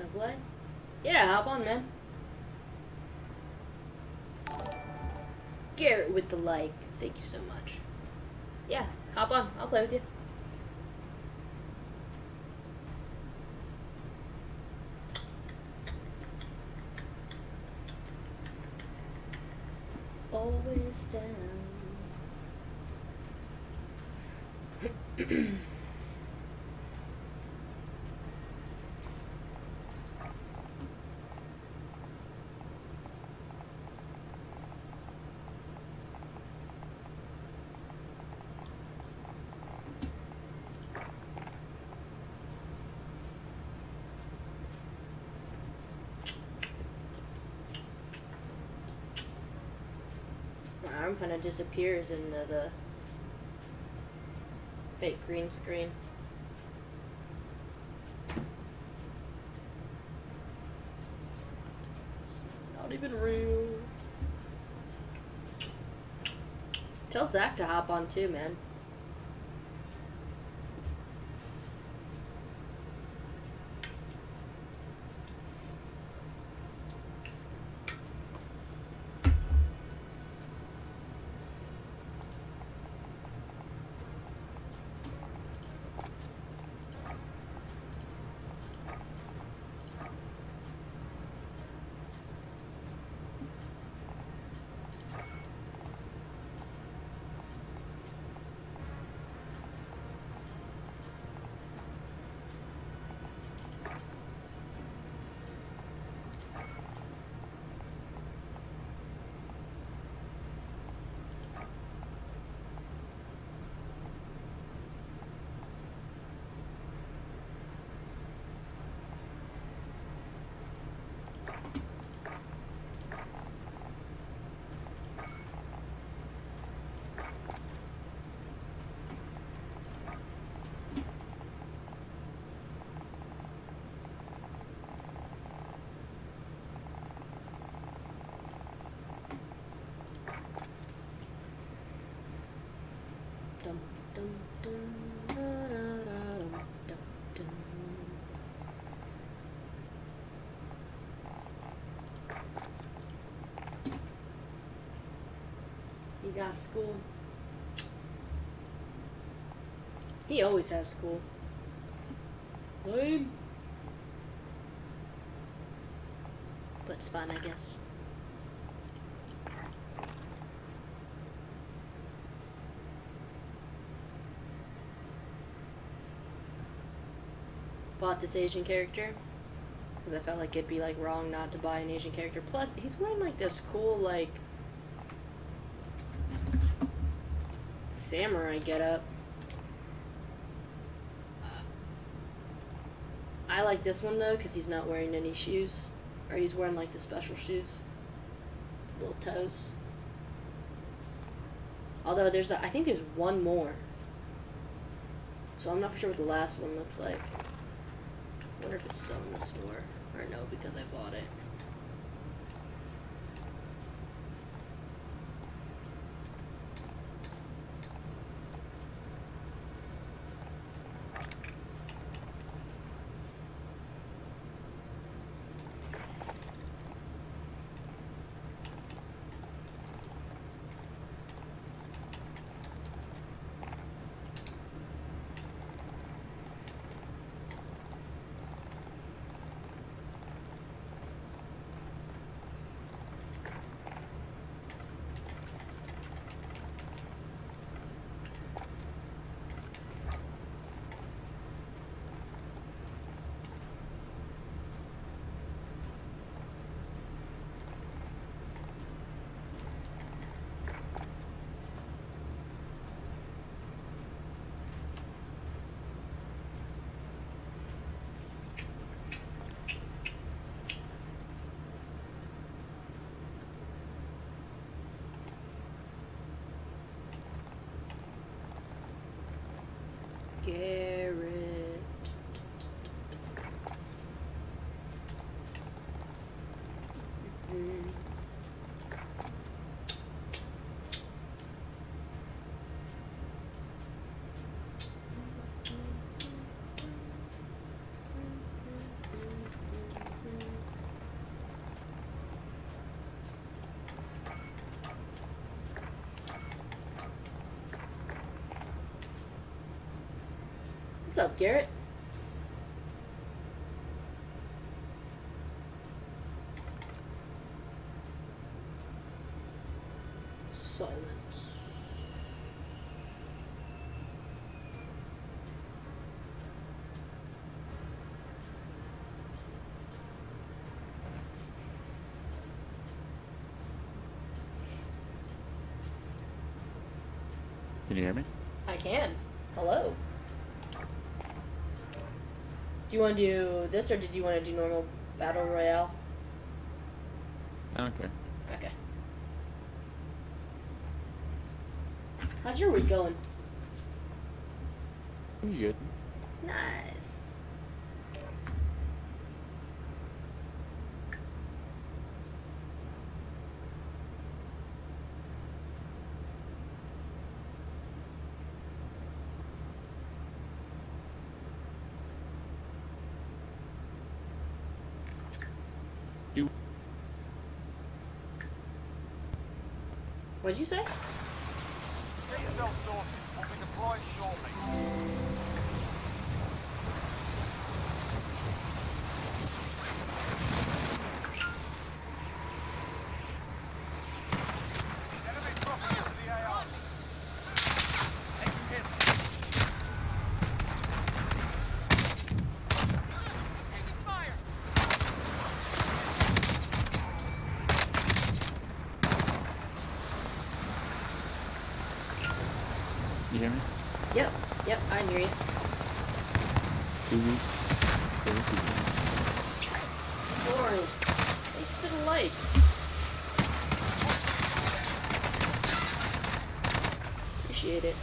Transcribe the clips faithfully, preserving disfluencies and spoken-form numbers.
Wanna play? Yeah, hop on, man. Garrett with the like. Thank you so much. Yeah, hop on. I'll play with you. Always down. My arm kind of disappears into the fake green screen. It's not even real. Tell Zach to hop on too, man. Dum, dum, dum, da, da, da, dum, dum, dum. You got school. He always has school. Lame. But it's fun, I guess. Bought this Asian character because I felt like it'd be like wrong not to buy an Asian character. Plus, he's wearing like this cool like samurai getup. I like this one though because he's not wearing any shoes, or he's wearing like the special shoes, little toes. Although there's, a, I think there's one more, so I'm not for sure what the last one looks like. I wonder if it's still in the store, or no, because I bought it. Garrett. Mm-hmm. What's up, Garrett? Silence. Can you hear me? I can. Hello. Do you want to do this, or did you want to do normal battle royale? I don't care. Okay. How's your week going? You good? Nice. You. What'd you say? Get yourself sorted. We'll be deployed shortly. Enemy dropping into the A R. Taking hits. Taking fire. You hear me? Yep. Yep, I hear you. Two weeks. Thirty Florence. Thank you for the like. Appreciate it.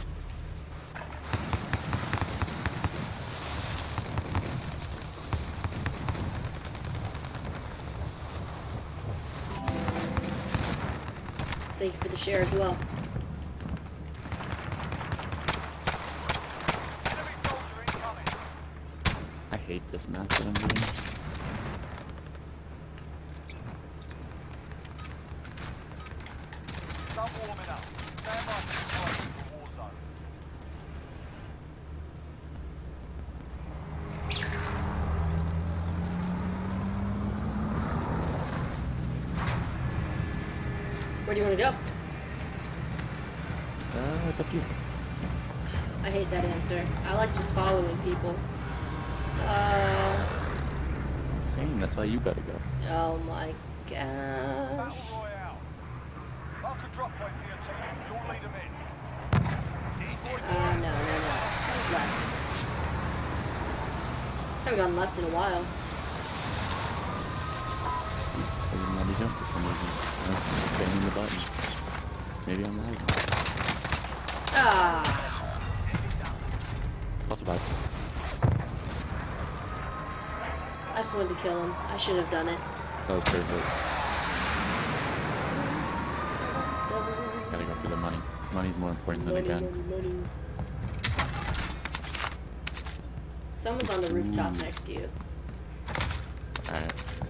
Thank you for the share as well. Enemy soldier incoming. I hate this map that I'm doing. Stop warming up. Stand by for deployment to the war zone. Where do you want to go? Uh, it's up to you. I hate that answer. I like just following people. Uh, Same, that's why you gotta go. oh my gosh. Battle Royale. Mark a drop point for your team. You'll lead them in. Uh, no, no, no. Left. Haven't gone left in a while. I didn't let me jump for some reason. I was spamming the button. Maybe I'm lagging. Ah. I'll survive. I just wanted to kill him. I should have done it. That was perfect. Gotta go for the money. Money's more important than a Money, gun. money, money. Someone's on the rooftop Ooh. next to you. Alright.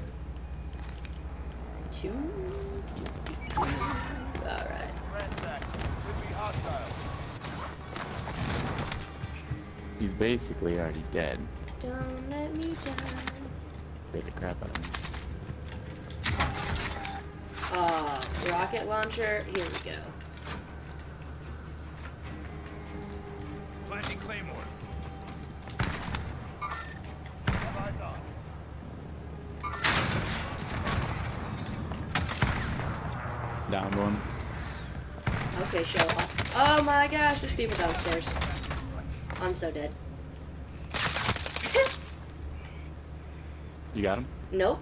Two. Alright. Ransack. Could be hostile. He's basically already dead. Don't let me down. Bait the crap out of me. Uh, rocket launcher. Here we go. Planting Claymore. Have I done? Down one. Okay, show off. Oh my gosh, there's people downstairs. I'm so dead. You got him? Nope.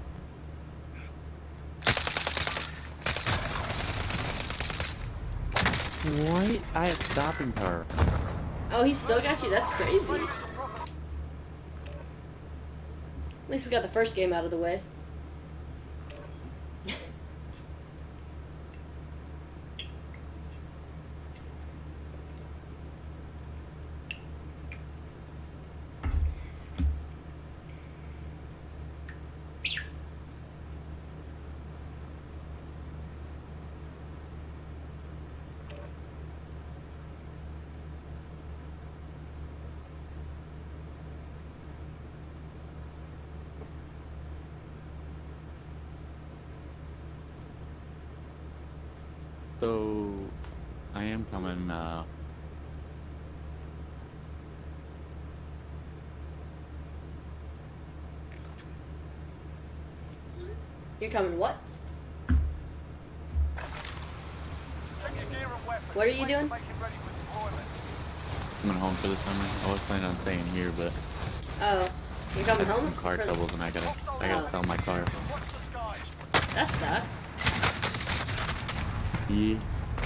What? I have stopping power. Oh, he still got you? That's crazy. At least we got the first game out of the way. So, I am coming, uh... You're coming what? Check your gear and weapons. What are you Wait to doing? make it ready for deployment. coming home for the summer. I was planning on staying here, but Oh, you're coming I had home? some car For- troubles and I gotta, I gotta Oh. sell my car. Watch the skies. That sucks. Yeah.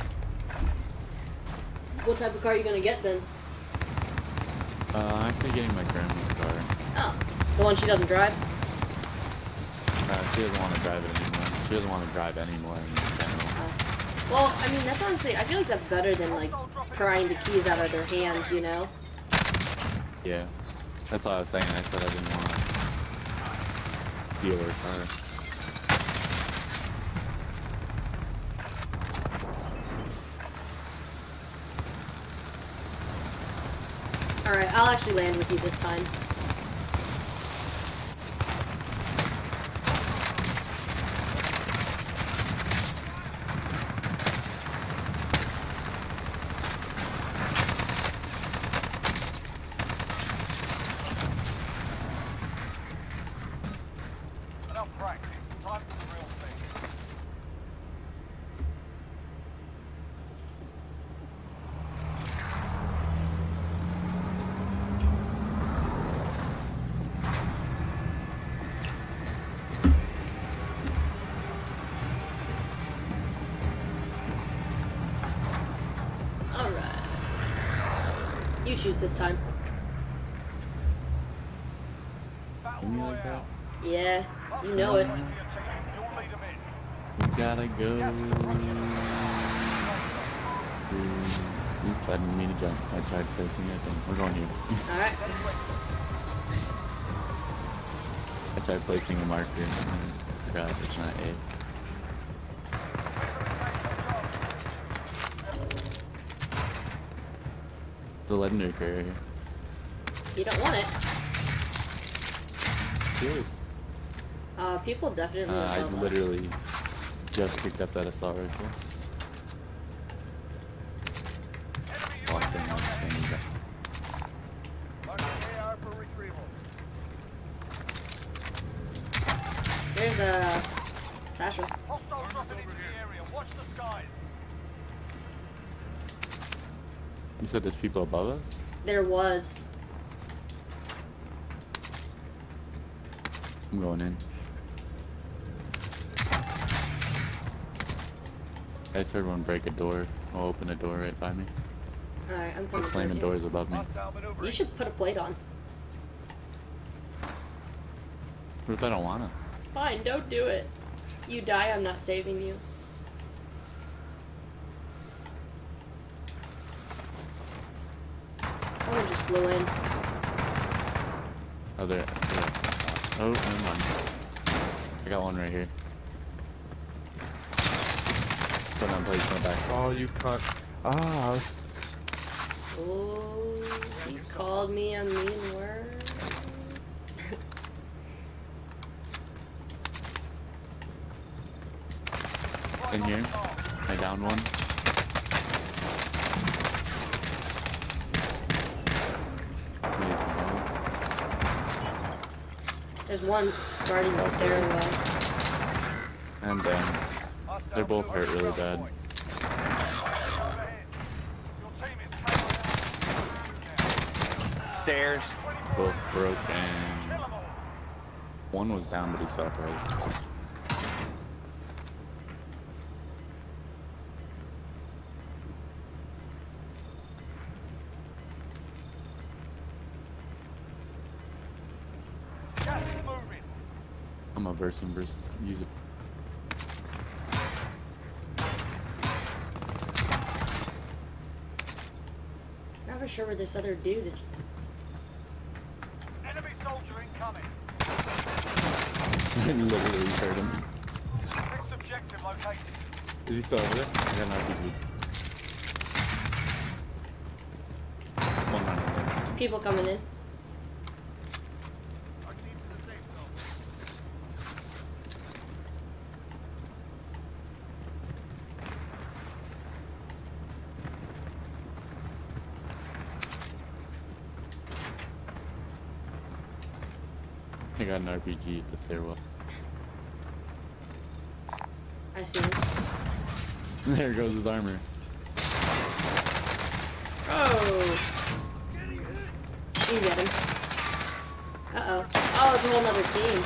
What type of car are you gonna get then? Uh, I'm actually getting my grandma's car. Oh, the one she doesn't drive? Uh, she doesn't want to drive it anymore. She doesn't want to drive anymore in general. Oh. Well, I mean, that's honestly, I feel like that's better than, like, prying the keys out of their hands, you know? Yeah. That's what I was saying. I said I didn't want to steal her car. Alright, I'll actually land with you this time. Enough practice. Time for the real thing. Alright. You choose this time. Battle You like that? Royale. Yeah, you know it. Point for your team. You'll lead them in. We gotta go. Gas is approaching. Oops, I didn't mean to jump. I tried placing that thing. We're going here. Alright. I tried placing a marker and I forgot it's not A. The legendary carrier here. You don't want it. Cheers. Uh, people definitely Uh, I don't want it. literally just picked up that assault rifle. Enemy Walked in U A V and on came the back. Marking the A R for retrieval. There's a Sasha. Hostiles dropping into the area. Watch the skies. You said there's people above us? There was. I'm going in. I just heard one break a door. I'll open a door right by me. Alright, I'm Just coming slamming towards doors above me. Hostile you. maneuvering. You should put a plate on. What if I don't wanna? Fine, don't do it. You die, I'm not saving you. Someone just flew in. Oh, there. there. Oh, never mind. I got one right here. Put on place in the back. Oh, you cunt. Ah, I was- Oh, he called me a mean word. In here. I downed one. Need some help. There's one guarding the stairwell. And down. Hostile They're both hurt maneuvering really at bad. point. Overhead. Your team is capable. stairs. Both broke Kill and 'em all. one was down, but he suffered. Gas is moving. I'm a verse and verse. Use it. Not for sure where this other dude is. Enemy soldier incoming. I literally heard him. Next objective located. Is he still over there? I got an R P G. One line over there. People coming in. Our team's in the safe zone. I got an R P G at the stairwell. I see him. There goes his armor. Oh! You get him. Uh-oh. Oh, it's a whole nother team.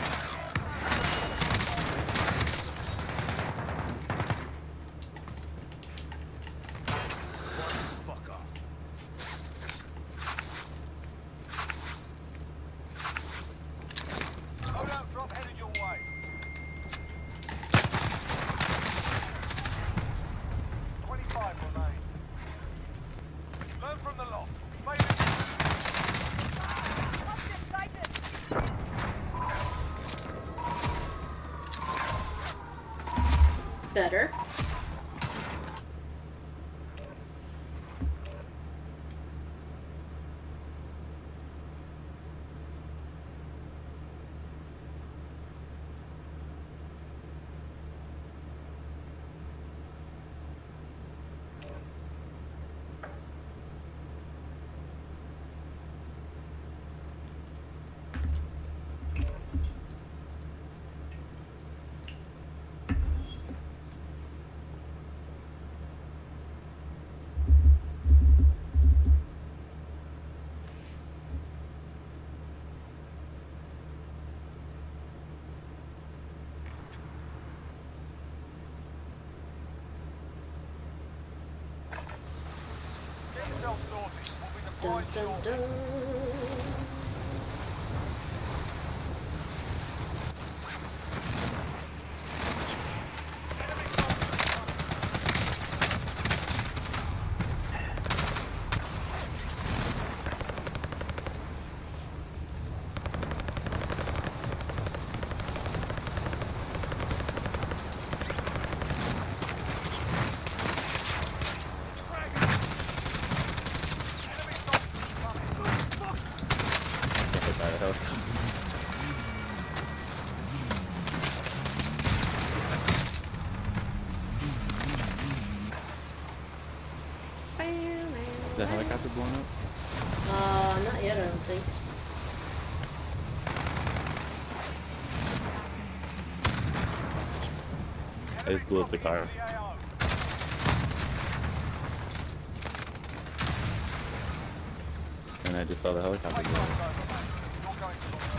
Fuck off. Loadout drop headed your way. twenty-five remain. Learn from the loss. Fail it. Better. Get yourself sorted. We'll be Dun, deployed dun, shortly. dun. Get hit by the helicopter. Is the helicopter blown up? Uh, not yet, I don't think. I just blew up the car. The A O. And I just saw the helicopter blow up. You're going to the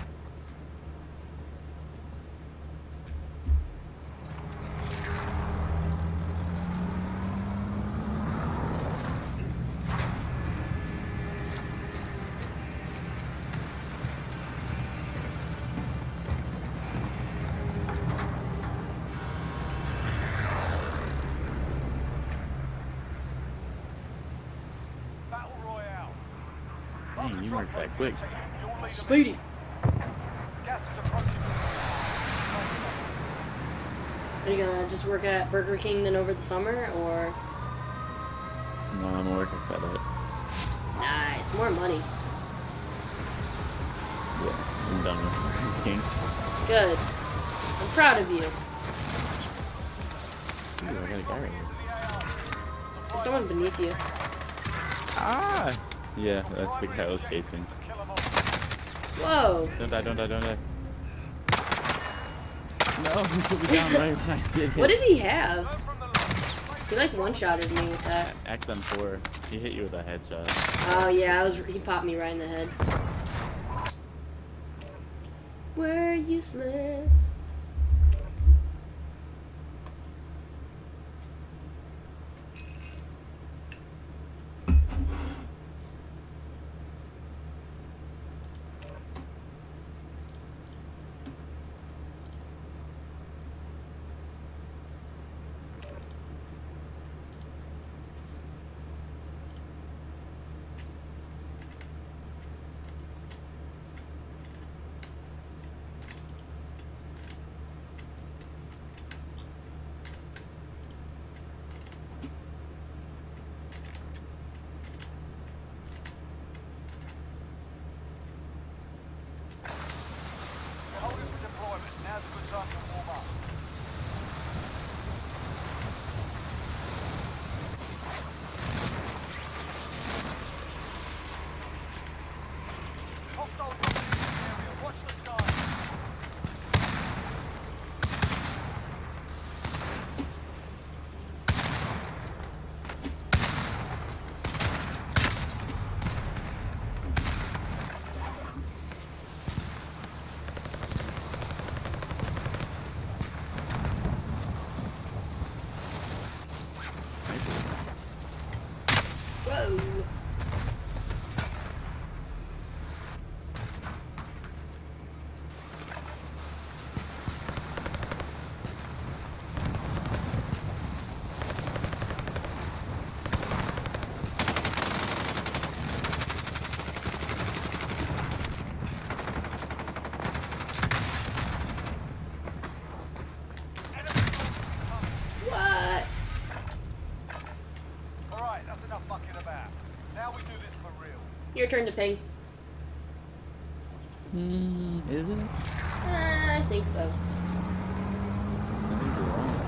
Battle Royale. Dang, you worked that quick. You'll lead 'em in. Speedy. Gas is approaching. Are you gonna just work at Burger King then over the summer, or? No, I'm working at FedEx. Nice, more money. Yeah, I'm done with Burger King. Good. I'm proud of you. Ooh, I got a guy right here. There's someone beneath you. Ah! Yeah, that's the guy I was chasing. Kill 'em all. Whoa. Don't die, don't die, don't die. No, he put me down right when I did it. What did he have? Learn from the loss. He like one-shotted me with that. X M four. He hit you with a headshot. Oh yeah, I was. He popped me right in the head. We're useless. your turn to ping. Hmm, is it? Eh, I think so. I think you're wrong.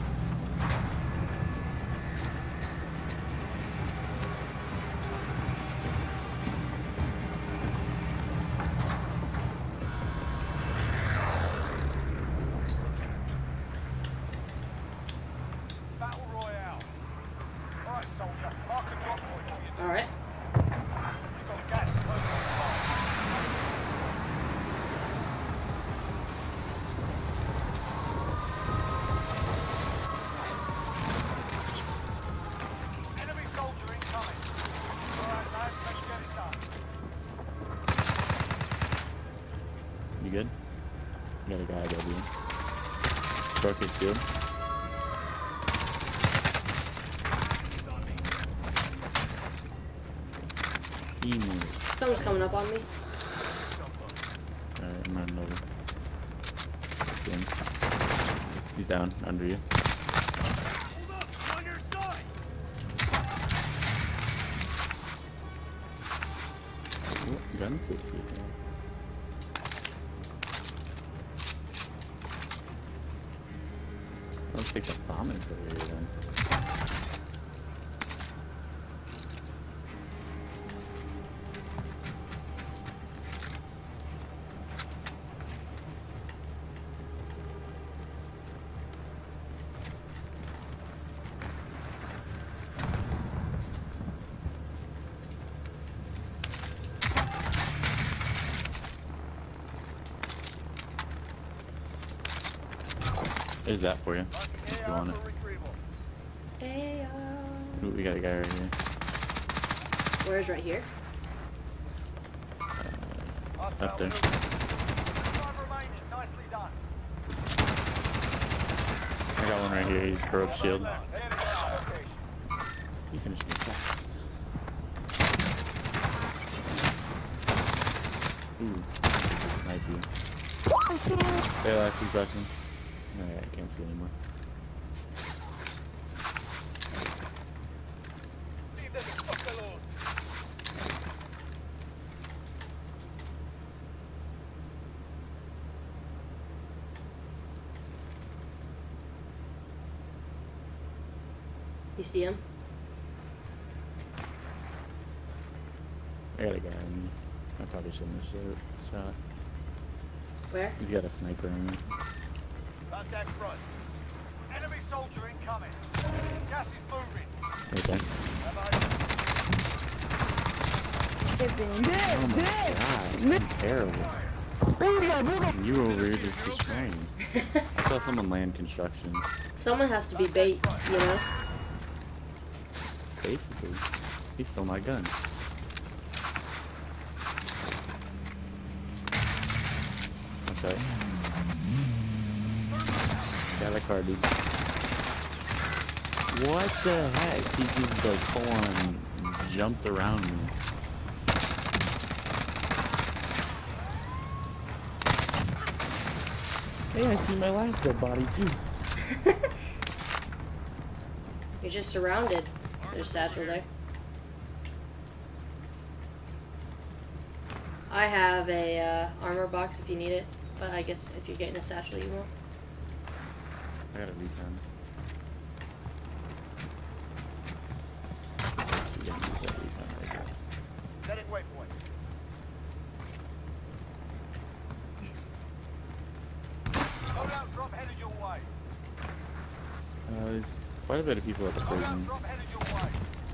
Battle Royale. Alright, soldier. Mark a drop point for your team. Alright. You've got gas close to the fire. Enemy soldier incoming. Alright, lads, let's get it done. You good? You got a guy above you. Broke his shield. He moved. Someone's coming up on me. Alright, I'm running over. See him. He's down, under you. Hold up, on your side. Ooh, gun safety. Let's take the bomb over here then. There's that for you, if you want it. Ayo. Ooh, we got a guy right here. Where's right here? Up there. Five remaining. Nicely done. I got one right here. He's broke shield. There to go. Okay. He finished me fast. Ooh, snipe you. Stay alive, keep rushing. Alright, I can't see anymore. Leave them to fuck alone. You see him? I got a guy on me. I probably shouldn't have shot. shot. Where? He's got a sniper on me. Contact front. Enemy soldier incoming. Gas is moving. Right there. Oh my god, I'm terrible. And you over here just destroying me. I saw someone land construction. Someone has to be bait, you know? Basically, he stole my gun. Okay. Got a car, dude. What the heck? He just like full on jumped around me. Hey, I see my last dead body too. You're just surrounded. There's satchel there. I have a uh, armor box if you need it, but I guess if you're getting a satchel, you won't. I got a recon. Yeah, use that recon right there. Setting waypoint. Hold out, drop headed your way. Uh, there's quite a bit of people at the Hold out, prison. drop headed your way.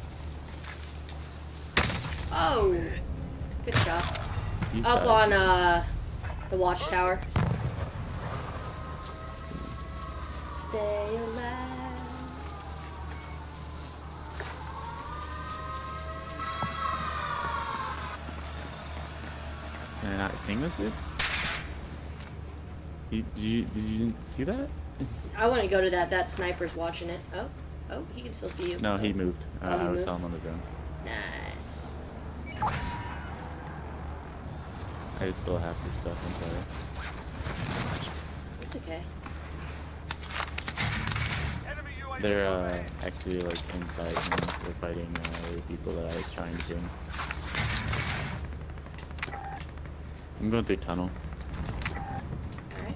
Oh! Good shot. He's Up died. on uh, the watchtower. Stay alive. And I think that's it. You, did you did you didn't see that? I want to go to that. That sniper's watching it. Oh, oh, he can still see you. No, he moved. Uh, Oh, he I was moved? telling him on the drone. Nice. I just stole half your stuff. I'm sorry. It's okay. Enemy U A V They're uh, overhead. actually like inside now. They're fighting uh, other people that I was trying to bring. I'm going through tunnel. Alright.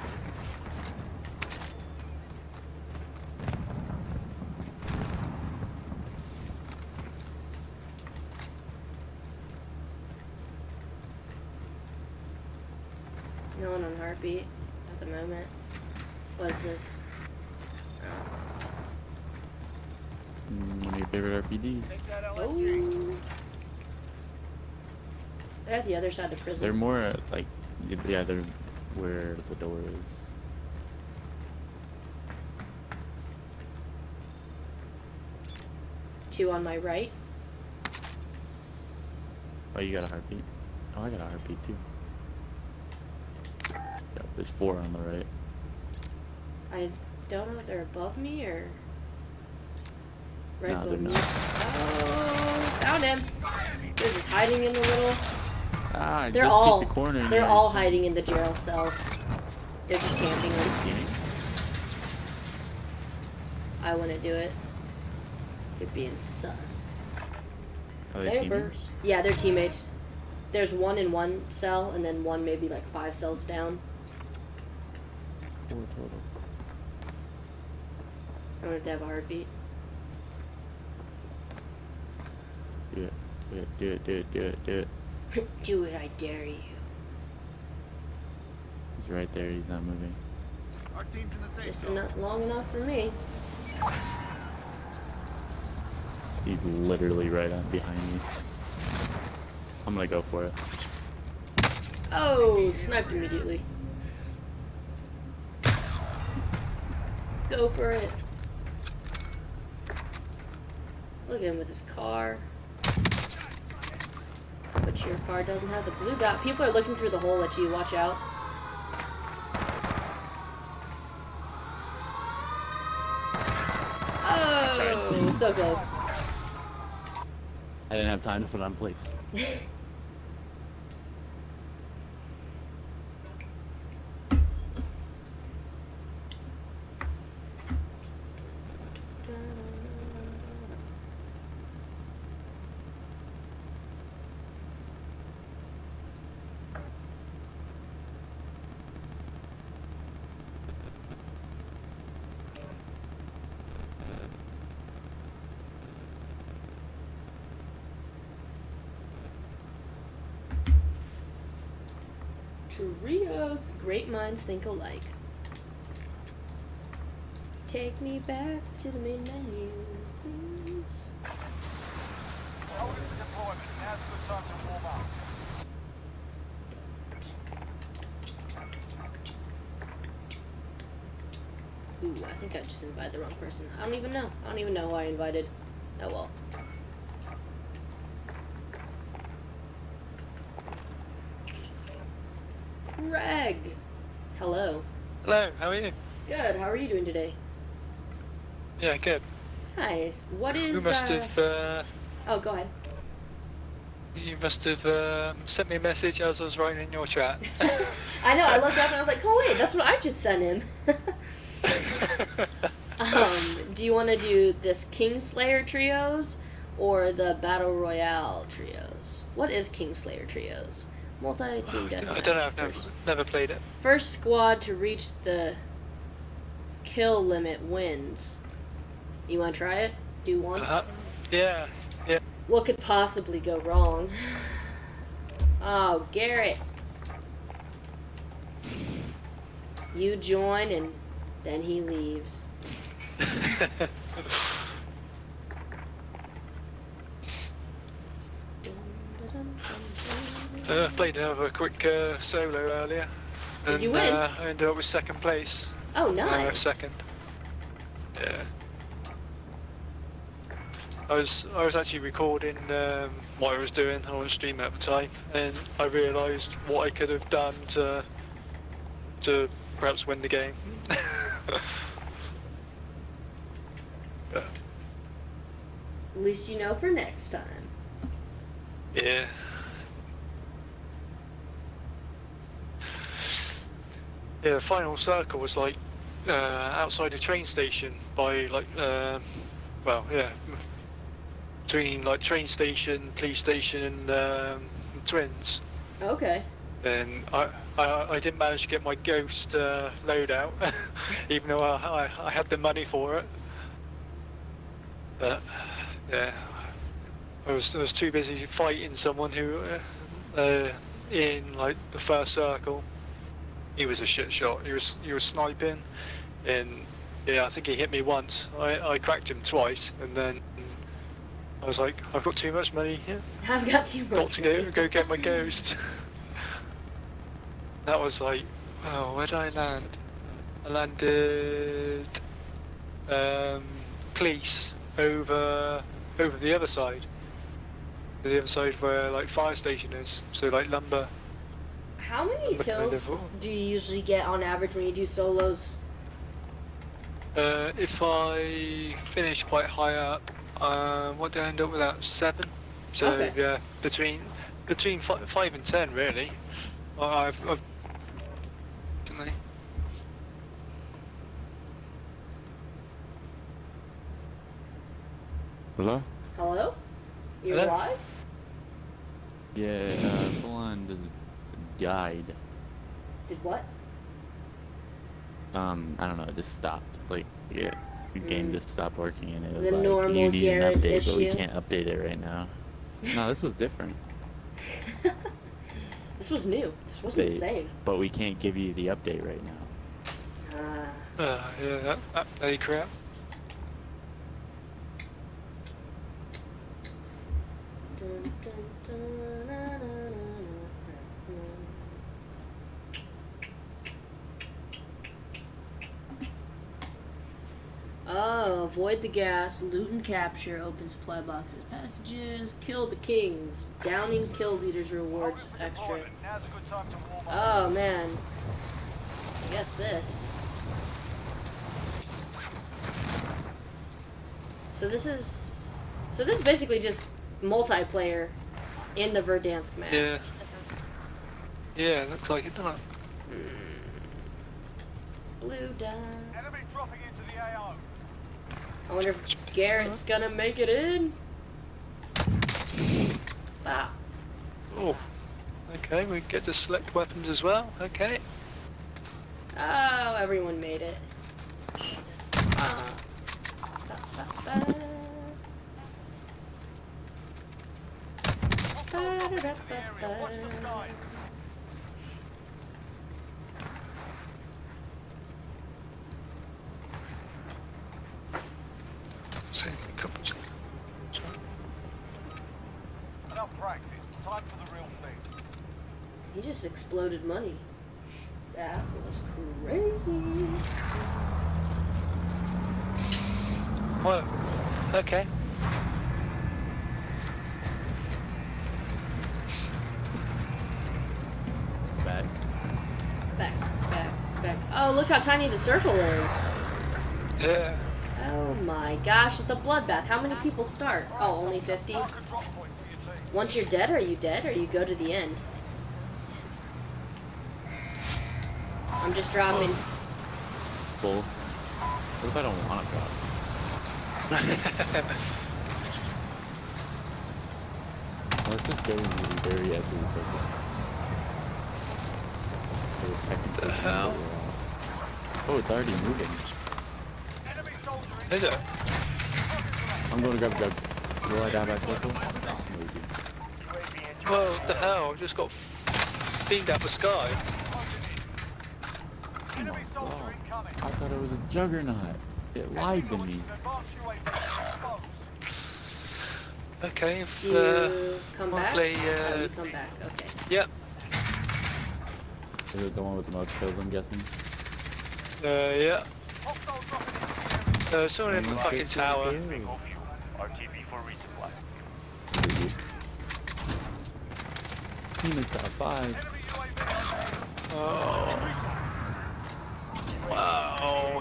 No one on heartbeat at the moment. What's this? Mm, one of your favorite R P Gs. Take that L S G. Oh. They're at the other side of the prison. They're more uh, like, yeah, they're where the door is. Two on my right. Oh, you got a heartbeat? Oh, I got a heartbeat too. Yeah, there's four on the right. I don't know if they're above me or right No, above they're me. not. Oh, found him. They're just hiding in the little. Ah, I They're just all. peeked the corner. and They're there all is- hiding in the jail cells. They're just camping them. Teammate? I wouldn't do it. They're being sus. Are they teammates? Neighbors. Yeah, they're teammates. There's one in one cell, and then one maybe like five cells down. Four total. I wonder if they have a heartbeat. Do it, do it, do it, do it, do it, do it. Do it, I dare you. He's right there, he's not moving. Our team's in the safe Just zone. enough, long enough for me. He's literally right on behind me. I'm gonna go for it. Oh, sniped immediately. Go for it. Look at him with his car. But your car doesn't have the blue dot. People are looking through the hole at you. Watch out. Oh, so close. I didn't have time to put on plates. Trios, great minds think alike. Take me back to the main menu, please. Hold us for deployment. Now's a good time to warm up. Ooh, I think I just invited the wrong person. I don't even know. I don't even know who I invited. Oh well. Greg! Hello. Hello, how are you? Good, how are you doing today? Yeah, good. Nice. What is, You must uh... have, uh, Oh, go ahead. you must have um, sent me a message as I was writing in your chat. I know, I looked up and I was like, oh wait, that's what I just sent him. um, do you want to do this Kingslayer trios or the Battle Royale trios? What is Kingslayer trios? Multi-team deathmatch. I don't know, I've never, First, never played it. first squad to reach the kill limit wins. You want to try it? Do one? Uh-huh. Yeah, yeah. What could possibly go wrong? Oh, Garrett. You join and then he leaves. uh, played another quick uh, solo earlier. Did and, you win? Uh, I ended up with second place. Oh, Uh, nice. second. Yeah. I was I was actually recording um, what I was doing on stream at the time, and I realised what I could have done to to perhaps win the game. Yeah. At least you know for next time. Yeah. Yeah, the final circle was like uh, outside the train station by like, um, well, yeah, between like train station, police station, and um, Twins. Okay. and I, I I didn't manage to get my Ghost uh, loadout, even though I, I I had the money for it. But yeah, I was I was too busy fighting someone who, uh, uh, in like the first circle, he was a shit shot. He was he was sniping, and yeah, I think he hit me once. I I cracked him twice, and then I was like, I've got too much money here. I've got too much. Got to go go get my Ghost. That was like, oh, where did I land? I landed, um, police over over the other side. The other side where like fire station is. So like lumber. How many Lumber kills kind of- do you usually get on average when you do solos? Uh, if I finish quite high up, uh, what did I end up with? That seven. So Okay. yeah, between between fi five and ten really. I- I've, I've recently. Hello? Hello? You're Hello? alive? Yeah, uh, someone just died. Did what? Um, I don't know, it just stopped. Like, yeah, the game Mm. just stopped working and it was The like, normal you need Garrett an update, but we issue. can't update it right now. No, this was different. This was new. This wasn't the They- same. But we can't give you the update right now. Uh, Uh, yeah, that, that bloody crap. dun, dun, dun, na, na, na, na, na. Oh, avoid the gas, loot and capture, open supply boxes, packages, kill the kings, downing kill leaders rewards extra. Deployment. Now's a good time to warm up. Oh man, I guess this. So this is, so this is basically just multiplayer in the Verdansk map. Yeah. Yeah, looks like it, doesn't it? Blue dot. Enemy dropping into the A O. I wonder if Garrett's gonna make it in. Ah. Oh. Okay, we get to select weapons as well. Okay. Oh, everyone made it. Ah. Ba, ba, ba. Ba, da, da, The ba, area. Watch the ba. skies. Save a couple of- Enough practice. Time for the real thing. He just exploded money. That was crazy. Well, okay. Back. Back, back, back. Oh, look how tiny the circle is. Yeah. Oh my gosh, it's a bloodbath. How many people start? Oh, only fifty? Mark a drop point for your team. Once you're dead, are you dead or you go to the end? I'm just dropping. Full. What if I don't want to drop? Let's just go to the very edge of the circle. So technically The hell? we're all- Oh, it's already moving. Enemy soldier in Is it? I'm going to grab grab. Will I die by circle? Maybe. Well, the hell? I just got beamed out the sky. Enemy Oh, soldier wow. incoming. I thought it was a juggernaut. It lied to me. Advance U A V exposed. Okay, if, Do you uh, come wanna back? play, Oh, uh, you come back. Okay. yep. Is it the one with the most kills, I'm guessing? Uh, yeah. Hostile dropping into the area. Uh, someone in the Almost fucking gets to tower. the Bingo kill. fuel. R T B for resupply. Is it you? Team is top five. Enemy U A V. Oh. Wow.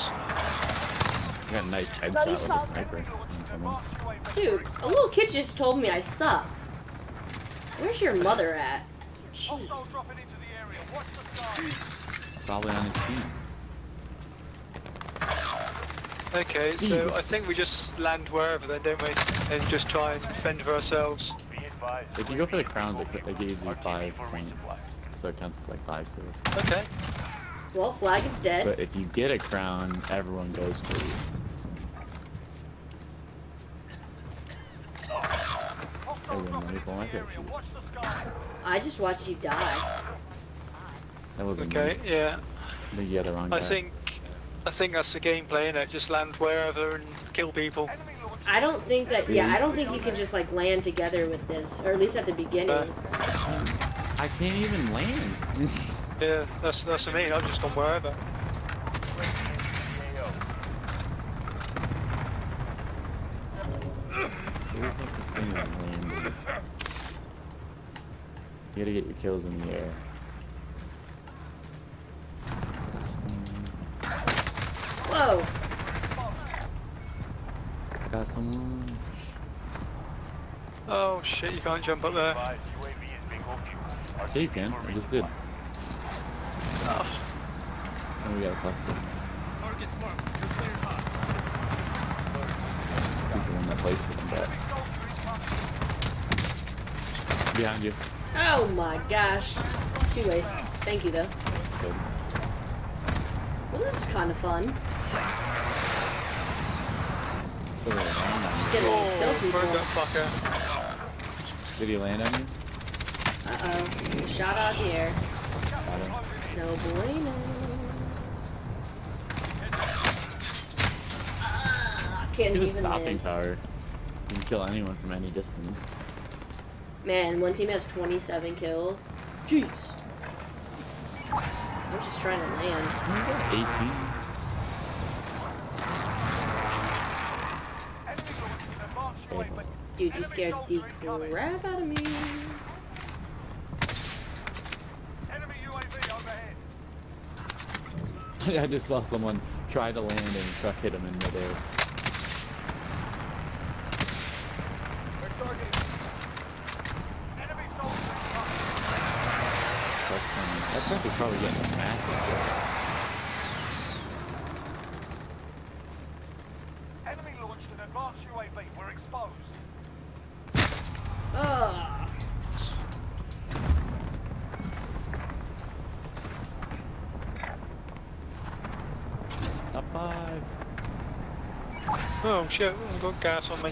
I got a nice headshot with a sniper. on someone. Advance U A V. Dude, a little kid just told me I suck. Where's your mother at? Hostile Jeez. dropping into the area. Watch the skies. Probably on his team. Okay, so I think we just land wherever then, don't we? And just try and fend for ourselves. Be advised. If you go for the crowns, it, it gives you R T B five for points. resupply. so it counts as like five kills. Okay. Well, flag is dead. But if you get a crown, everyone goes for you. So. Hostile Hey, dropping Maple, I into the got area. you. Watch the skies. I just watched you die. That would be Okay. me. Yeah. I think you got the wrong guy. I think. I think that's the gameplay, innit? Just land wherever and kill people. Enemy launch. I don't think that. Yeah, I Please. don't think you can just like land together with this, or at least at the beginning. Uh, I can't even land. Yeah, that's that's what I mean. I've just gone wherever. There's no such thing as landing. You gotta get your kills in the air. Whoa! I got someone. Oh shit! You can't jump up there. Advised, U A V is being overviewed. Yeah, you can. I just did. Oh, And we got a cluster. Target's marked. You're cleared hot. Who's the one that plays for them back? Behind you. Oh my gosh. Too late. Thank you though. Good. Well, this is kind of fun. Still land on Just you. getting to kill oh, people. burn that fucker. Did he land on you? Uh oh. Shot out here. Got him. No bueno. Ah, can't Get a even stopping land. power. You can kill anyone from any distance. Man, one team has twenty-seven kills. Jeez. I'm just trying to land. eighteen. Enemy launching advanced U A V. Dude, you scared the crap out of me. Enemy U A V overhead. I just saw someone try to land and the truck hit him in midair. They're targeting. Enemy soldiers incoming. Truck's coming. That truck is probably getting a massive hit. Enemy launched an advanced U A V. We're exposed. Ugh. Top five. Oh shit! I've got gas on me.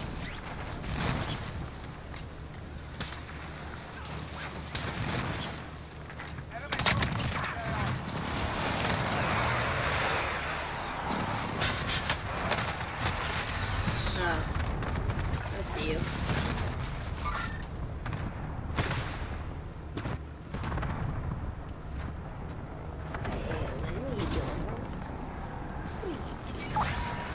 Enemy soldiers Ah. I see you. Hey, Ellen, what are you doing? What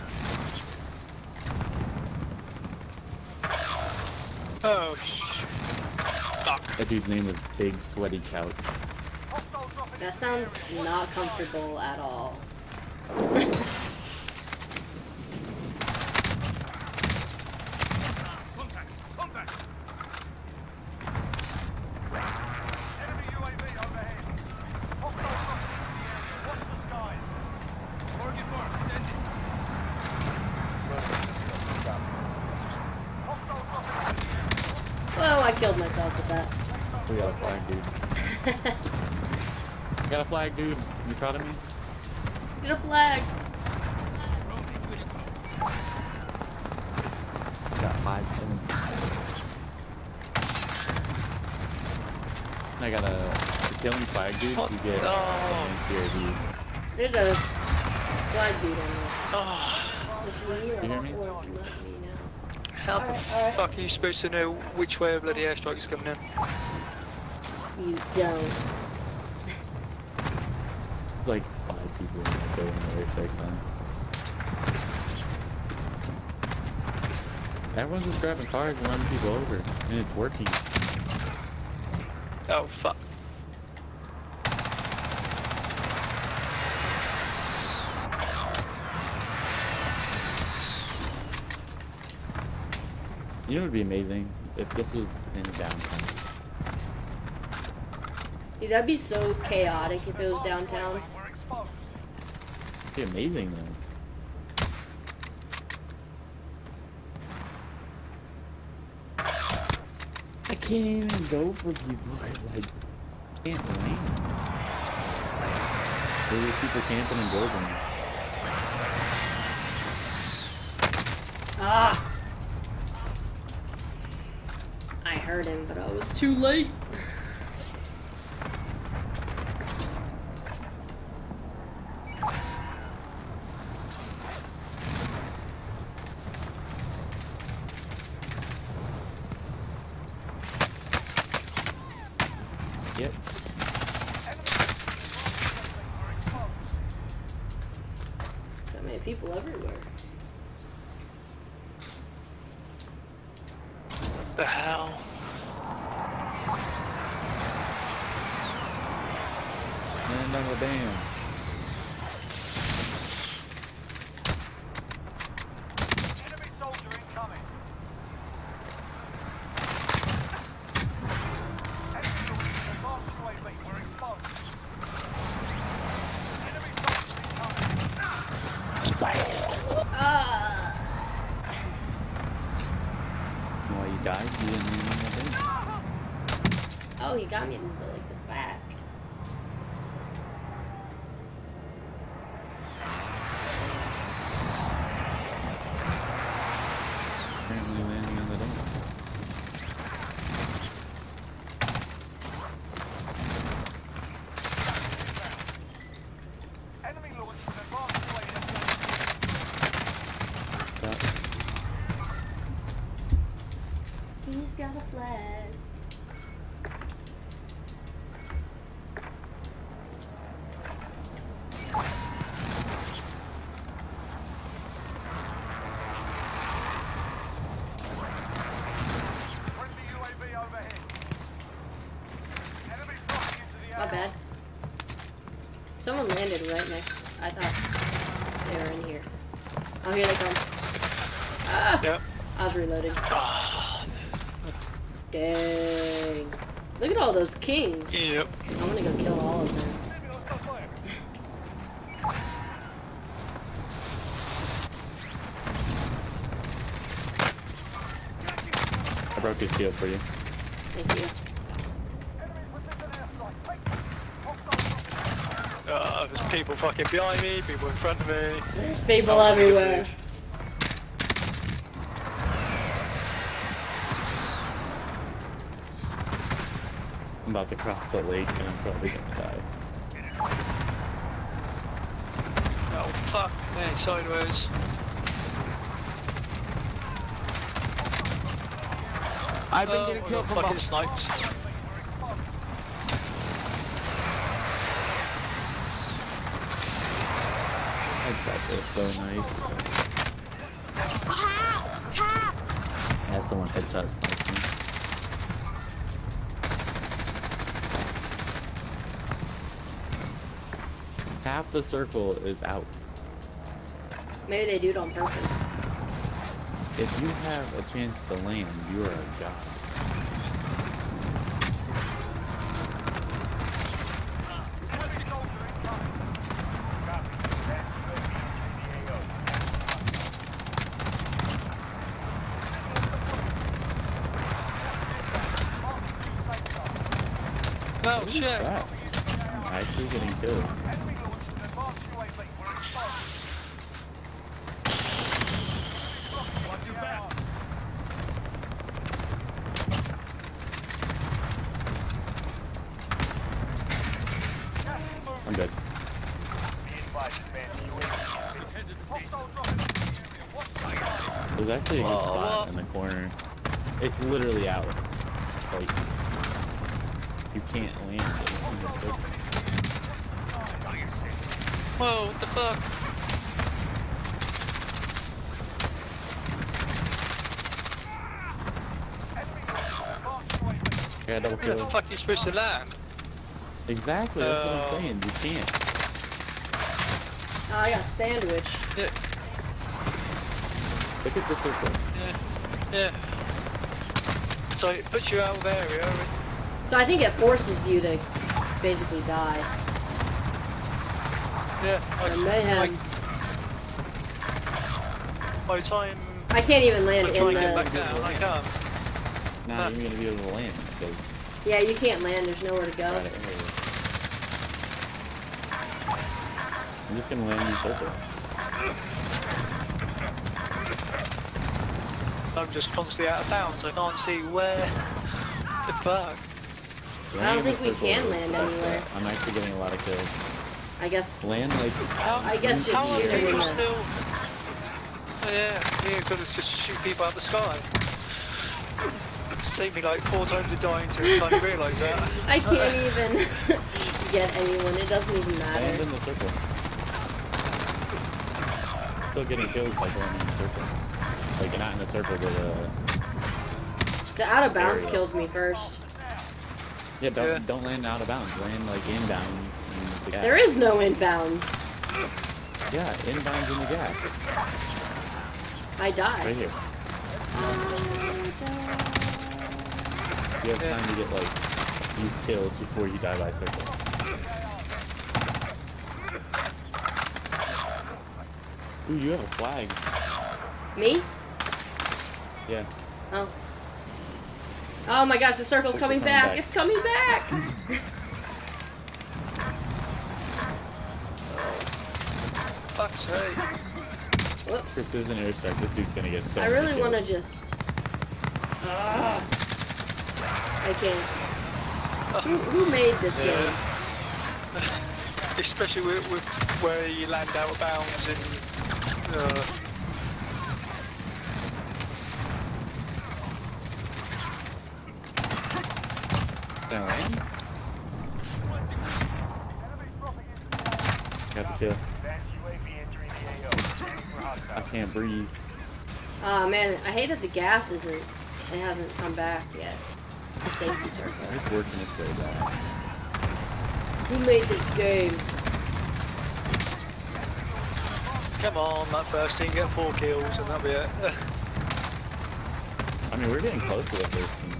are you doing? Oh sh. Fuck. That dude's name is Big Sweaty Couch. hostile dropping That into the sounds area. not comfortable at all. Contact! Contact! Enemy U A V overhead. Hostile dropping into the area. Watch the skies. Target marked. Send it. Hostile dropping into the area. Whoa, I killed myself with that. We got a flag, dude. I got a flag, dude. You proud of me? Get a flag. Got five, seven. I got a the killing flag, dude. You get Oh. C R Ds. There's a flag dude on there. Oh, If you You hear me? or let me know. how the Alright, alright. fuck are you supposed to know which way a bloody airstrike is coming in? You don't. It's like five people in the building that airstrikes on. Everyone's just grabbing cars and running people over, and it's working. Oh fuck. You know what would be amazing? If this was in downtown. Dude, that'd be so chaotic if it was downtown. We're exposed. It'd be amazing though. I can't even go for people because I Can't land. There were people camping in buildings. Ah! I heard him, but I was too late. Yep. So many people everywhere. What the hell? Land on the dam. Enemy soldier incoming. Enemy unit advanced U A V. We're exposed. Enemy soldier incoming. Ah! Why you died? You didn't land on the dam. Oh, he got me in the, like, the back. Apparently landing on the dam. Enemy launched an advanced U A V. That- He's got a flag. Friendly U A V overhead. Enemy dropping into the My air. bad. Someone landed right next. I thought they were in here. Oh, here they come. Ah! Yep. I was reloading. Ah, Dang. Look at all those kings. yep. I'm gonna go kill all of them. I broke his shield for you. Thank you. Uh, there's people fucking behind me, people in front of me. There's people Oh, everywhere. I'm about to cross the lake and I'm probably gonna die. Oh fuck, man, sideways. I've Oh, I got fucking sniped. That was so nice. Yeah, someone headshot sniped me. Half the circle is out. Maybe they do it on purpose. If you have a chance to land, you are a god. Oh shit. Crap. I'm actually getting killed. I'm dead. There's actually a good Whoa, spot whoa. in the corner. It's literally out. Like, you can't land it. Whoa, what the fuck? Yeah, double Where the kill. fuck are you supposed to land? Exactly, that's what Uh, I'm saying. You can't. Oh, I got sandwiched. Yeah, Look at the circle. yeah, yeah. So it puts you out of area. So I think it forces you to basically die. Yeah, Or like, mayhem. like, by the time I can't even land I in try and get the. back down, I can't. Not Huh. even gonna be able to land because Yeah, you can't land. There's nowhere to go. Got it. Here it is. I'm just gonna land in the circle. I'm just constantly out of bounds. I can't see where the fuck. I don't Land in think the we circle can is land fucked anywhere. up. I'm actually getting a lot of kills. I guess. Land like. How, I guess just how are shoot them in people the- still? Oh, yeah, yeah, because just shoot people out the sky. It's saved me like four times a dying to trying to realise that. I can't even get anyone. It doesn't even Land matter. in the circle. Still getting kills by going in the circle. Like not in the circle, but uh. The out of bounds Area. kills me first. Yeah, don't Yeah. don't land out of bounds. Land like inbounds in the gap. There is no inbounds. Yeah, inbounds in the gap. I die. Right here. You have Yeah. time to get like few kills before you die by circle. Ooh, you have a flag. Me? Yeah. Oh. Oh my gosh, the circle's Circle's coming coming back. back. It's coming back. Fuck's sake. Whoops. Chris, there's an airstrike. This dude's gonna get so I many really want to kills. just. Ah. I can't. Who, who made this Yeah. game? Especially with, with where you land out of bounds and. Uh, Down land? Got the kill. Advanced U A V entering the A O. Scanning for I hostiles. can't breathe. Oh man, I hate that the gas isn't. It hasn't come back yet. The safety circle. It's working its way back. Who made this game? come on, that first team get four kills and that'll be it. I mean, we're getting close to the first team.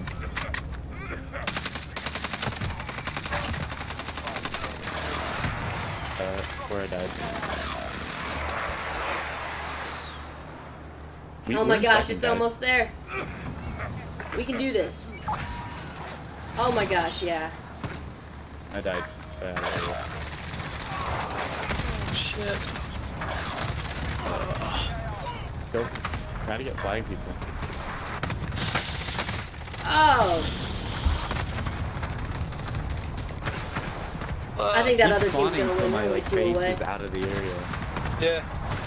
Uh, where I died. We- Oh we're my in gosh, second, it's guys. almost there. We can do this. Oh my gosh, yeah. I died. Uh, Shit. go. Try to get flag people. Oh, I think that Keep other team's spawning gonna so win my, only like, two base away. is out of the area. Yeah.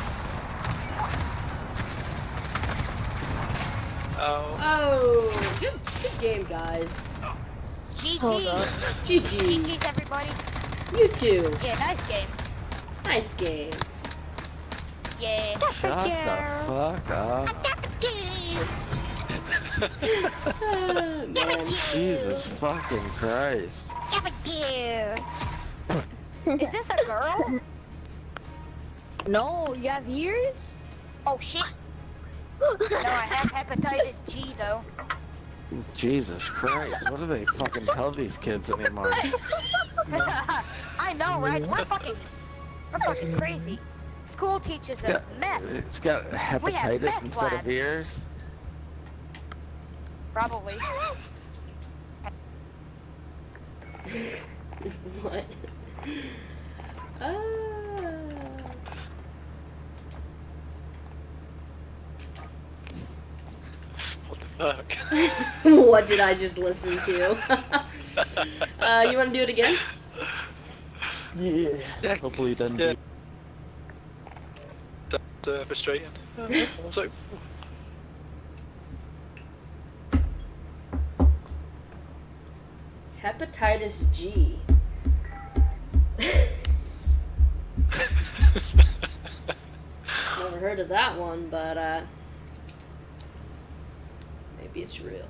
Oh. Oh, good, good game, guys. G G. G G. G G's everybody. You too. Yeah, nice game. Nice game. Yeah. Shut the fuck up. Ah, man. Jesus fucking Christ. Is this a girl? No, you have ears? Oh shit. No, I have hepatitis G though. Jesus Christ. What do they fucking tell these kids anymore? I know, right? We're fucking, we're fucking crazy. School teaches It's got, us meth, it's got hepatitis meth instead labs. of ears? probably. What? Ah. What the fuck? What did I just listen to? uh, you want to do it again? Yeah. Yeah. Hopefully it doesn't Yeah. do. That's uh, frustrating. So, Hepatitis G. Never heard of that one, but uh, maybe it's real.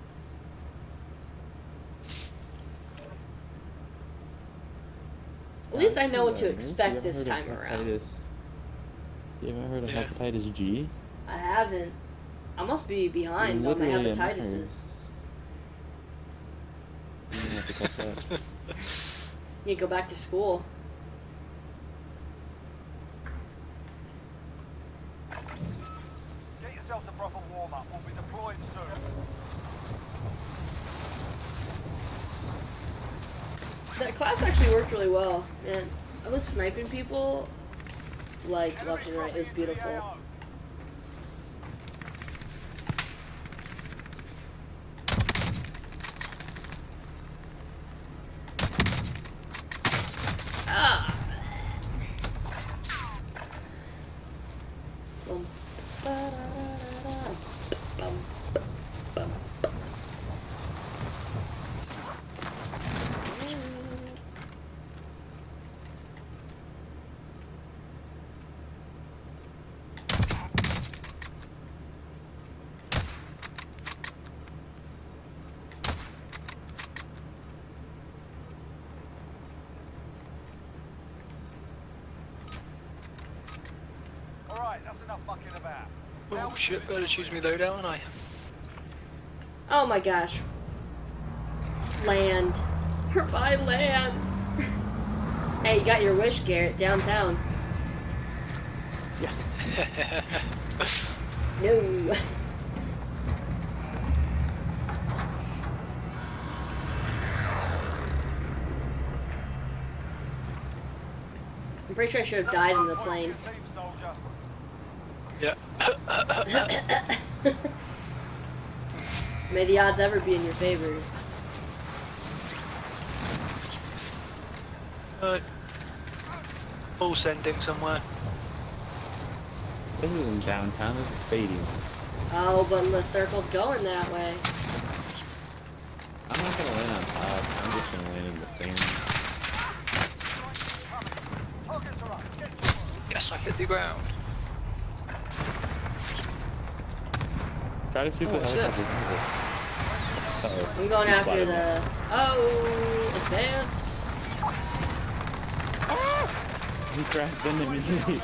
At least I know what to expect this time around. You haven't heard of Yeah. hepatitis G? I haven't. I must be behind on my Literally a hepatitises. You're gonna have to catch up. You go back to school. Get yourself the proper warm-up. We'll be deploying soon. that class actually worked really well, and I was sniping people like left and right. It was beautiful. Ah. Boom. Ba-da-da-da-da. Bum. Bum. Alright, that's enough fucking about. Oh shit, better choose me loadout, haven't I? Oh my gosh. Land. Or buy land. Hey, you got your wish, Garrett, downtown. Yes. No. I'm pretty sure I should have died in the plane. Yeah. May the odds ever be in your favor. Uh, full sending somewhere. This isn't downtown, this is stadium. Oh, but the circle's going that way. I'm not gonna land on top, I'm just gonna land in the sand. Yes, I hit the ground. Try to shoot Oh, the what's helicopter. this? Uh-oh. I'm going He's after flying. the... Oh, advanced. He crashed into me.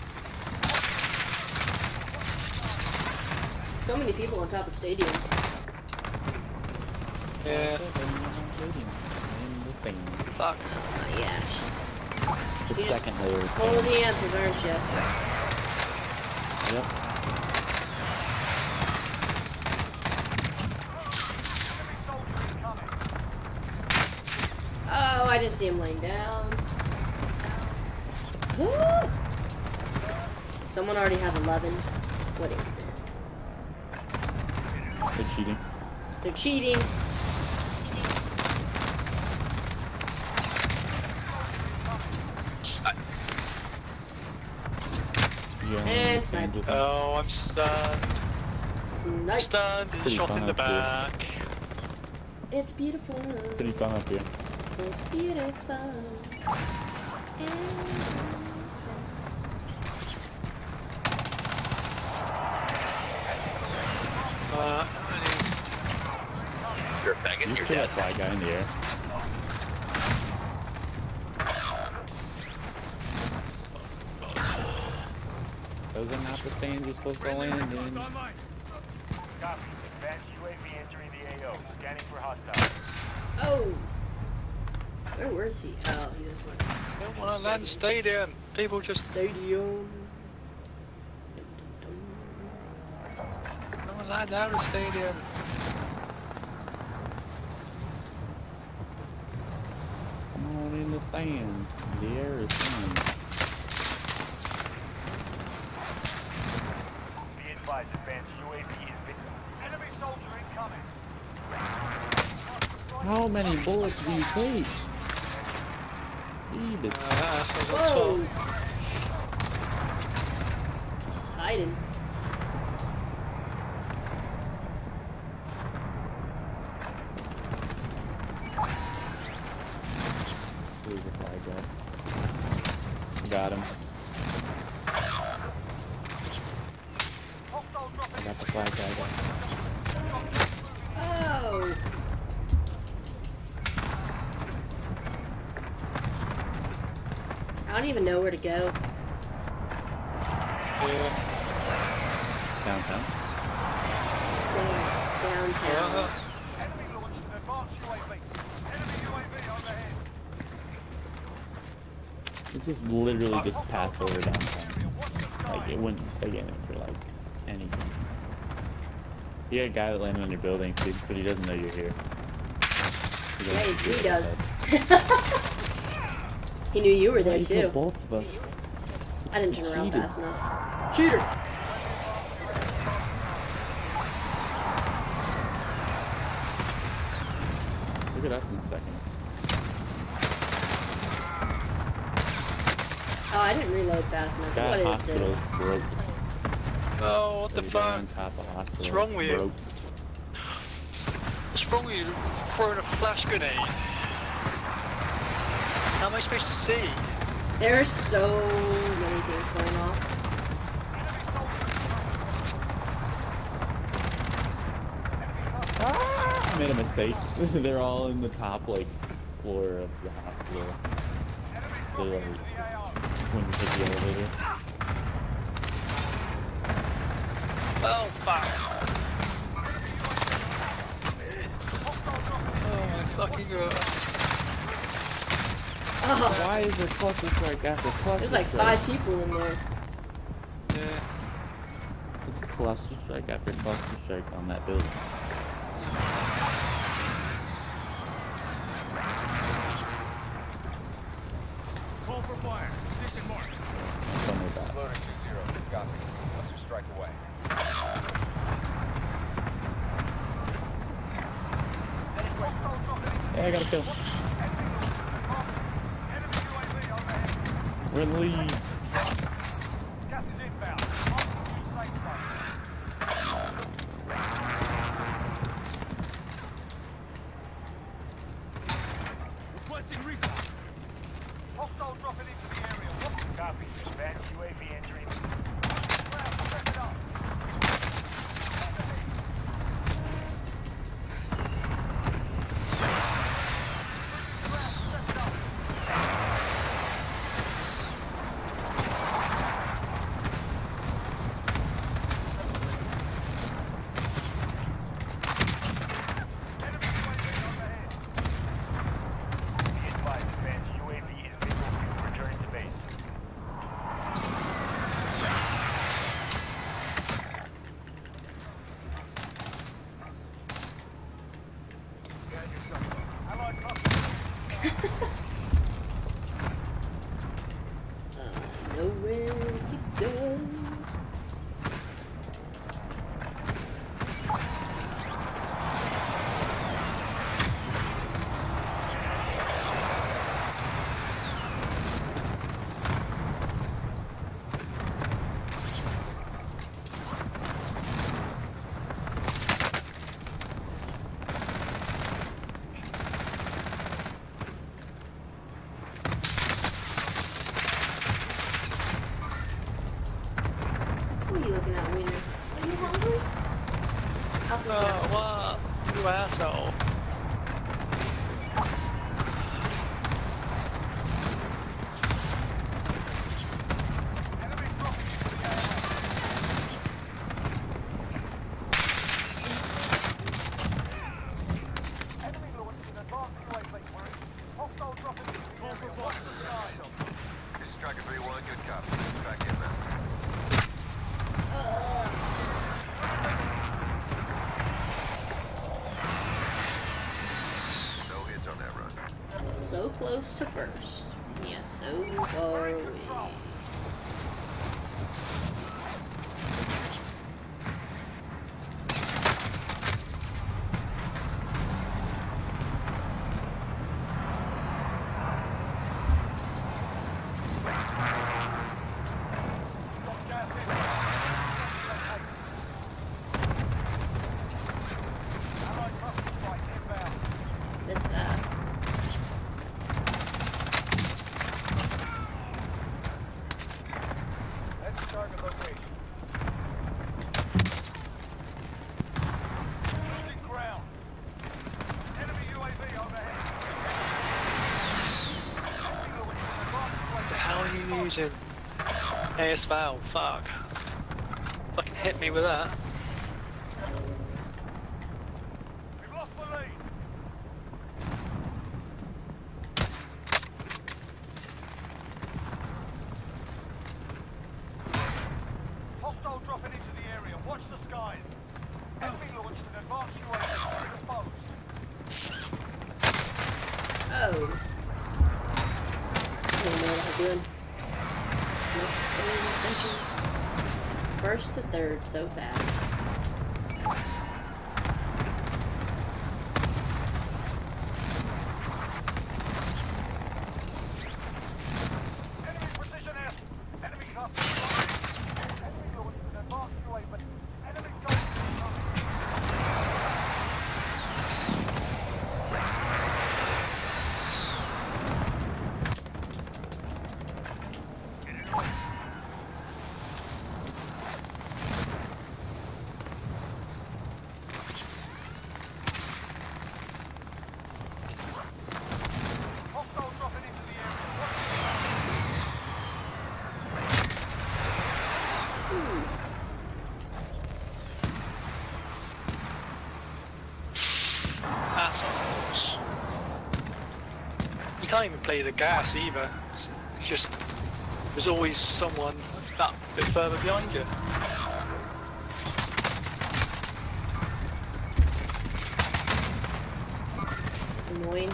So many people on top of stadium. Yeah. In the thing. Fuck. Oh, yeah. The You just second layer is Follow the answers, aren't you? Yep. Oh, I didn't see him laying down. Woo! Someone already has eleven. What is this? They're cheating. They're cheating. Yeah, And sand snipe. with them. Oh, I'm stunned. Snipe. Stunned. Pretty Shot fun in the up here. back. It's beautiful. Pretty fun up here. It's beautiful. Uh, you're a faggot. You You're put dead. that fly guy in the air. Those are not the stands you're supposed to land in. Copy. Advanced U A V entering the A O. Scanning for hostiles. Oh. Where was he? Oh, he was like Don't want to land stadium. People just stadium. don't want to land out of stadium. Come on in the stands. The air is fine. Be advised, advanced U A V is big. Enemy soldier incoming. How many bullets do you take? Jesus. Uh, so Whoa. that's all. Just hiding. There's a fly guy. Got him. Hostile I dropping got the fly guy. Oh. I don't even know where to go. Yeah. Downtown. It's downtown. Uh, enemy launched an advanced U A V. Enemy U A V overhead. It just literally just passed over downtown. Area, watch the Like, skies. it wouldn't stay in it for, like, anything. You got a guy that landed on your building, Steve, but he doesn't know you're here. He Yeah, doesn't he, see he it does. outside. He knew you were Why there you too. killed both of us. I didn't turn around Cheated. fast enough. Cheater! Look at us in a second. Oh, I didn't reload fast enough. That What is hospital this? is broke. Oh, what the Every guy fuck? on top of the hospital What's wrong is with you? broke. What's wrong with you throwing a flash grenade? How am I supposed to see? There's so many things going off. Ah, I made a mistake. They're all in the top, like, floor of the hospital. They're like, when you take the elevator. Oh, fuck. Oh, my fucking god. Oh, Why is there cluster strike after cluster there's like strike? five people in there. Yeah. It's cluster strike after cluster strike on that building. Call for fire. Position mark. I'm done with that. Loader two zero. Copy. Cluster strike away. Hey, I got a kill. Enemy U A V overhead. We're in the lead. Gas is inbound. Mark the new safe zone. Requesting recon. Hostile dropping into the area. What? Copy. Advanced U A V entering. Ground, step it up. Ground, step it up. Enemy U A V overhead. Be advised, advanced U A V is visual fuel returning to base. Get yourself up. Allied cluster. Uh, nowhere to go. What are you looking at, Wiener? Are you hungry? Up and Oh, down. what? You asshole. Enemy dropping into the area. Enemy launched an advanced U A V. Hostile dropping into the area. Watch the skies. This is Striker three one. Good copy. Track inbound. No hits on that run. So close to first. And yet so far away. Got gas in. Allied cluster strike inbound. Missed that. Let's target location. Losing ground. Enemy U A V overhead. Enemy launched an advanced U A V. The hell are you using? A S Val, fuck. Fucking hit me with that. We've lost the lead. Hostile dropping into the area. Watch the skies. Enemy launched an advanced U A V. Exposed. Oh. doing? Nope, paying attention. First to third, so fast. Enemy precision air. Enemy cluster. Enemy launches an advanced U A V. Enemy hostile dropping into the area. Assholes. You can't even play the gas either. It's it's just there's always someone that bit further behind you. It's annoying.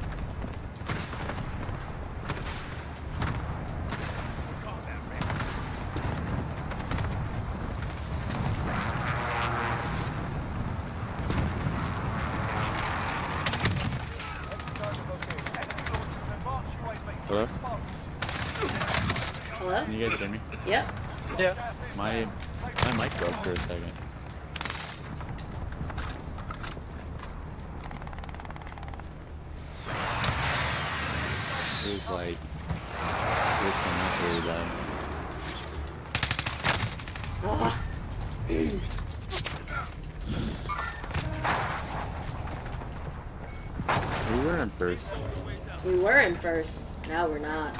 Hello? Hello? Can you guys hear me? Yep. Yeah. My my mic broke for a second. It was like glitching out really bad. Oh. We were in first. We were in first. Now we're not.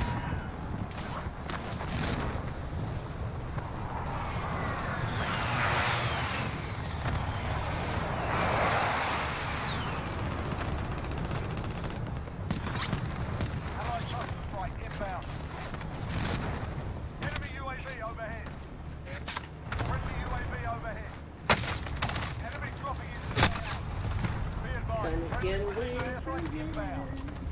Allied cluster strike inbound. Enemy U A V overhead. Friendly U A V overhead. Enemy dropping into the area. Be advised. Gonna get Friendly away precision from airstrike you. inbound.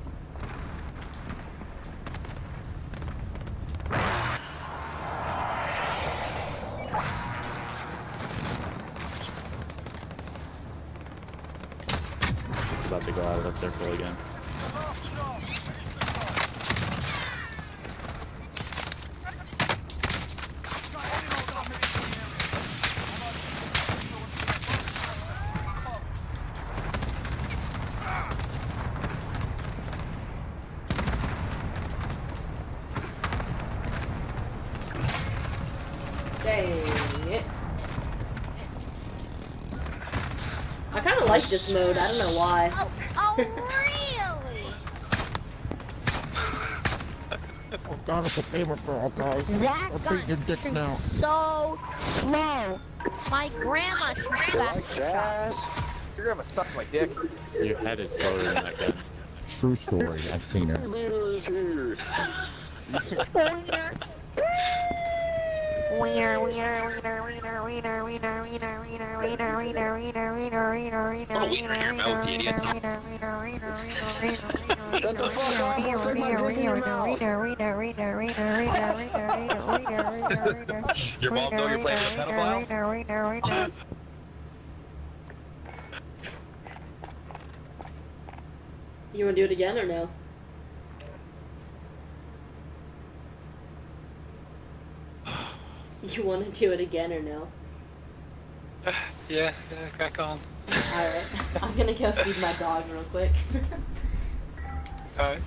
It's about to go out of the circle again. The last chance. Finish the job. Dang it. I kind of like this mode. I don't know why. Oh, oh really? Oh God, it's a favorite for all guys. That I'll gun beat your dicks now. so slow. My grandma shoots faster shots. Your grandma sucks my dick. Your head is slower than that gun. True story. I've seen her. Wiener, wiener, wiener, wiener, wiener, wiener, wiener, wiener, wiener, wiener, wiener, wiener, wiener, wiener, Oh, wiener in your mouth, you idiot. Shut the fuck up, I'll stick my dick in your mouth. Your mom know you're playing with a pedophile? You want to do it again or no? You want to do it again or no? Yeah, yeah, crack on. Alright. I'm gonna go feed my dog real quick. Alright.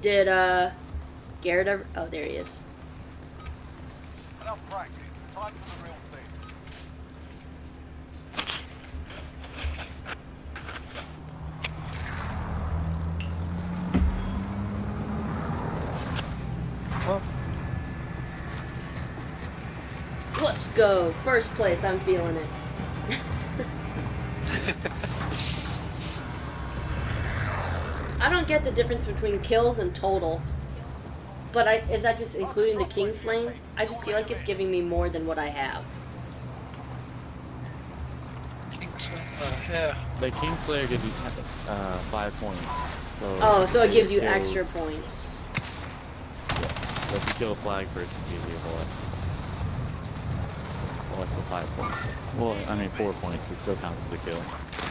Did uh Garrett ever? Oh, there he is. Enough practice. Time for the real thing. Let's go. First place. I'm feeling it. I don't get the difference between kills and total. But I, is that just including the Kingslayer? I just feel like it's giving me more than what I have. Kingslayer, yeah. The Kingslayer gives you ten, uh, five points. So Oh, so it gives you kills- extra points. Yeah. So if you kill a flag person, it gives you a whole extra, whole extra five points. Well, I mean four points. It still counts as a kill.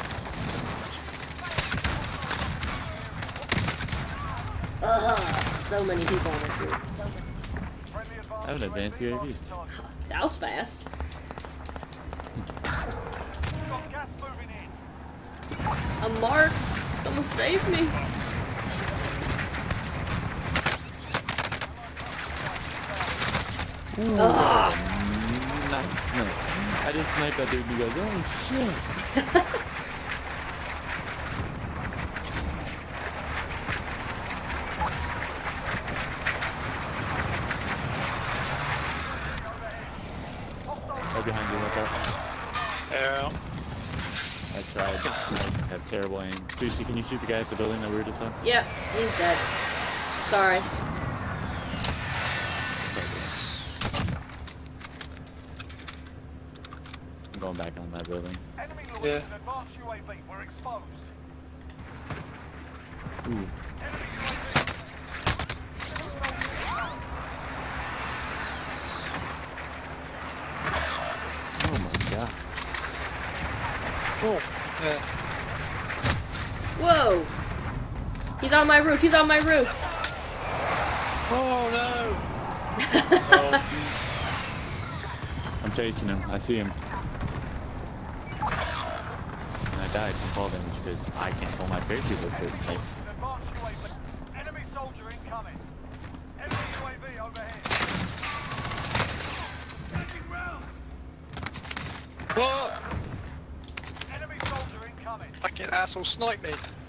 Ugh, so many people on the group. I have an advanced U A V. That was fast. Got gas moving in. I'm marked. Someone save me. Ugh. Nice snipe. I just sniped that dude and he goes, oh shit. Right behind you, look up. Yeah. I tried. I have terrible aim. Sushi, can you shoot the guy at the building that we were just on? Yep, he's dead. Sorry. I'm going back on that building. Enemy launching Yeah. an advanced U A V. We're exposed. Ooh. Oh my god. Oh, yeah. Whoa! He's on my roof. He's on my roof. Oh no! I'm chasing him. I see him. And I died from fall damage because I can't pull my parachute this way. An advanced U A V. Enemy soldier incoming. Enemy U A V overhead. Taking rounds. What? Enemy soldier incoming. Fucking asshole sniped me.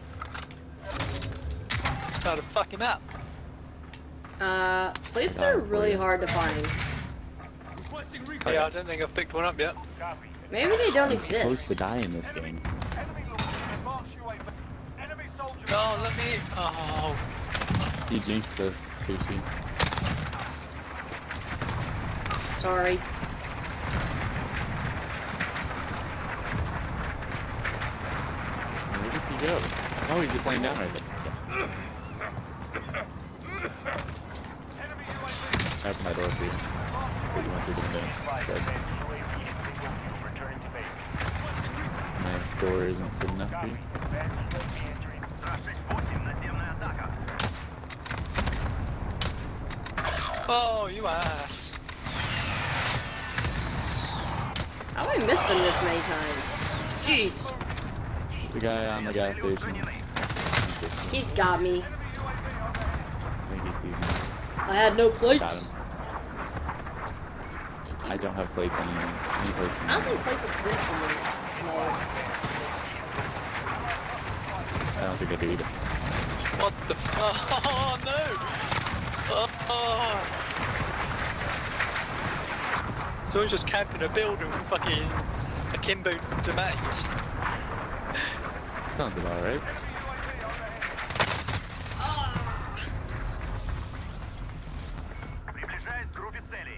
Try to fuck him up. Uh, plates are really hard to find. Requesting recon. Yeah, I don't think I've picked one up yet. Copy. Maybe they don't I'm supposed exist. to die in this game. Enemy launching an advanced U A V. Enemy soldier. Oh, let me. Oh. You jinxed us, Sushi. Sorry. Where did he go? Oh, he's just laying down right there. Enemy U A V. That's my door for you. But you went through the thing. Five Good. advanced U A V is visual view. Return to base. Requesting recon. My door isn't good enough for Copy. you. Advanced U A V entering. Oh, you ass. How have I missed him this many times? Jeez. The guy on the gas station. He's got me. I think he sees me. I had no Got plates. him. I don't have plates on any, any plates on I don't me. think plates exist in this mode. I don't think I do either. What the f- Oh, no! Oh, oh. Someone's just camping a building with fucking akimbo tomatoes. Sounds about right. Приближаясь к группе целей.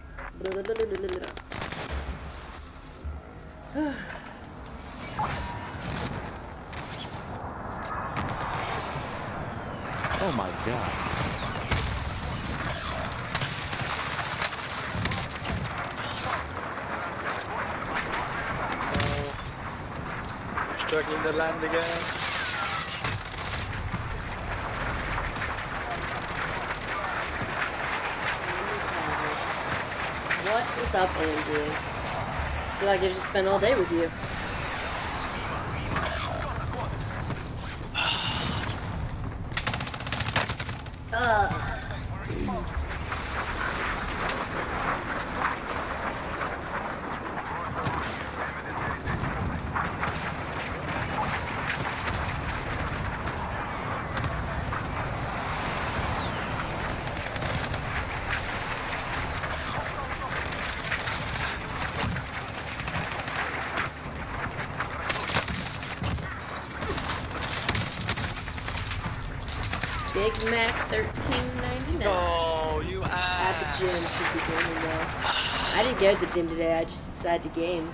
Oh my god. Oh. Struggling to land again. What is up, Andrew? I feel like I just spent all day with you. Uh. Big Mac thirteen ninety-nine. Oh, you At ass. the gym should be gaming though. I didn't get at the gym today, I just decided to game.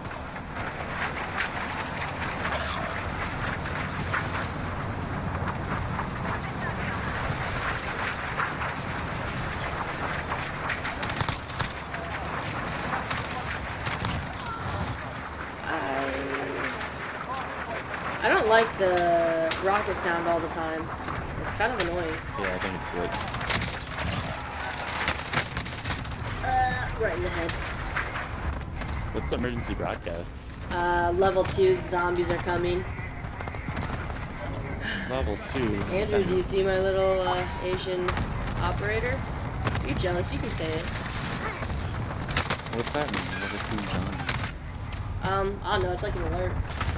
I I don't like the rocket sound all the time. It's kind of annoying. Yeah, I think it's good. Uh, right in the head. What's the emergency broadcast? Uh, level two, zombies are coming. Level two. Andrew, do you see my little uh, Asian operator? You're jealous, you can say it. What's that mean? Level two zombies. Um, I don't know, it's like an alert.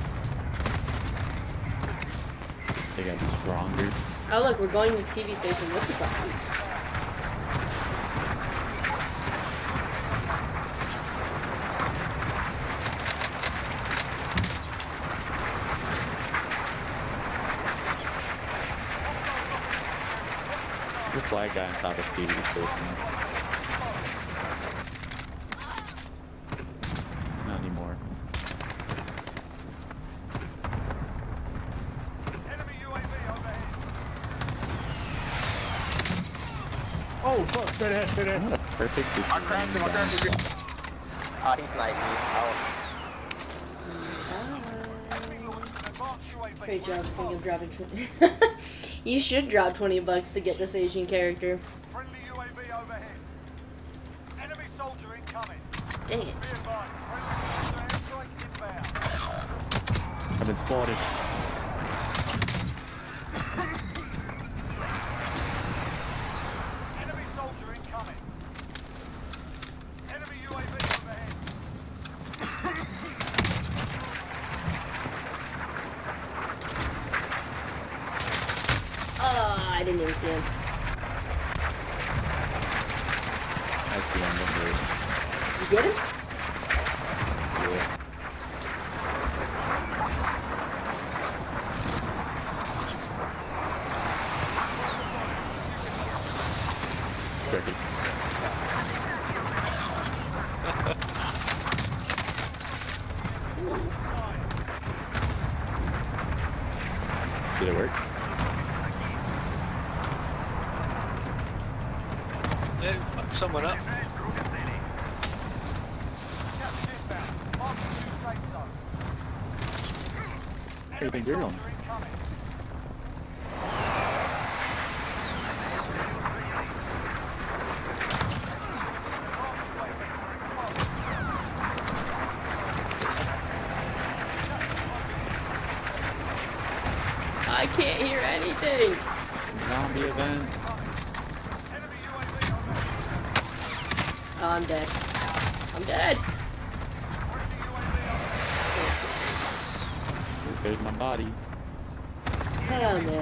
They got stronger. Oh look, we're going to the T V station with the zombies. The flag guy on top of T V station. Not anymore. Enemy U A V overhead. Oh, fuck, dead head, dead head. What a perfect decision. I cracked him, I cracked him. Ah, he sniped me. Enemy launched an advanced U A V. Great job, thinking of dropping twenty. You should drop twenty bucks to get this Asian character. Friendly U A V overhead. Enemy soldier incoming. Dang it. Be advised, friendly soldier airstrike inbound. I've been spotted. Enemy soldier incoming. Enemy U A V overhead. Oh, I didn't even see him. I see him. Look at Did you get him? it. Yeah. Cricket. Did it work? Yeah, fuck someone up. Gas inbound. Marking new safe zone. Where do you think you're going? Soldier incoming. I can't hear anything. Zombie event. Oh, I'm dead. I'm dead. There's my body. Hell, man. Enemy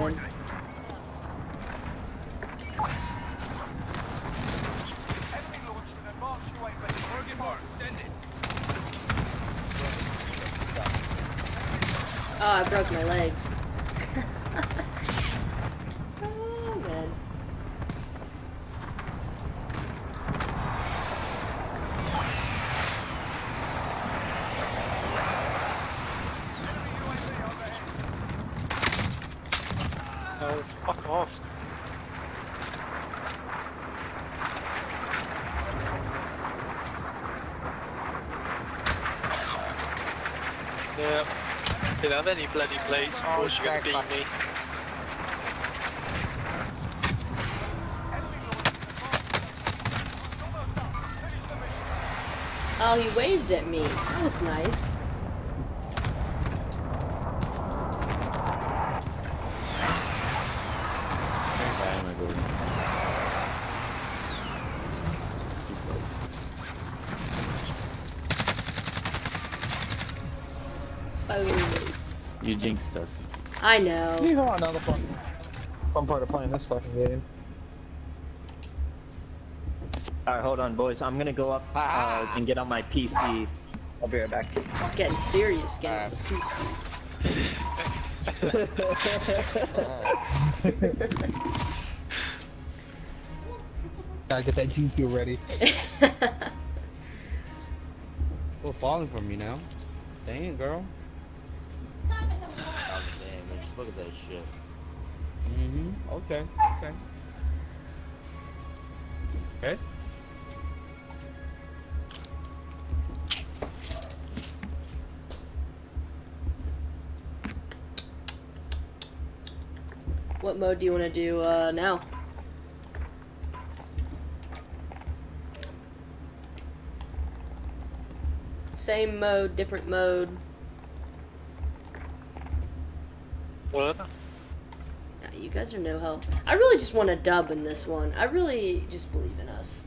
launched an advanced U A V. Target mark. Send it. Oh, I broke my legs. Oh, man. Oh, fuck off. Yeah. Didn't have any bloody plates. Of Oh, course you're gonna back, beat me. Oh, he waved at me. That was nice. Why am I going? You jinxed us. I know. Yeehaw, another fun, fun part of playing this fucking game. Alright, hold on, boys. I'm gonna go up uh, and get on my P C. I'll be right back. Getting serious, getting Gotta get that G Q ready. We're falling from you now. Dang, girl. Oh, damn, just look at that shit. Mm-hmm. Okay. Okay. Okay. What mode do you want to do uh, now? Same mode, different mode. Whatever. Yeah, you guys are no help. I really just want a dub in this one. I really just believe in us.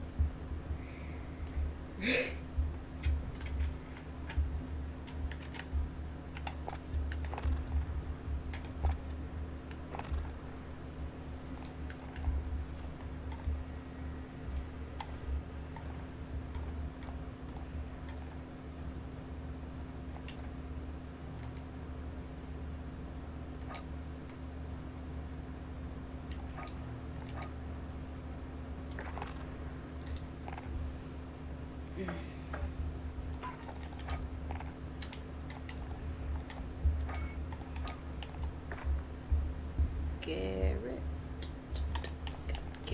Garrett. Kick.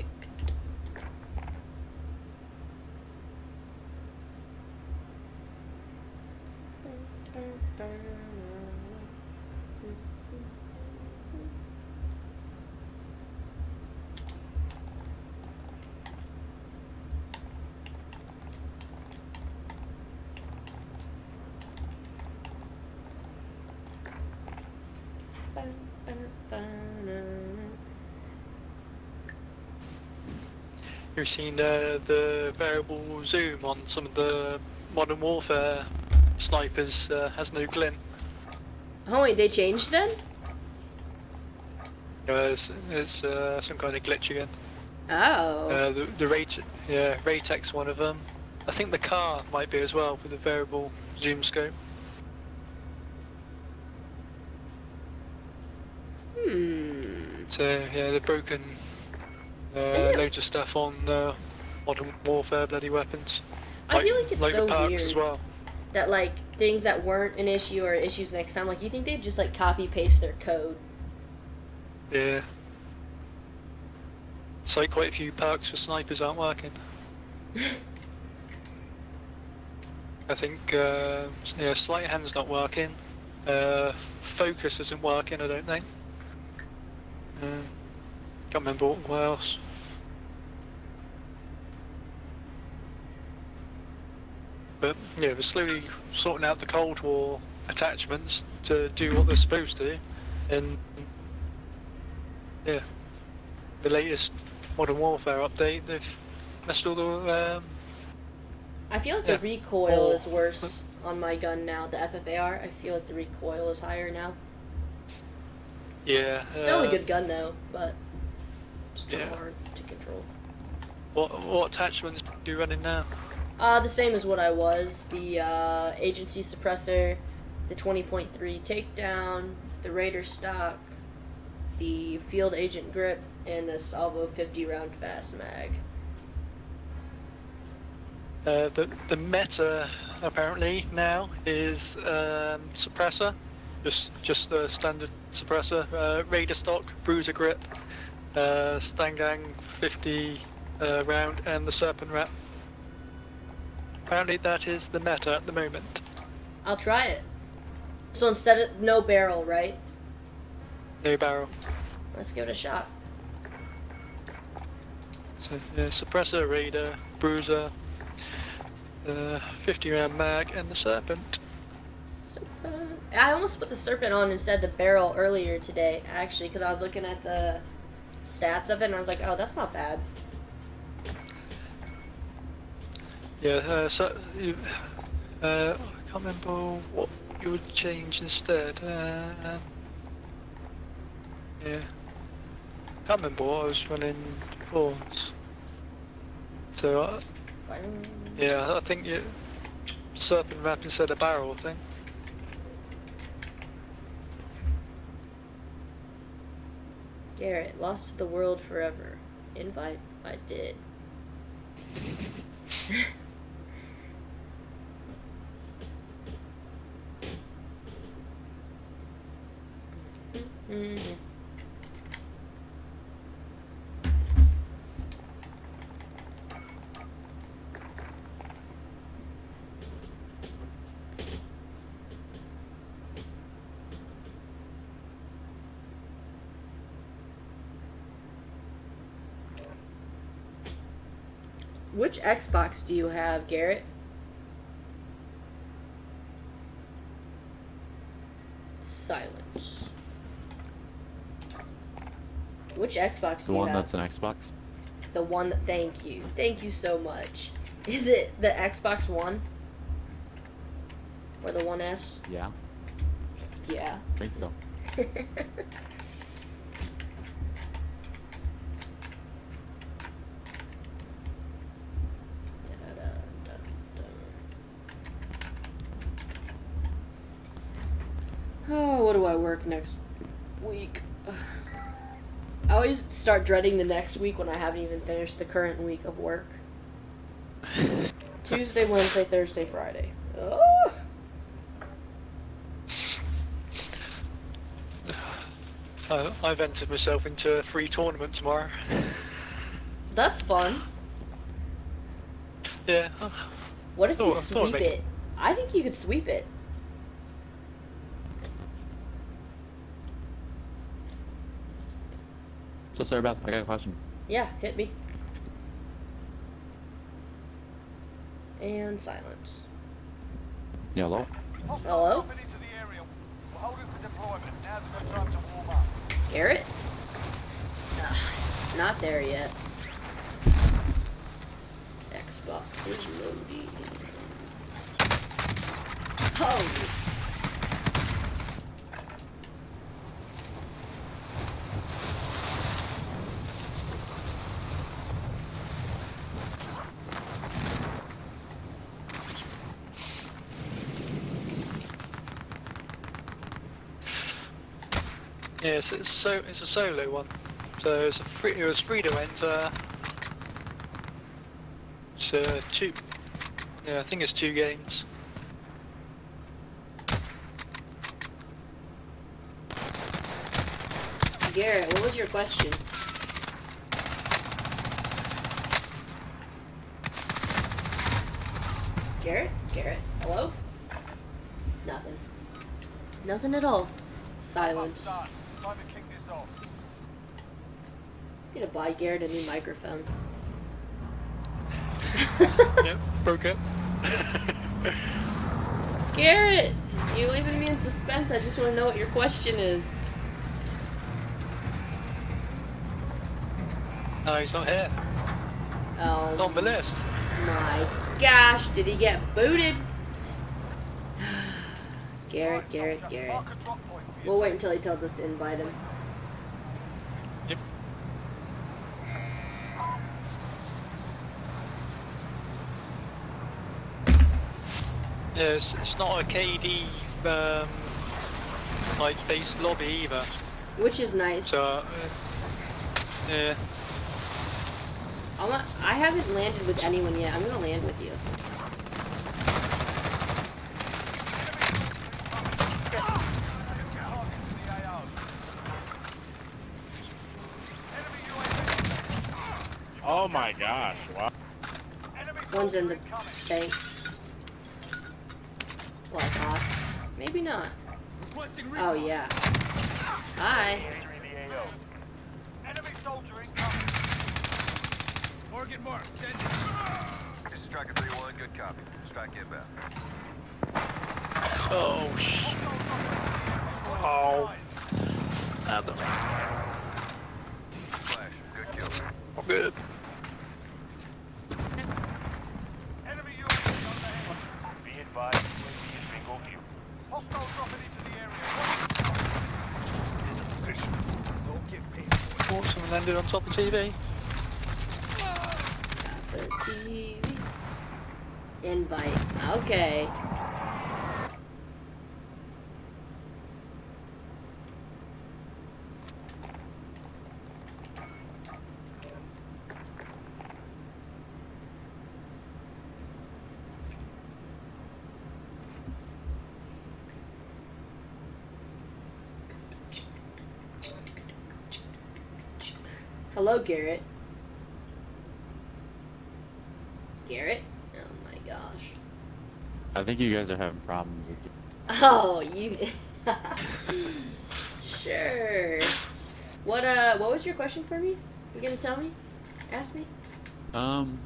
You've seen uh, the variable zoom on some of the Modern Warfare snipers uh, has no glint. Oh wait, they changed then? Uh, it's it's uh, some kind of glitch again. Oh. Uh, the the rate yeah Raytek's one of them. I think the car might be as well with the variable zoom scope. Hmm. So yeah, they've broken uh, Yeah. loads of stuff on uh, Modern Warfare bloody weapons. I feel like it's like so the perks weird as well. that like things that weren't an issue are issues next time. Like you think they'd just like copy paste their code? Yeah. So quite a few perks for snipers aren't working. I think uh, yeah, sleight of hand's not working. Uh, focus isn't working, I don't think. Uh, can't remember what, what else. But yeah, we're slowly sorting out the Cold War attachments to do what they're supposed to, and yeah, the latest Modern Warfare update, they've messed all the. Um, I feel like Yeah. the recoil Oh. is worse on my gun now. The F F A R. I feel like the recoil is higher now. yeah. Still uh, a good gun though, but still yeah. hard to control. What what attachments are you running now? Uh, the same as what I was. The uh, agency suppressor, the twenty point three takedown, the Raider stock, the field agent grip, and the Salvo fifty round fast mag. Uh, the the meta apparently now is um, suppressor, just just the standard suppressor, uh, Raider stock, Bruiser grip, uh, Stangang fifty uh, round, and the Serpent wrap. Apparently that is the meta at the moment. I'll try it. So instead of no barrel, right? No barrel. Let's give it a shot. So yeah, suppressor, Raider, Bruiser, uh, fifty round mag, and the Serpent. Serpent. I almost put the Serpent on instead of the barrel earlier today, actually, because I was looking at the stats of it and I was like, oh, that's not bad. Yeah, uh, so you, uh, I can't remember what you would change instead. Uh, yeah. Can't remember what I was running before. So, uh, yeah, I think you serpent wrap instead of barrel thing. Garrett, lost to the world forever. Invite? I did. Mm-hmm. Which Xbox do you have, Garrett? Silence. Which Xbox The do you one have? that's an Xbox? The one that, thank you. Thank you so much. Is it the Xbox One? Or the One S? Yeah, Yeah. I think so. Oh, what do I work next week? I always start dreading the next week when I haven't even finished the current week of work. Tuesday, Wednesday, Thursday, Friday. Oh! Uh, I've entered myself into a free tournament tomorrow. That's fun. Yeah. What if you Oh, I thought sweep maybe- it? I think you could sweep it. So, sorry, Beth, I got a question. Yeah, hit me. And silence. Yeah, hello? Hello? Dropping into the area. We're holding for deployment. Now's a good time to warm up. Garrett? Ugh, not there yet. Xbox is loading. Oh! Yeah, it's, it's so it's a solo one. So it's a free, it was free to enter. It's uh, two. Yeah, I think it's two games. Garrett, what was your question? Garrett? Garrett? Hello? Nothing. Nothing at all. Silence. Done. Time to kick this off. I'm gonna buy Garrett a new microphone. Yep, broke it. Garrett! You're leaving me in suspense. I just want to know what your question is. No, he's not here. Oh. Not on the list. My gosh, did he get booted? Garrett, Garrett, Garrett. Mark a drop point for you. We'll wait until he tells us to invite him. Yep. Yeah, it's, it's not a K D um, like based lobby either. Which is nice. So uh, yeah. I'm not, I haven't landed with anyone yet. I'm gonna land with you. Oh my gosh, wow. One's in the bank. Well, I thought. Maybe not. Oh, yeah. Hi. Enemy soldier incoming. Target marked. Send it. This is Striker three one, good copy. Strike inbound. Oh sh. Oh. Other. Flash, good kill. Oh, good. Enemy U A V on the head. Be advised, U A V is bingo fuel. Hostiles dropping into the area. Don't get paid for it. Oh, someone landed on top of T V. The T V. Invite. Okay. Hello, Garrett. Garrett? Oh my gosh. I think you guys are having problems with you. Oh, you. Sure. What uh? What was your question for me? You gonna tell me? Ask me. Um.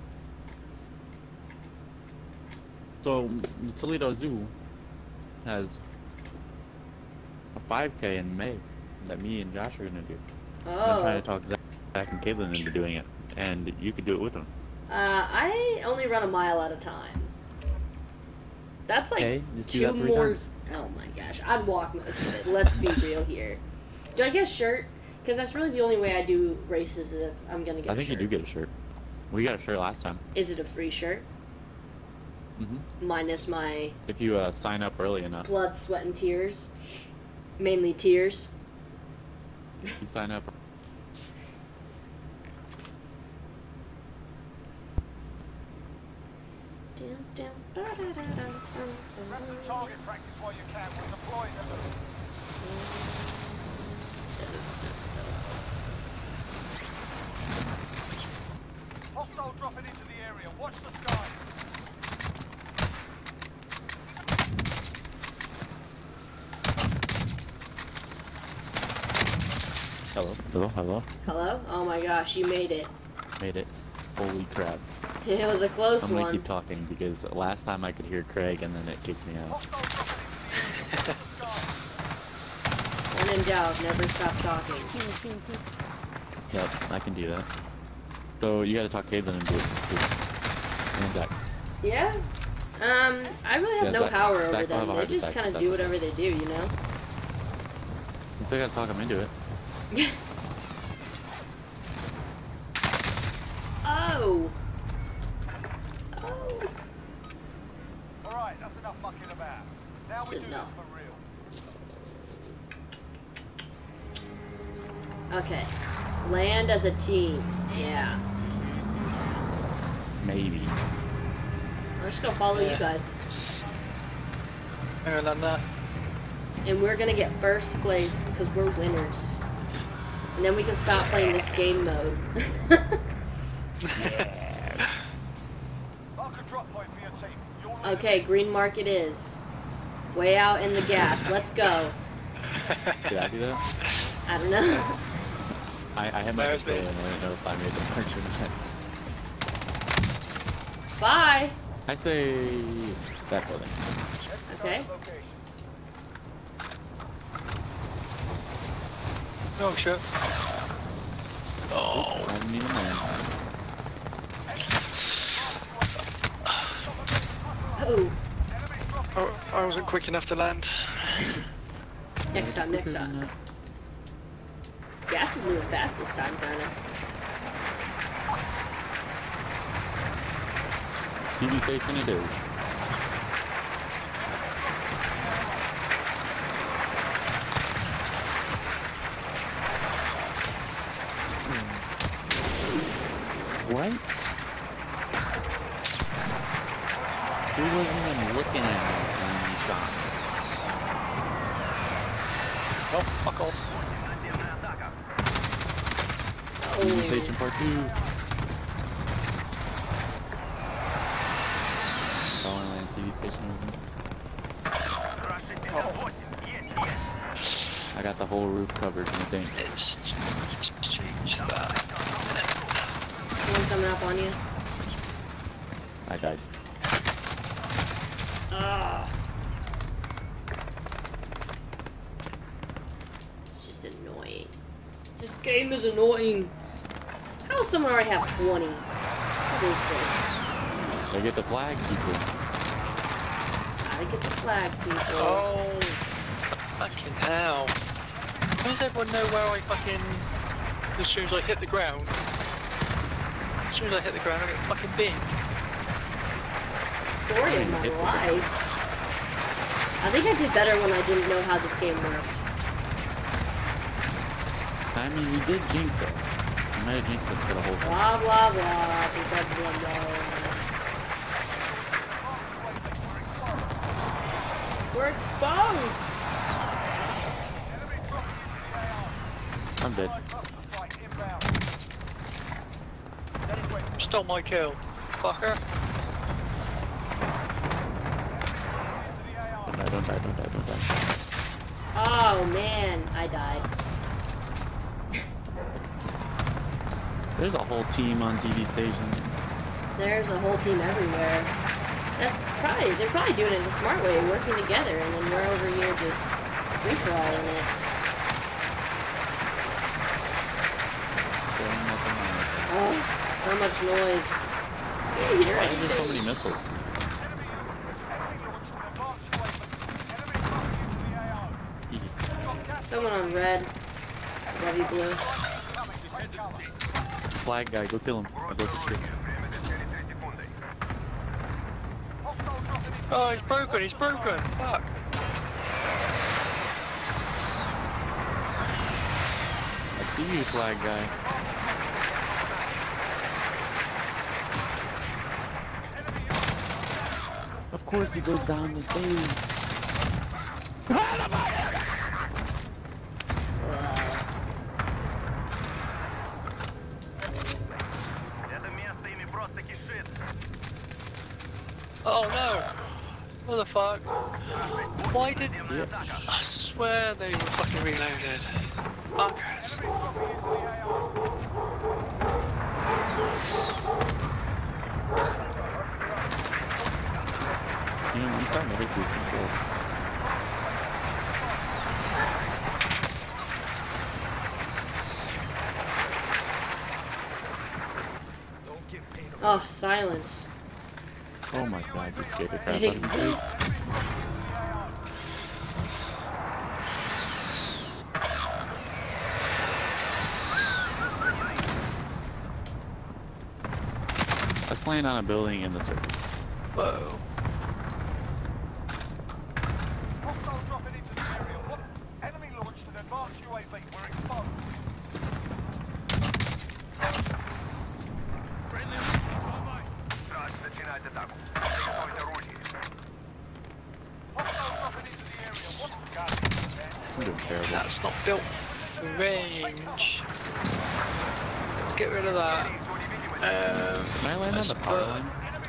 So the Toledo Zoo has a five K in May that me and Josh are gonna do. Oh. I'm trying to talk Zach and Caitlin into doing it, and you could do it with them. Uh, I only run a mile at a time. That's like Okay, just do two that three more. times. Oh my gosh, I'd walk most of it. Let's be real here. Do I get a shirt? Because that's really the only way I do races if I'm gonna get I a think shirt. you do get a shirt. We got a shirt last time. Is it a free shirt? Mm-hmm. Minus my If you uh, sign up early enough, blood, sweat, and tears. Mainly tears. you sign up. Grab some target practice while you can. We're deploying them. Hostile dropping into the area. Watch the skies. Hello, hello, hello. Hello? Oh my gosh, you made it. Made it. Holy crap. It was a close I'm gonna one. keep talking because last time I could hear Craig and then it kicked me out. When in doubt, never stop talking. Yep, I can do that. So you gotta talk Caitlin into it. And Zach. Yeah? Um, I really have Yeah, no Zach- power Zach over will them. have a They heart just attack, kind of that's do okay. whatever they do, you know? You still gotta talk him into it. Oh! Oh! Alright, that's enough mucking about. Now we That's do this enough. for real. Okay. Land as a team. Yeah. Maybe. I'm just gonna follow you guys. Hang on there. And we're gonna get first place because we're winners. And then we can stop playing this game mode. Mark a drop point for your team. You're Okay, green mark it is. Way out in the gas. Let's go. Did I do that? I don't know. I, I had my There's control me. and I didn't know if I made the marks or not. Bye. I say that building. Okay. Oh shit. Oh, I didn't even land. Oh. Oh, I wasn't quick enough to land. Next time, next Quicker than time. that. Gas is moving fast this time, kinda. T V station it is. What? He wasn't even looking at me when he shot me. Oh, fuck off. T V station part two. Calling land T V station with me. I got the whole roof covered, I think. Let's change that. One coming up on you. I died. Ah. It's just annoying. This game is annoying. How does someone already have twenty? What is this? They get the flag people. I Look at the flag, people. Oh, fucking hell. How does everyone know where I fucking... As soon as I hit the ground? As soon as I hit the ground, I get fucking big. Story of my life. I think I did better when I didn't know how this game worked. I mean, you did jinx us. You might have jinxed us for the whole thing. Blah, blah, blah. Blah, blah, blah. We're exposed! I'm dead. Stole my kill, fucker. Don't die, don't die, don't die, don't die. Oh man, I died. There's a whole team on T V stations. There's a whole team everywhere. That probably they're probably doing it the smart way, working together, and then we're over here just free for all in it. Doing nothing on it. Oh, so much noise. You hear Why are there so anything? many missiles? Someone on red. Love you, blue. Flag guy, go kill him. Go kill him. Oh, he's broken, he's broken. Fuck. I see you, flag guy. Of course he goes down the stairs. Oh no! What the fuck? Why did... Yeah. I swear they were fucking reloaded. Fuckers. You know, I'm starting to hate these controls. Oh, silence. Oh my god, you scared the crap It out of me. exists. Let's land on a building in the circle. Whoa. Hostiles dropping into the area. What? Enemy launched an advanced U A V. We're exposed. Hostiles dropping into the area. What? I'm doing terrible. That's not built for range. Let's get rid of that. Um, Can I land on the power line?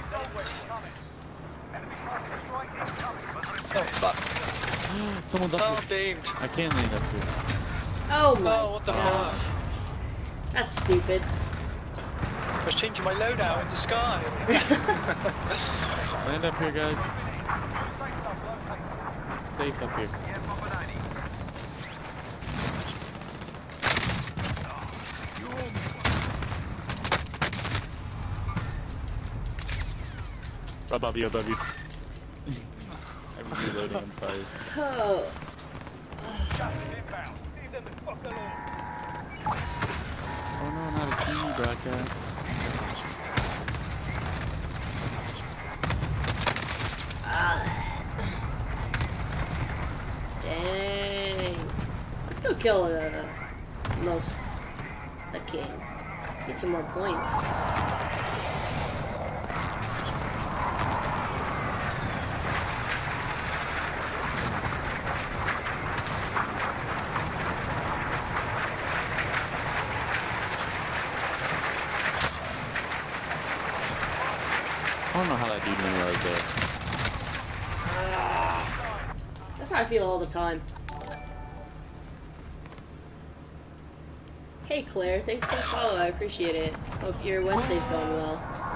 oh fuck. Someone's Oh, up I'm here. beamed. I can't land up here. Oh my Oh, what the gosh. fuck? That's stupid. I was changing my loadout in the sky. Land up here, guys. Safe up here. Above you, above you. I'm reloading, I'm sorry. Oh. Oh no, not a T V broadcast. Dang. Let's go kill uh, most the king. Get some more points. I don't know how that dude knew where I was there. That's how I feel all the time. Hey Claire, thanks for the follow, I appreciate it. Hope your Wednesday's going well.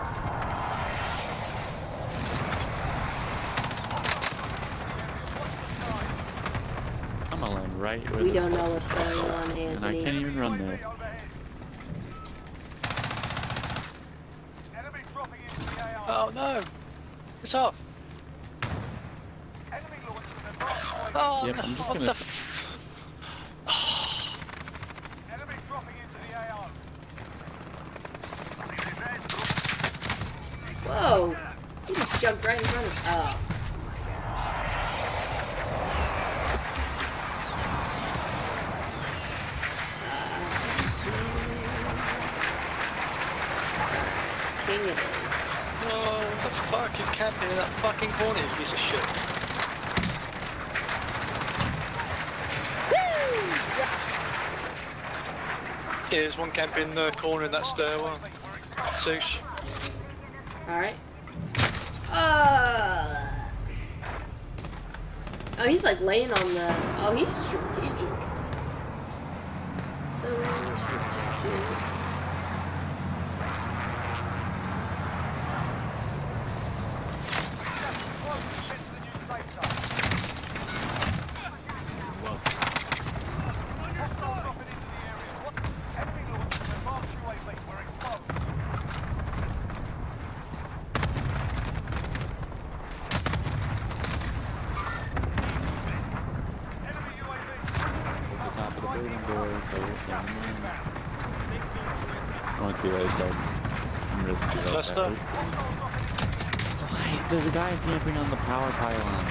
I'm gonna land right where We this don't know was. what's going on, And I Anthony. can't even run there. Enemy dropping into the A R. Oh no! It's off. Oh, Yep, I'm just what gonna. the f- Enemy dropping into the A O. Whoa! He just jumped right in front of us. Oh. King it is. Oh, what the fuck? You camping in that fucking corner, you piece of shit. Yeah, there's one camping in the corner in that stairwell. Sush. Alright. Uh. Oh, he's like laying on the. Oh, he's strategic. So strategic. Cluster. Wait, there's a guy camping on the power pylon.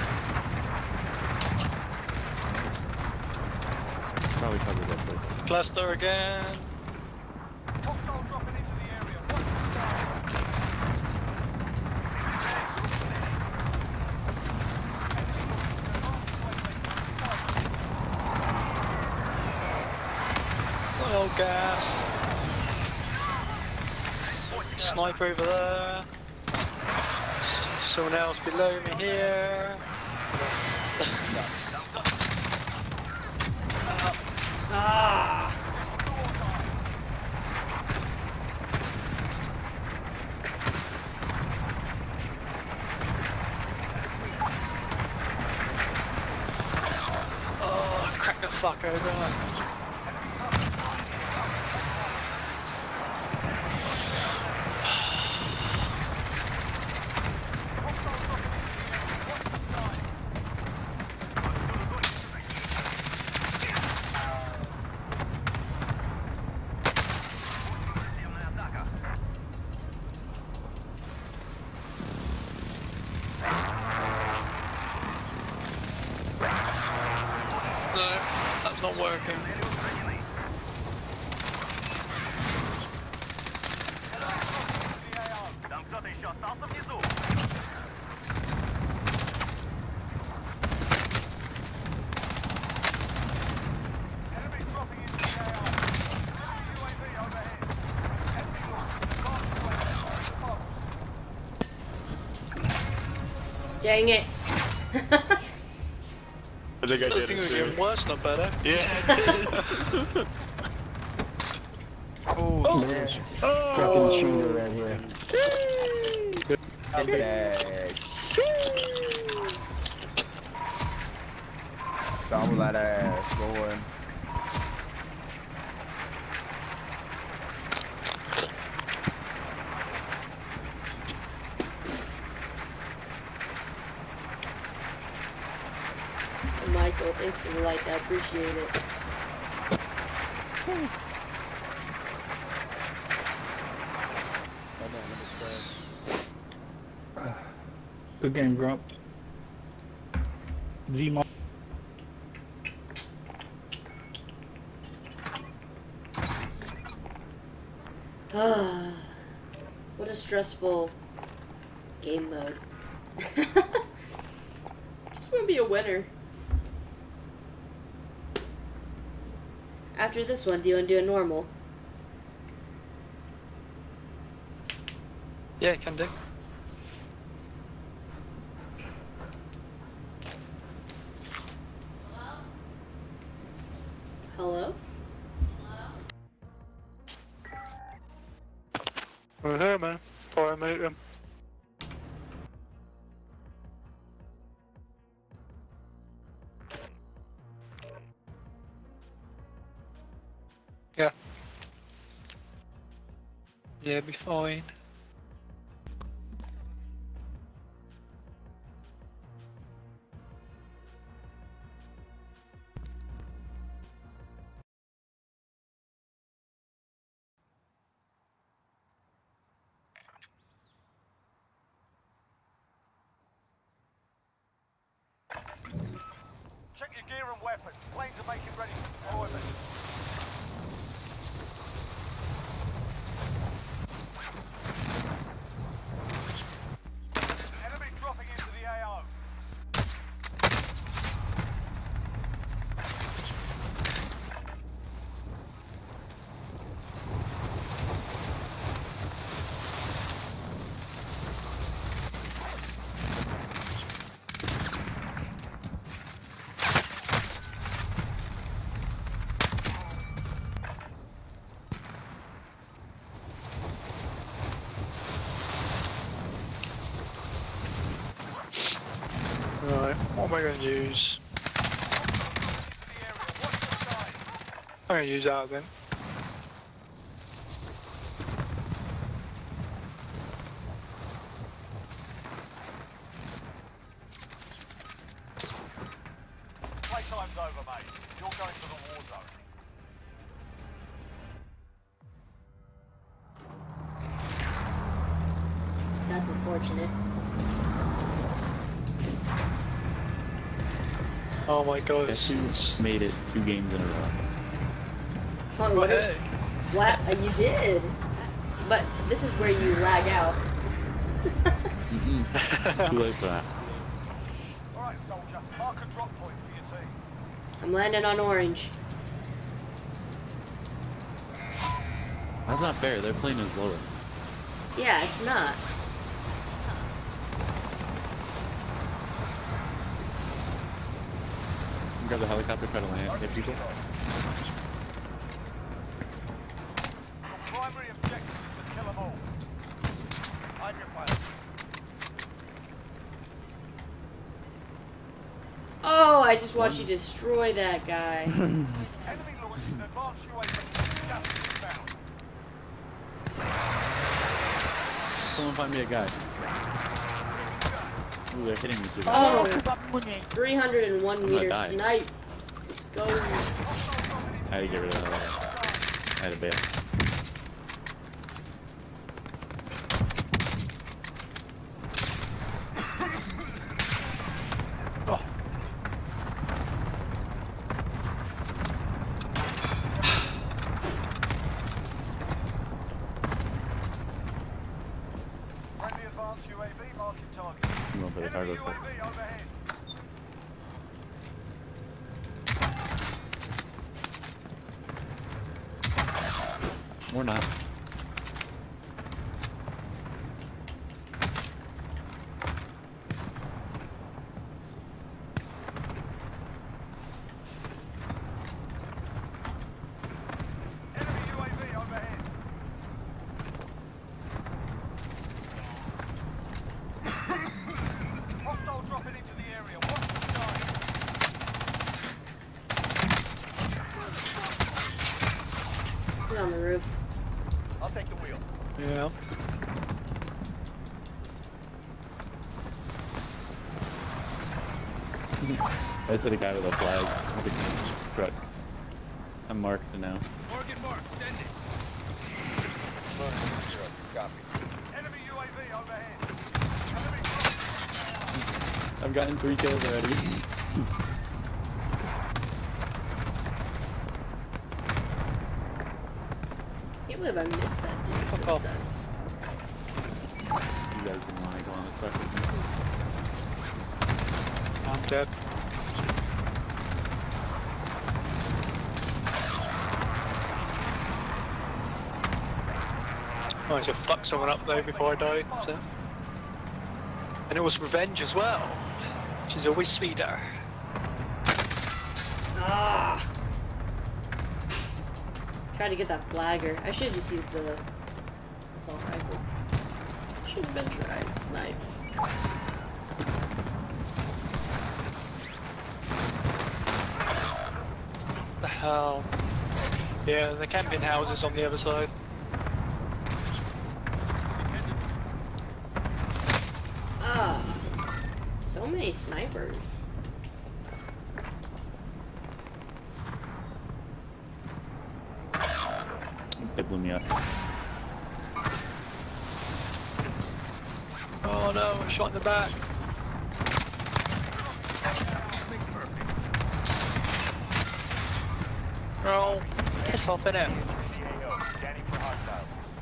Probably covered this way. Cluster again. Oh, gas. Sniper over there. Someone else below me here. Ah. Oh, crack the fuck over. No, that's not working. Там кто-то еще остался внизу. Dang it. I think I did think it was getting worse, not better. Yeah. Oh, Oh. man. Oh. Fucking cheater right here. Okay. Double that ass, boy. Michael, thanks for the like, I appreciate it. Good game, Grump. G-Mo. What a stressful game mode. Just want to be a winner. After this one, do you want to do a normal? Yeah, can do. Hello? We're here, man. Fire mate him. Yeah. Yeah, be fine. gear and weapons. Planes are making ready for deployment. Enemy dropping into the A O. Right, what am I going to use? I'm going to use that then. Playtime's over, mate. You're going to the war zone. That's unfortunate. Oh my god. Guess who made it two games in a row? Oh, what? Hey. What? Uh, you did. But this is where you lag out. Too late for that. Alright, soldier. Mark a drop point for your team. I'm landing on orange. That's not fair. Their plane is lower. Yeah, it's not. Grab the helicopter, try to land, hit people. Primary objective is to kill them all. I'm your pilot. Oh, I just watched you destroy that guy. Enemy launched an advanced U A V just inbound. Someone find me a guy. Ooh, they're hitting me too. Oh, three hundred one I'm gonna meter die. snipe. Let's go. I had to get rid of that. I had to bail. Oh. Friendly advanced U A V marking target. I'm going for the cargo Enemy ship. U A V overhead. Or not. Enemy U A V overhead. Hostile dropping into the area. Watch the skies. He's on the roof. I'll take the wheel. Yeah. I said a guy with a flag with a truck. I'm marked now. Target mark. Send it. Copy. Enemy U A V overhead. Enemy dropping. I've gotten three kills already. Can't believe I missed that dude. Fuck This off. sucks. You guys didn't want to go on this truck with me. I'm dead. Oh, I should fuck someone up though before I die. So. And it was revenge as well. She's always sweeter. Ah! Tried to get that flagger. I should have just used the assault rifle. Should have been tried to snipe. What the hell? Yeah, the camping houses on the other side. Ah! So many snipers. They blew me up. Oh no, shot in the back. Oh, piss off in it. C A O. Scanning for hostiles.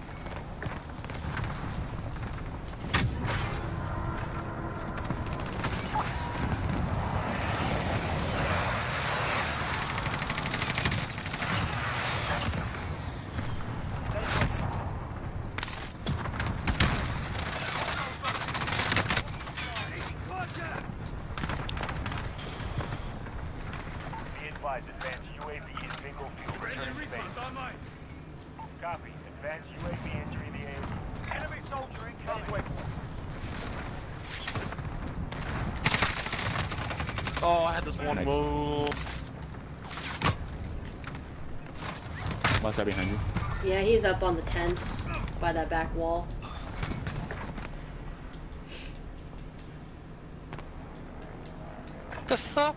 Be advised, advanced U A V is bingo fuel. Return to base. Copy. Advanced U A V entering the area. Enemy soldier incoming. Oh, I had this one Nice. move. Last guy behind you. Yeah, he's up on the tents by that back wall. What the fuck?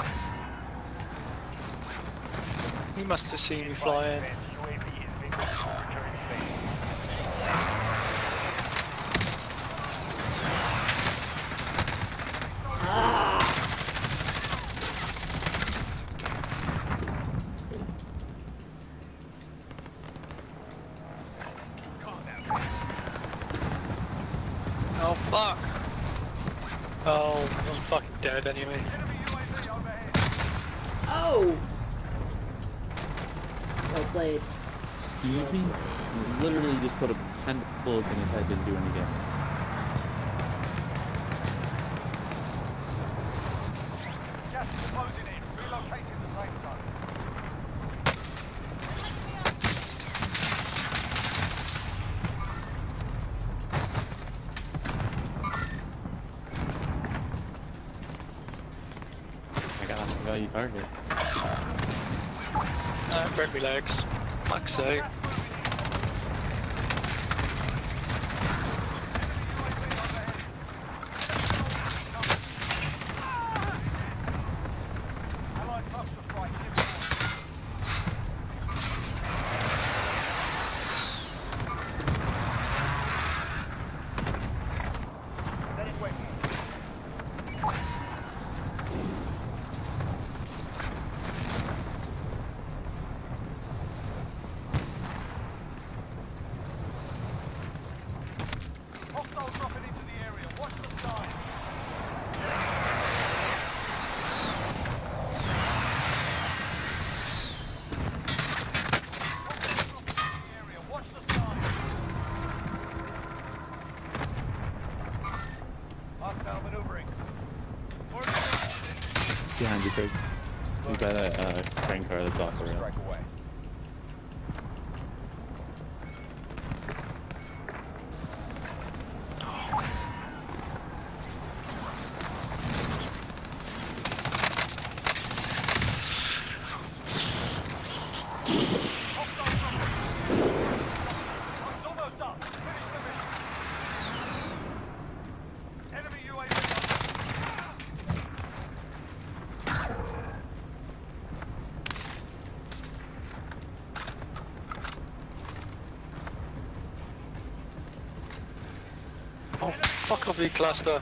He must have seen me fly in. Advanced U A V is bingo fuel. Returning to base. Oh fuck. Oh, I'm fucking dead anyway. Enemy U A V overhead. Oh! Well played. Excuse me? You literally just put a ten bullets in his head, didn't do any damage. Gas is closing in. Relocating the safe zone. I got a value target. Uh, burn me legs. Fuck's sake. Allied cluster strike imminent. Steady waiting. Hostiles dropping into the area. Watch the skies. Hostiles dropping into the area. Watch the skies. Hostile maneuvering. Behind you, Craig. You got a uh, train car that's off the rail. Strike away. It's almost up. Finish the mission. Enemy U A V. Oh, fuck off, you cluster.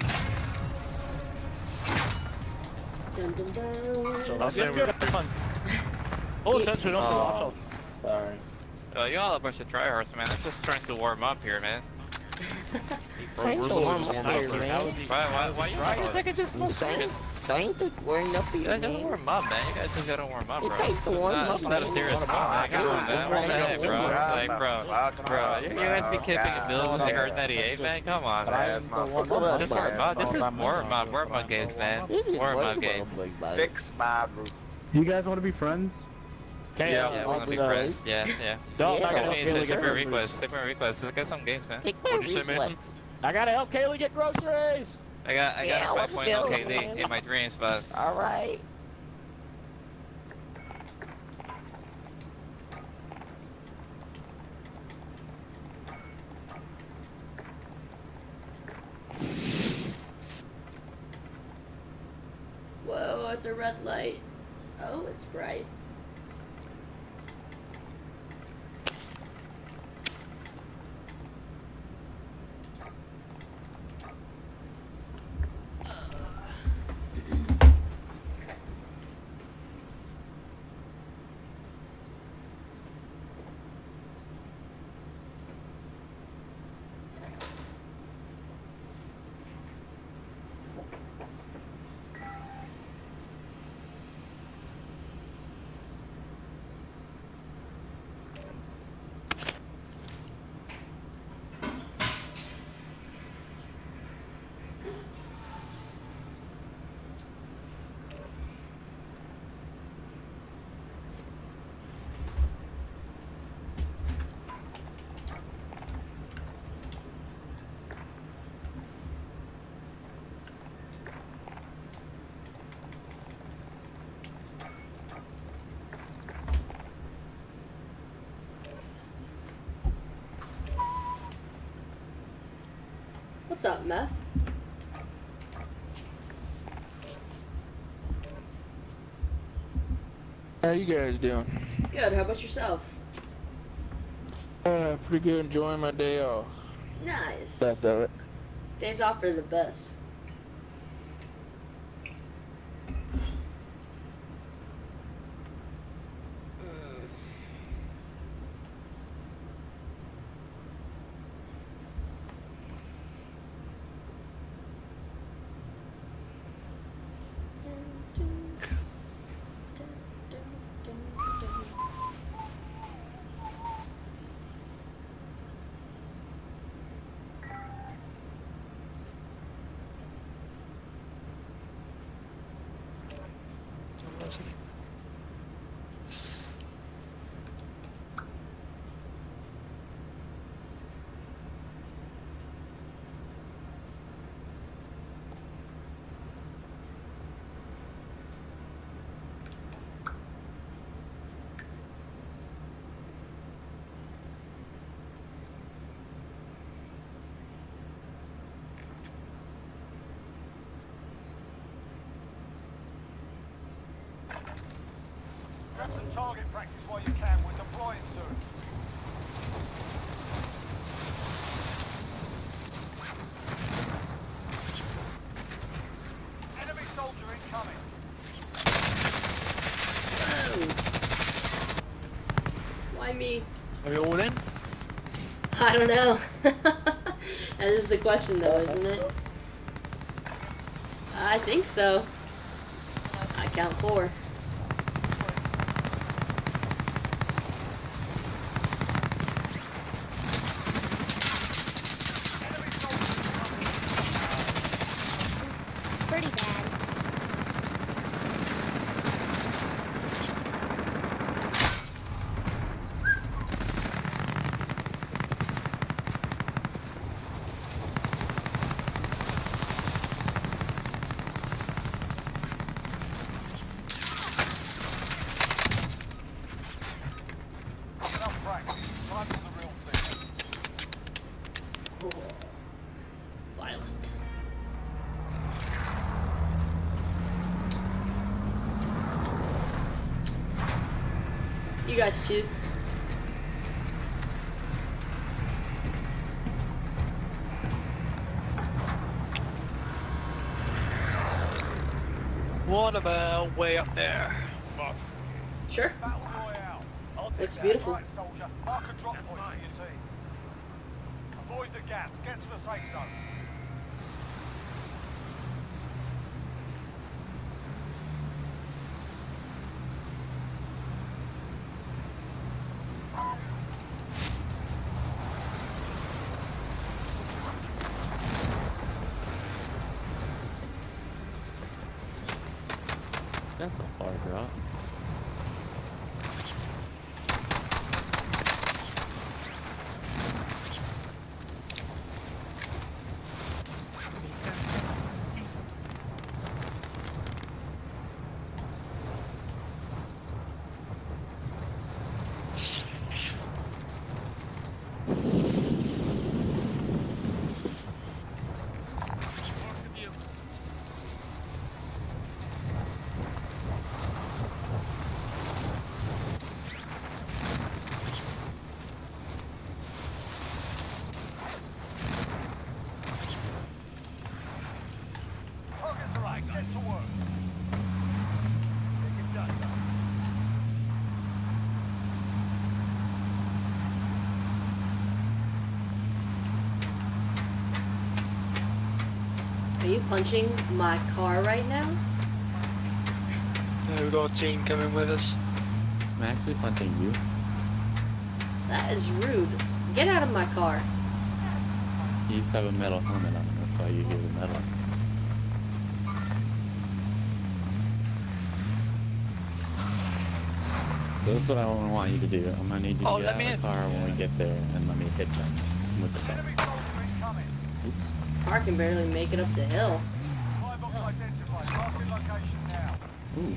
Dun, dun, dun. I'll say we're Oh, essentially, don't Oh, sorry. Uh, you all a bunch of tryhards, man. I'm just trying to warm up here, man. Trying to warm up here, Why, man. why, why you guys think I just Trying, trying to warm up You here, guys gotta man. warm up, man. You guys just gotta warm up, You bro. trying to warm Nah, up, it's not a man. serious thing, man. Come on, man. What the heck, bro? Like, bro, bro, you, you guys be camping in buildings like R ninety-eight, man. Come on, man. Just warm up. This is warm up, warm up games, man. Warm up games. Fix my roof. Do you guys want to be friends? Okay, Yeah, yeah. yeah, we're gonna be friends. Yeah, yeah. Don't, Yeah. I gotta Hey, help say Kaylee get super groceries. request, super request. Let's get some games, man. Take my What'd you say, reflex. Mason? I gotta help Kaylee get groceries! I got, I Yeah, got a let's five point oh go, K D man. in my dreams, but Alright. Whoa, it's a red light. Oh, it's bright. What's up, Meth? How you guys doing? Good, how about yourself? Uh, pretty good. Enjoying my day off. Nice. Left of it. Days off are the best. Grab some target practice while you can. We're deploying soon. Enemy soldier incoming. Why me? Are we all in? I don't know. That is the question though, isn't it? I think so. I count four. Pretty bad. Enough practice. Time for the real thing. Oh, violent. You guys choose. What about way up there? Sure. Battle Royale. I'll take Looks that. beautiful. Right, soldier. Mark a drop point for your team. Avoid the gas. Get to the safe zone. That's a far drop. Targets are right. Get to work. Get it done, though. Are you punching my car right now? Yeah, we've got a team coming with us. I'm actually punching you. That is rude. Get out of my car. You used to have a metal helmet on, that's why you hear the metal. So that's what I want you to do. I'm gonna need you to Oh, get let out me of the in. car when we get there and let me hit them with the car. Enemy soldier incoming. Oops. Car can barely make it up the hill. Firebox identified. Marking location now. Ooh.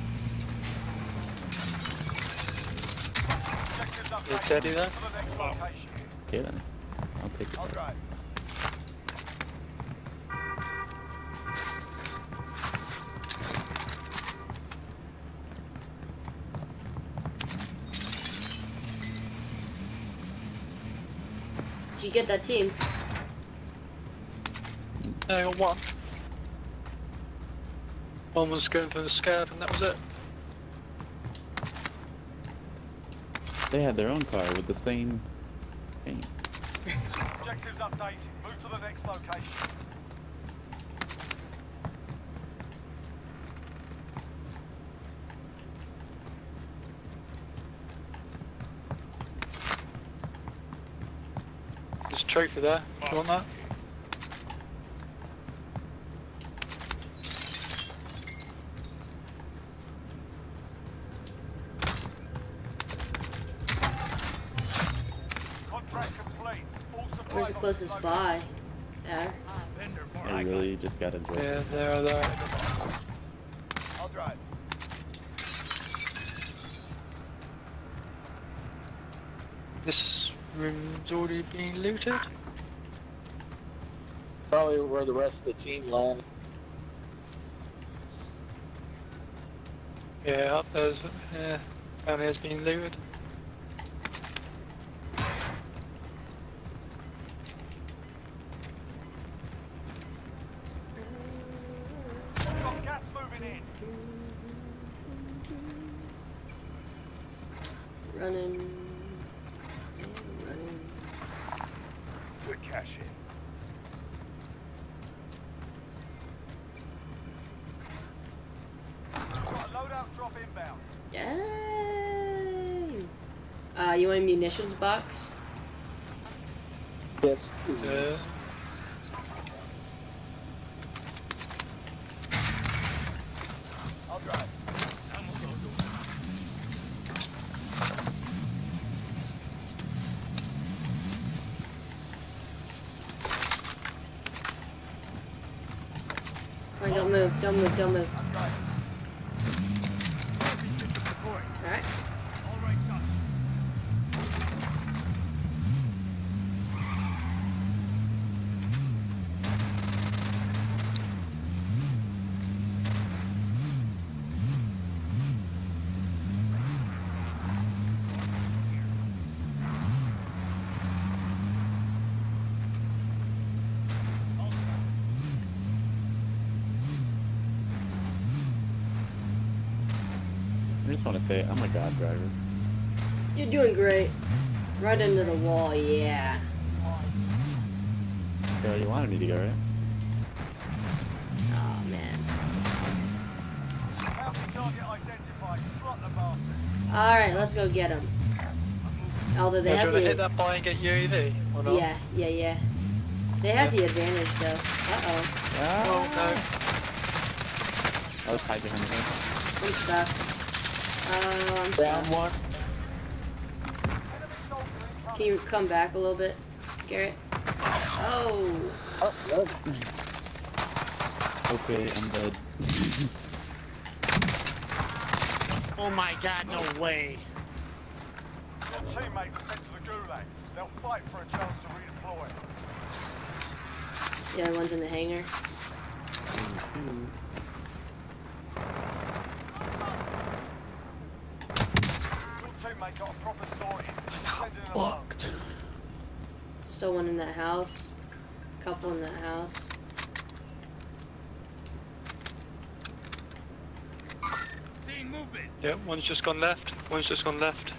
Objectives Is updated. Teddy there? To the next location. Okay then. I'll take the car. Okay. Did you get that team? Yeah, I got one. One was going for the scab, and that was it. They had their own car with the same paint. Objectives updated. Move to the next location. There's a trophy there. Do you want that? Contract complete. All supplies Where's the on closest location. buy? There. I really just got enjoy Yeah, it. there are there. I'll drive. This room's already been looted. Probably where the rest of the team land. Yeah, up there's yeah, down here's been looted. Got gas moving in. Running. Running. Good cash in. Got a loadout drop inbound. Dang. Uh, you want a munitions box? Yes. Yeah. I'll drive. Alright, don't move, don't move, don't move. Alright. I just want to say, I'm a god driver. You're doing great. Right into the wall, yeah. Girl, you wanted me to go, right? Oh man. Bounty target identified. Slot the bastard. Alright, let's go get him. Although they Do you have want to hit the that buy and get U A V or not? yeah, yeah, yeah. They have the advantage though. Uh oh. Oh I was hiding behind him. I'm stuck. Uh, I'm Round stuck. one. Can you come back a little bit, Garrett? Oh. Oh, good. Okay, I'm dead. Oh my god, no way. Your teammate was sent to the gulag. They'll fight for a chance to redeploy. The other one's in the hangar. Your teammate got a proper sorting. Sending them along. Still one in that house. Couple in that house. Seeing movement. Yeah, one's just gone left. One's just gone left.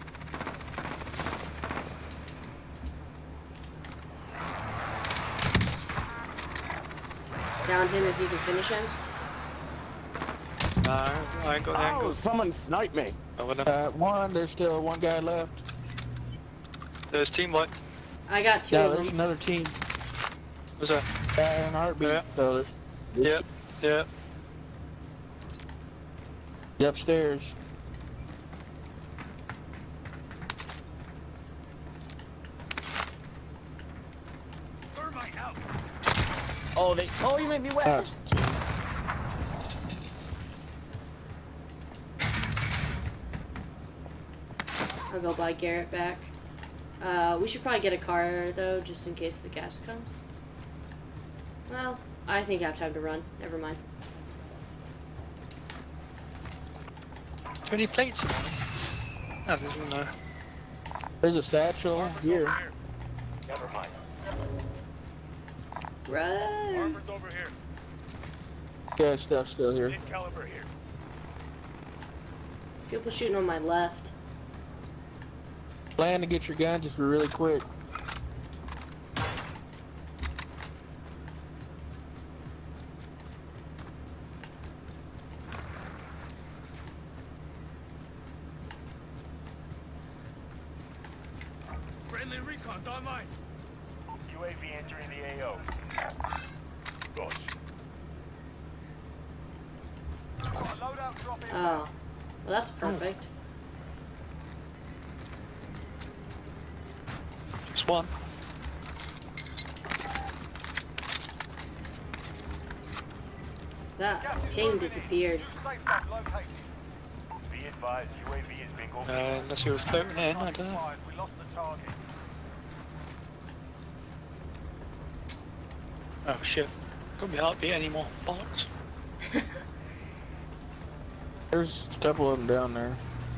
Down him if you can finish him. No, I ain't got the Oh, angle. someone sniped me. Oh, well, no. Uh, one, there's still one guy left. There's team white. I got two Yeah, of there's them. another team. What's that? Uh, in a heartbeat. Yeah. So there's, there's Yeah, yeah. the upstairs. Thermite out. Oh, they. Oh, you made me wet. Uh, I'll go buy Garrett back. Uh, we should probably get a car though, just in case the gas comes. Well, I think I have time to run. Never mind. How many plates are there? No, there's one there. There's a satchel here. Never mind. Run! Armor's over here. Yeah, stuff's still here. Mid caliber here. People shooting on my left. Plan to get your gun just really quick. Friendly recon's online. U A V entering the A O. Gosh. Loadout drop in. Oh. Well, that's perfect. Just one. That ping disappeared. Safe zone located. Be advised, U A V is bingo. Uh, unless he was floating in, I don't know. We lost the target. Oh shit. Couldn't be heartbeat anymore. Bollocks. There's a couple of them down there.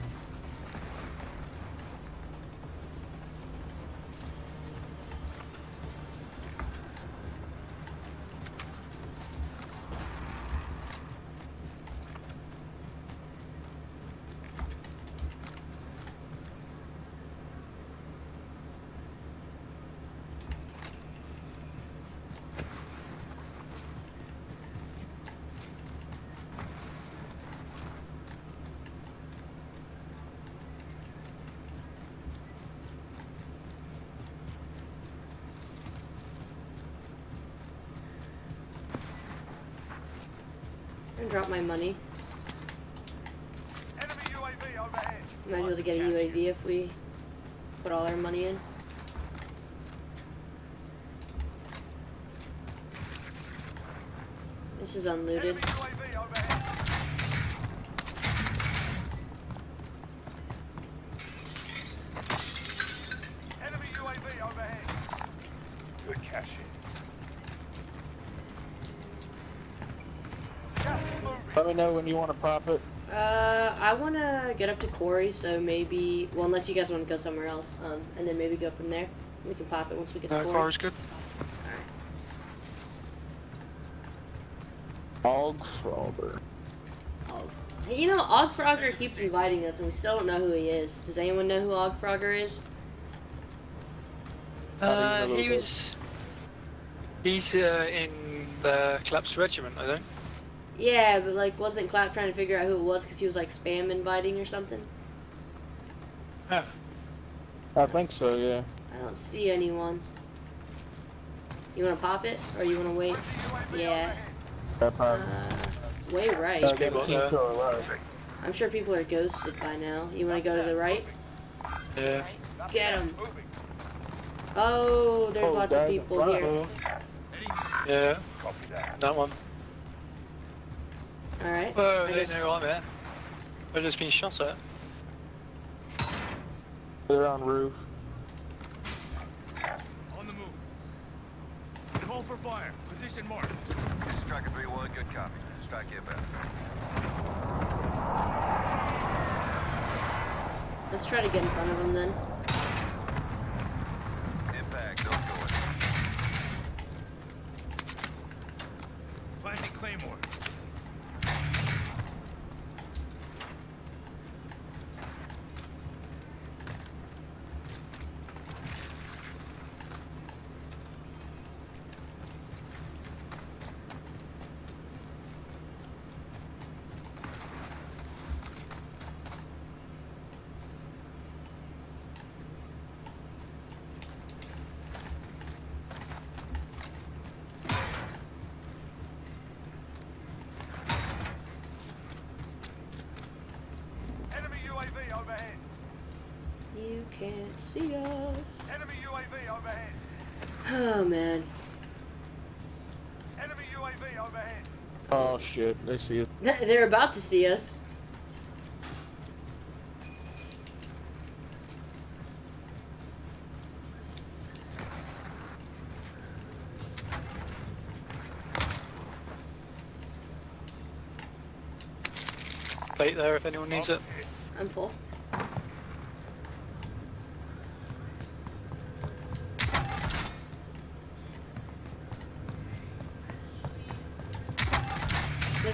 I'm gonna drop my money. Enemy U A V overhead. Might be able to get a U A V if we put all our money in. This is unlooted. Enemy U A V overhead. Enemy U A V overhead. Good cash in. Gas is moving. Let me know when you want to pop it. Uh, I want to get up to Corey, so maybe, well, unless you guys want to go somewhere else, um, and then maybe go from there. We can pop it once we get to No, Corey. car is good. Ogfrogger. Oh. Hey, you know, Ogfrogger keeps inviting us, and we still don't know who he is. Does anyone know who Ogfrogger is? Uh, he was... He's uh, in the Collapsed Regiment, I think. Yeah, but, like, wasn't Clap trying to figure out who it was because he was, like, spam inviting or something? Yeah. I think so, yeah. I don't see anyone. You want to pop it, or you want to wait? Yeah. That pop. Uh, way right. Uh, get a team to our right. I'm sure people are ghosted by now. You want to go to the right? Yeah. Get him. Oh, there's Oh, lots of guys in people front. here. Yeah. That one. Alright. Whoa, I they guess- know who I'm at. I've just been shot at. They're on roof. On the move. Call for fire. Position marked. This is Striker three one, good copy. Strike inbound. Let's try to get in front of them then. Impact, don't go in. Planting Claymore. Enemy U A V overhead. You can't see us. Enemy U A V overhead. Oh, man. Enemy U A V overhead. Oh shit, they see it. They're about to see us. Plate there if anyone needs it. I'm full.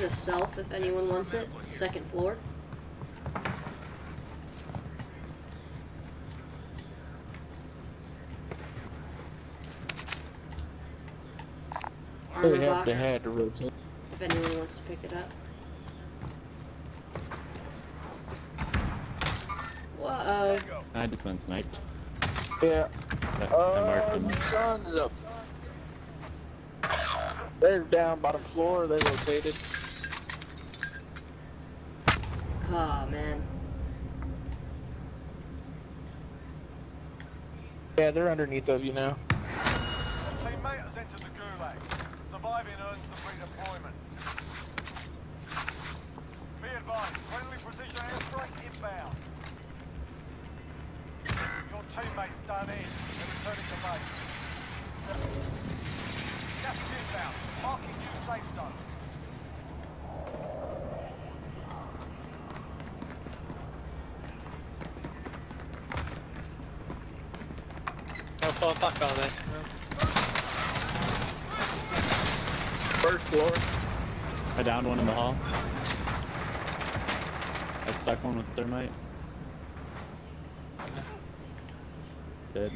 a self if anyone wants it. Second floor. They Armor have box. to had to rotate. If anyone wants to pick it up. Whoa. I just been sniped. Yeah. I, I Uh, marked him. sun's up. They're down bottom floor. They rotated. Oh man. Yeah, they're underneath of you now. Your teammate has entered the gulag. Surviving earns them redeployment. Be advised, friendly precision airstrike inbound. Your teammate's done in. They're returning to base. Gas is inbound. Marking new safe zone. How far back are they? First floor. I downed one in the hall. I stuck one with thermite. Dead.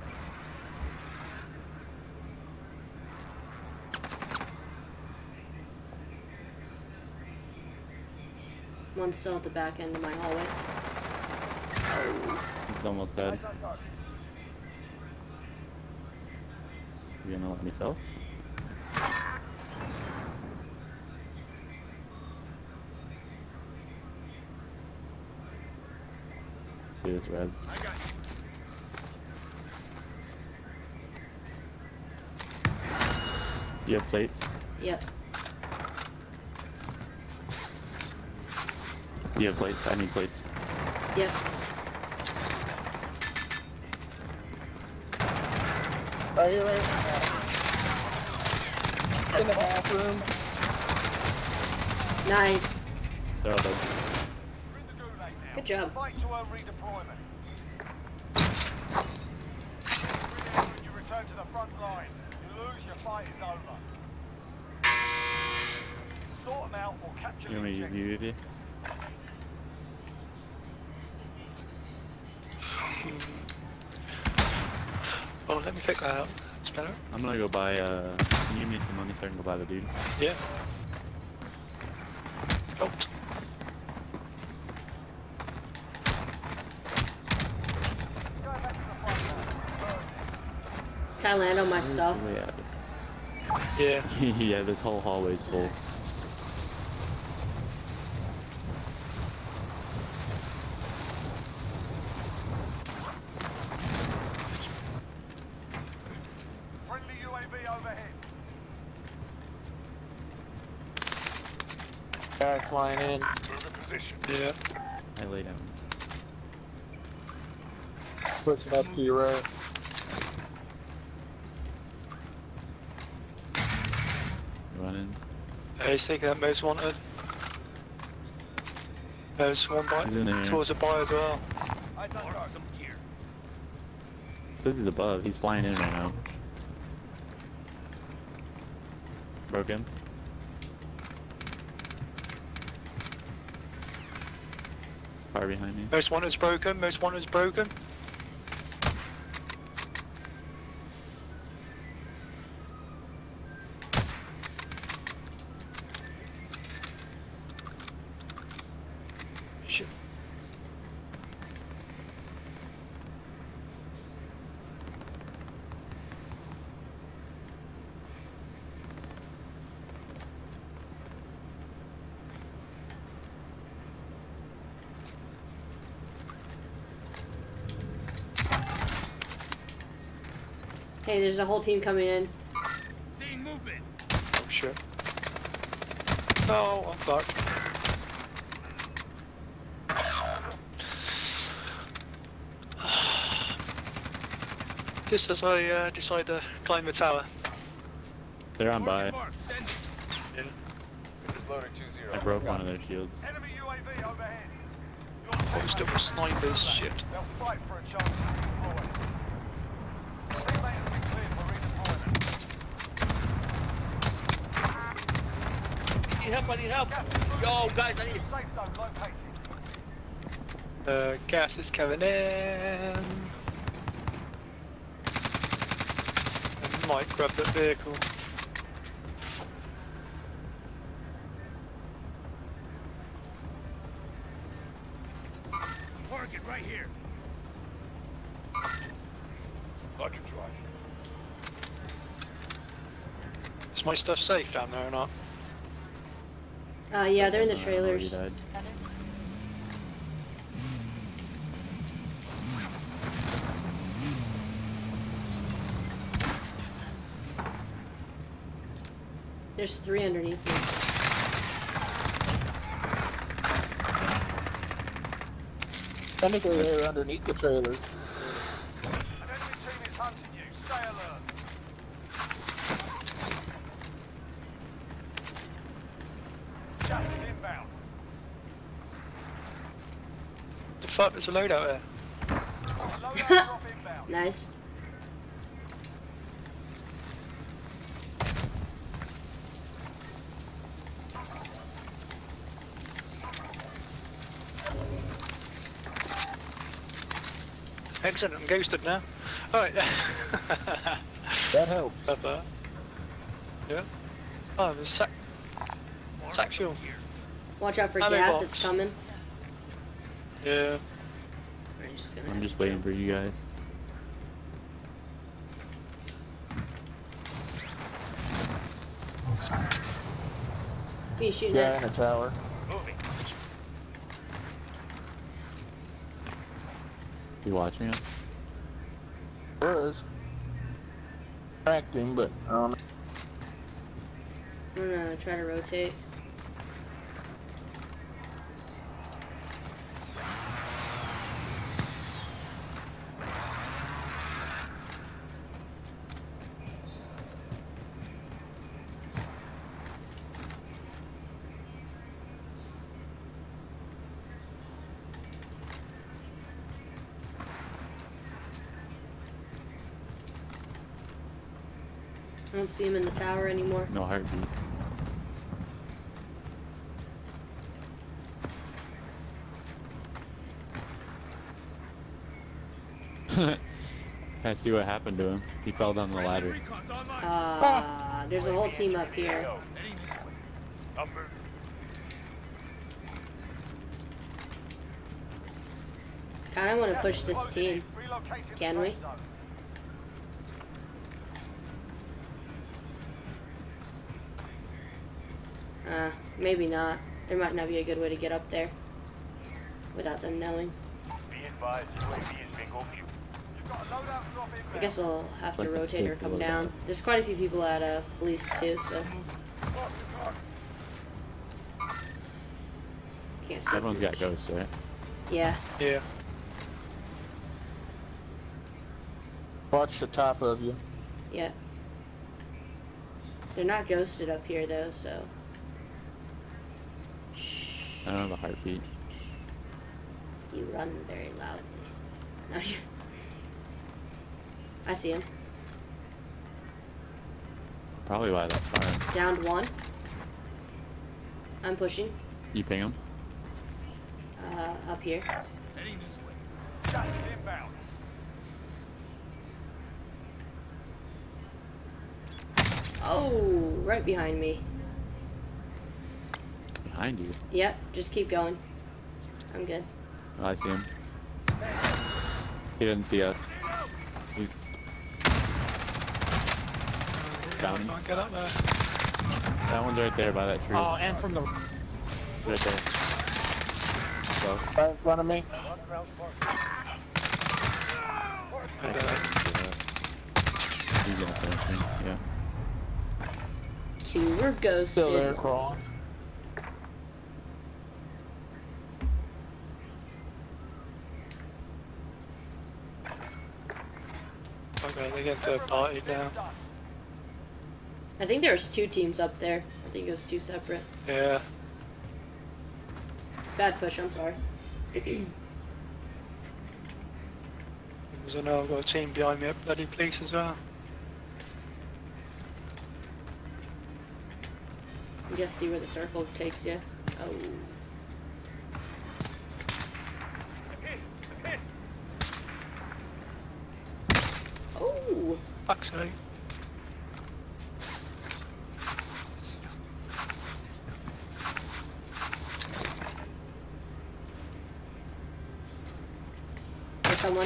One's still at the back end of my hallway. He's almost dead. You gonna let me self? Do this res. You have plates? Yep. You have plates? I need plates. Yep. Right here, right in the bathroom. Nice. They're all dead. Good job. Fight to earn redeployment. You return to the front line. You lose, your fight is over. Sort them out or capture You want me to use the U A V? Oh, let me pick that up. It's better. I'm gonna go buy, uh, can you give me some money so I can go buy the dude? Yeah. Helped. Can I land on my stuff? Yeah. Yeah. Yeah, this whole hallway's full. Friendly U A V overhead. Guy flying in. Yeah. I lay down. Pushing up to your right. Running. Uh, he's taking that most wanted. There's one by He's in there. towards the buy as well. I done some gear. Says he's above. He's flying in right now. Broke him. Far behind me. Most wanted's broken. Most wanted's broken. Shit. Hey, there's a whole team coming in. Seeing movement. Oh shit. No, I'm fucked. Just as I uh, decide to climb the tower. They're on by. Yeah. I broke one of their shields. Enemy U A V overhead. Oh, still snipers, shit. They'll fight for a chance to redeploy. Teammate has been cleared for redeployment. need help, I need help. Yo, guys, I need... Safe zone located. Uh, gas is coming in. I might grab that vehicle. Target right here. Roger, drive. Is my stuff safe down there or not? Uh, yeah, they're in the Uh, already trailers. died. There's three underneath me. Technically, they're underneath the trailer. An enemy team is hunting you. Stay alert. Gas is inbound. The fuck, there's a load out there. Loadout drop inbound. Nice. Excellent, I'm ghosted now. Alright. That helped. Pepper. Yeah. Oh, there's sac. Sac fuel. Watch out for Ammo gas, box. it's coming. Yeah. We're just gonna I'm just waiting for you guys. Who you shooting Yeah, at? in a tower. Moving. You watching us? Was. Tracked him, but I don't know. I'm gonna try to rotate. I don't see him in the tower anymore. No heartbeat. I see what happened to him. He fell down the ladder. Uh, there's a whole team up here. Upper. Kinda wanna push this team. Relocating Can the we? safe zone. Uh, maybe not. There might not be a good way to get up there without them knowing. Be advised, U A V is bingo fuel. You've got a loadout drop inbound. I guess we'll have to Like the rotate or fifth come loadout. down. There's quite a few people at uh, police too, so can't see. Everyone's got groups. ghosts, right? Yeah. Yeah. Watch the top of you. Yeah. They're not ghosted up here though, so. Shh. I don't have a heartbeat. You run very loudly. No, you- I see him. Probably by that fire. Downed one. I'm pushing. You ping him? Uh, up here. Heading this way. Gas is inbound. Oh, right behind me. Behind you. Yep, just keep going. I'm good. Oh, I see him. He didn't see us. He... Found him. Can't get up there. That one's right there by that tree. Oh, and from the... Right there. So, Right in front of me. I died. he's gonna finish me. Yeah. Two were ghosted. Still there, crawling. Okay, they get to a party now. I think there's two teams up there. I think it was two separate. Yeah. Bad push, I'm sorry. There's another got a team behind me at bloody police as well. I'm guess see where the circle takes you. Oh. Oh. Fuck's sake. There's someone.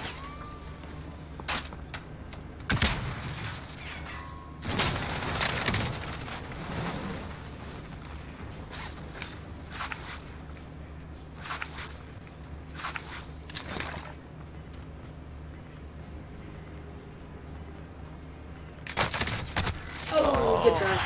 Oh, good try.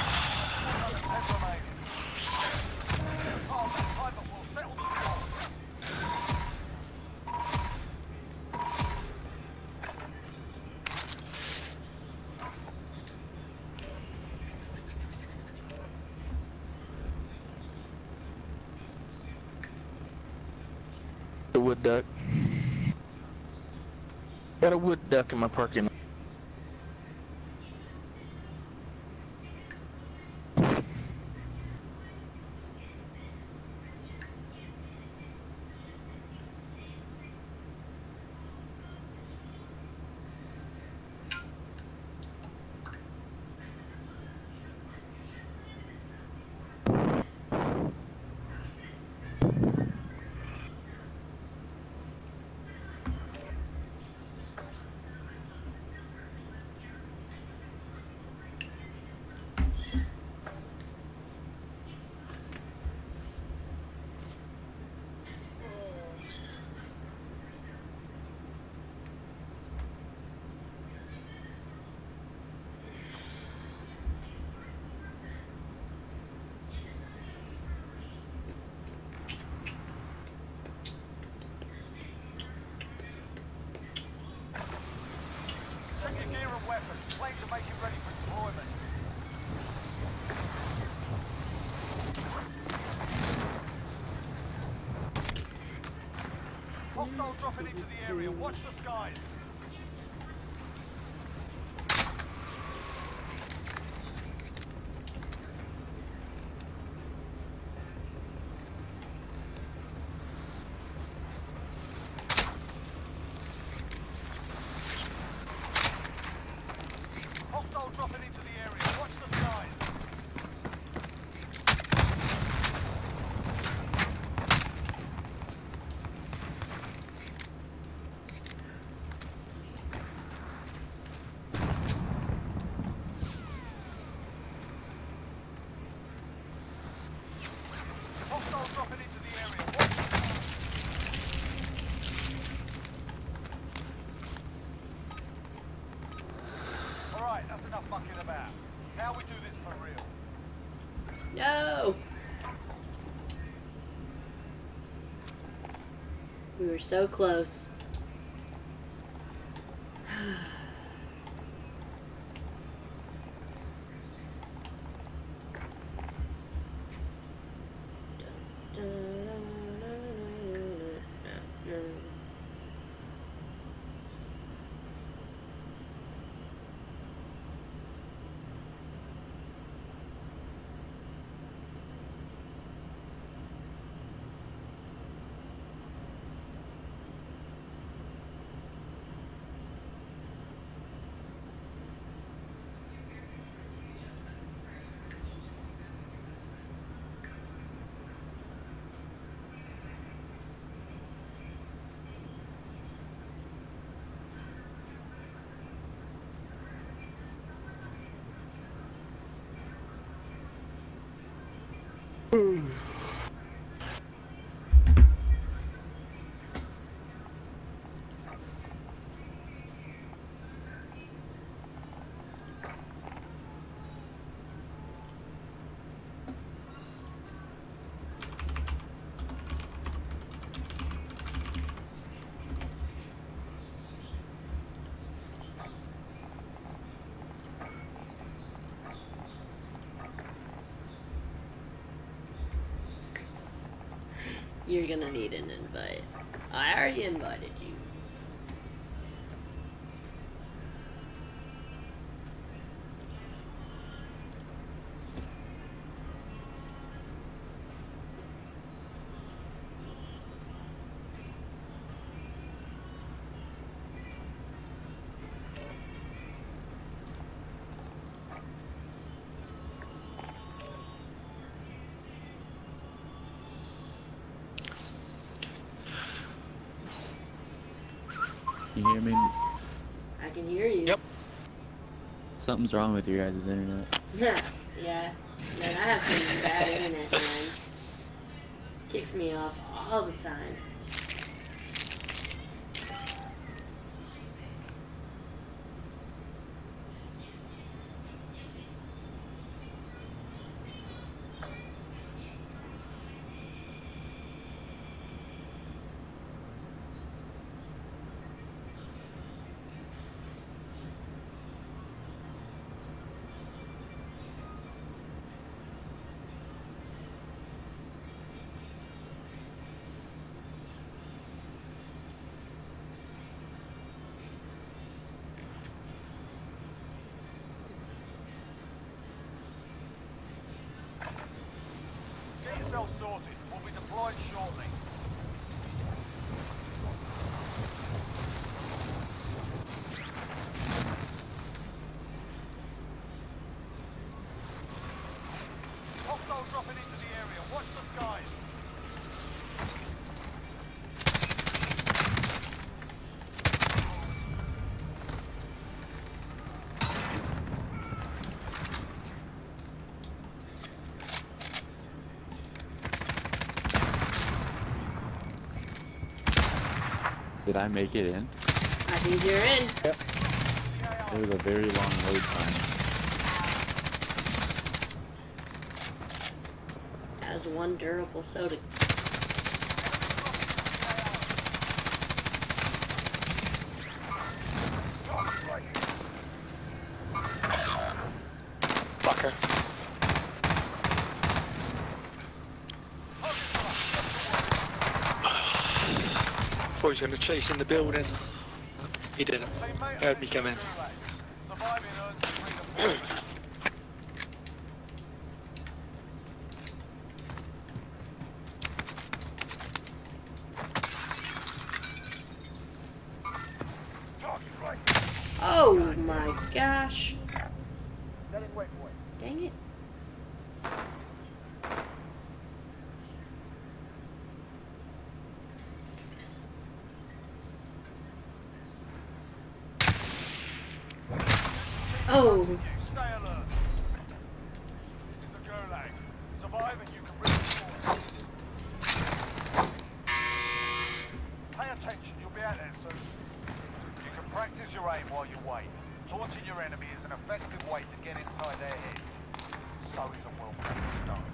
The wood duck. Got a wood duck in my parking lot. Hostiles dropping into the area. Watch the skies. Hostile dropping into the area. Watch the skies. Hostile dropping into the area. Watch the skies. Alright, that's enough fucking about. Now we do this for real. No! We were so close. You're gonna need an invite. I already invited you. You hear me? I can hear you. Yep. Something's wrong with your guys' internet. Yeah. Man, I have some bad internet, man. Kicks me off all the time. Get yourself sorted. We'll be deployed shortly. Hostile dropping into the area. Watch the skies. Did I make it in? I think you're in. Yep. It was a very long load time. As one durable soda. Fucker. Thought he was going to chase in the building. He didn't. Heard me come in. Surviving earns you freedom. Oh my gosh. Dang it. Oh. Stay alert. This is the Gulag. Survive and you can redeploy. Pay attention, you'll be out there soon. You can practice your aim while you wait. Taunting your enemy is an effective way to get inside their heads. So is a well-placed stone.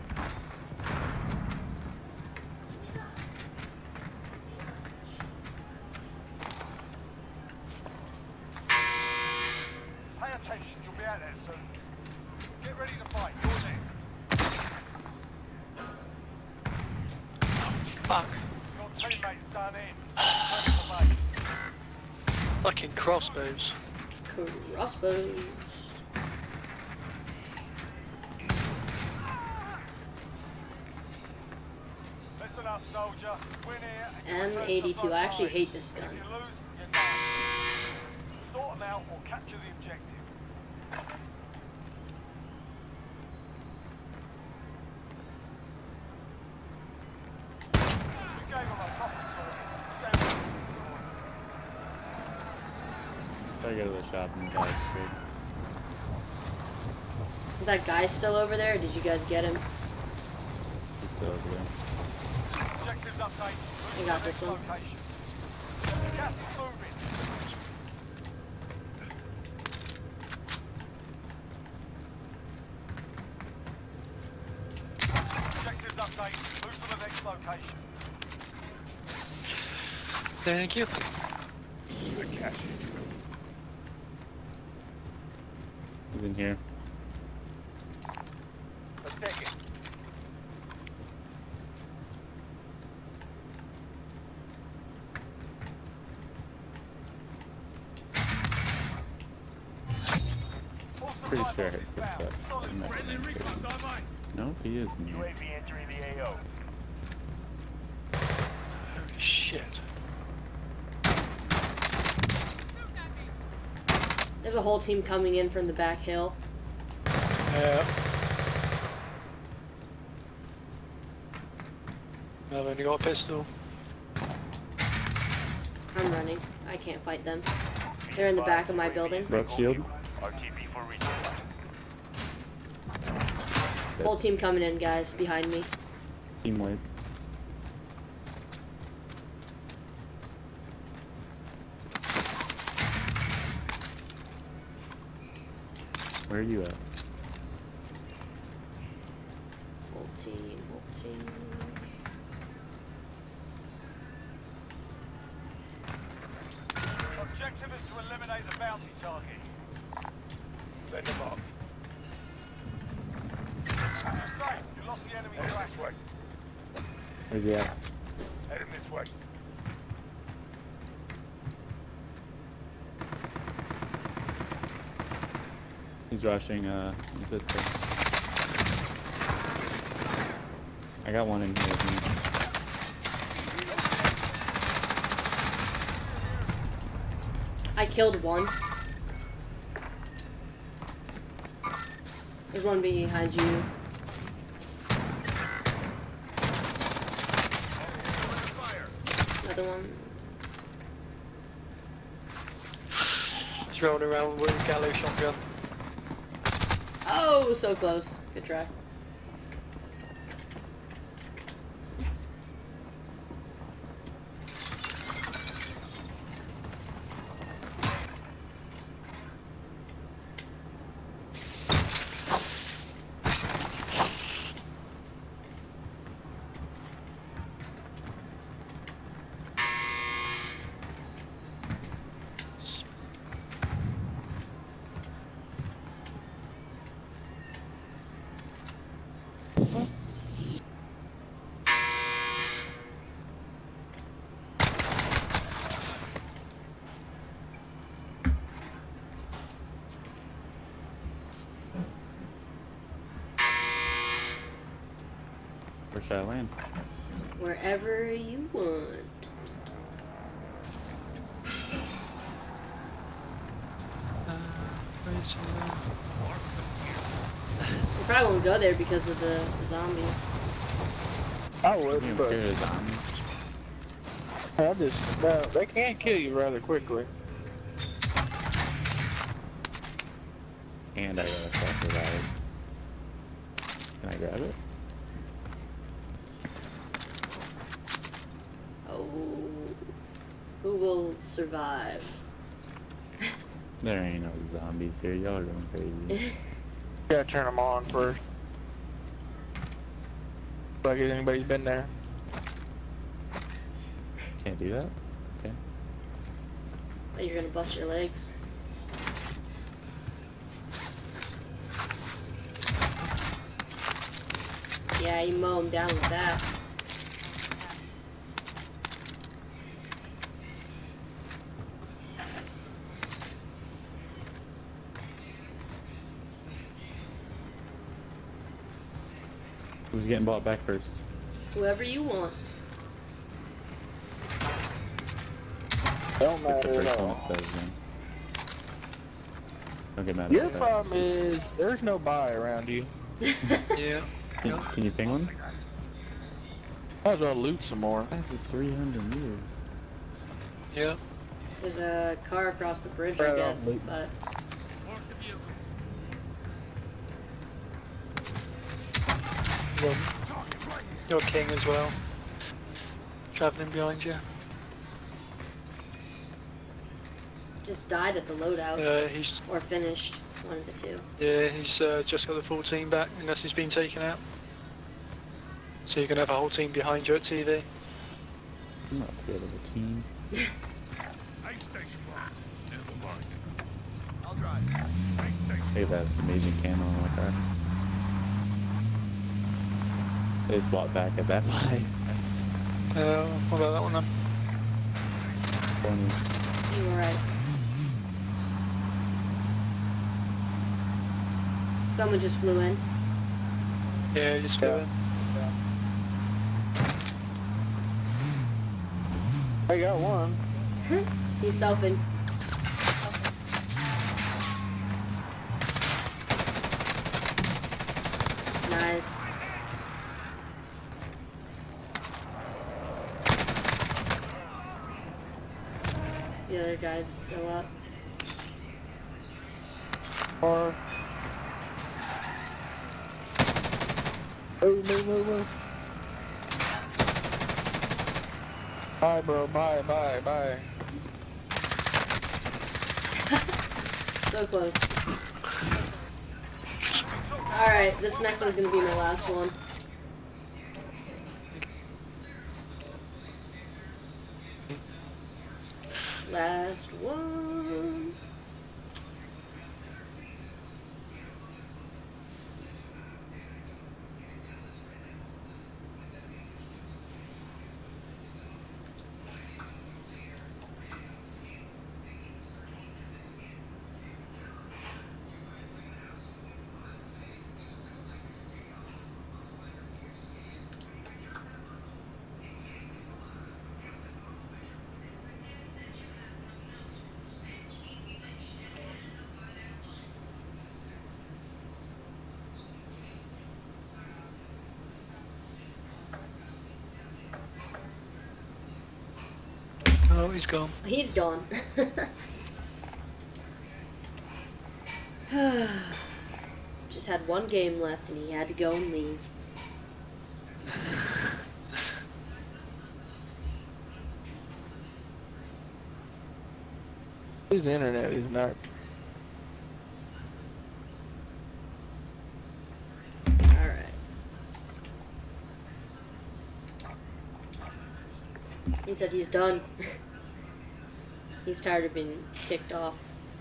Pay attention, you'll be out there soon. Get ready to fight, you're next. Fuck. Your teammates done in. Ready for base. Fucking crossbows. Crossbows. Listen up, soldier. Win here and you M return to the eighty-two. front I actually line. hate this gun. If you lose, you're done. Sort them out or capture the objective. You gave them a proper sort. Stand ready. I go to the shop and buy it straight. Is that guy still over there? Or did you guys get him? He's still over there. Objectives update. I got this one. Location. Gas is moving. Objectives update. Move to the next location. Thank you. Good catch. He's in here. Let's take it. Pretty sure I heard footsteps. I'm not Friendly sure. recons online. Nope, he is in U here. A V entering the A O. Holy shit. There's a whole team coming in from the back hill. Yeah. I've only got a pistol. I'm running. I can't fight them. They're in the back of my building. Broke shield. R T B for resupply. Whole team coming in, guys, behind me. Team wipe. Where are you at? Whole team, whole team. Objective is to eliminate the bounty target. Send them off. Safe, you lost the enemy Heading track. this way. Where's he at? Heading this way. He's rushing uh this way. I got one in here with me. I killed one. There's one behind you. Another one. He's rolling around with a gallows shotgun. Oh, so close. Good try. Where should I land? Wherever you want. You probably won't go there because of the zombies. I would, I'm but scared of zombies. I just, uh, they can kill you rather quickly. And I got a self revive. Can I grab it? Oh, who will survive? There ain't no zombies here. Y'all are going crazy. Gotta turn them on first. Like anybody's been there. Can't do that? Okay. That you're gonna bust your legs. Yeah, you mow him down with that. Who's getting bought back first? Whoever you want. Don't Pick matter the at first one all. it says then. Don't get mad Your about that. problem is there's no buy around you. Yeah. Can, can you ping one? Might as well loot some more. That's three hundred meters. Yeah. There's a car across the bridge, I Right on, guess, Luke. but You're king as well. Travelling behind you. just died at the loadout. Yeah, he's or finished. One of the two. Yeah, he's uh, just got the full team back unless he's been taken out. So you can have a whole team behind you at T V. I'm not scared of a team. Hey, that's amazing camo on my car. They just bought back at that buy. Uh, what about that one then? twenty. You were right. Someone just flew in. Yeah, he just flew in. I got one. He's selfing. Nice. The other guy's still up. Or move, move, move, move. Bye, bro. Bye, bye, bye. So close. Alright, this next one's gonna be my last one. Last one. Oh, he's gone. He's gone. Just had one game left and he had to go and leave. His internet is not. Alright. He said he's done. He's tired of being kicked off.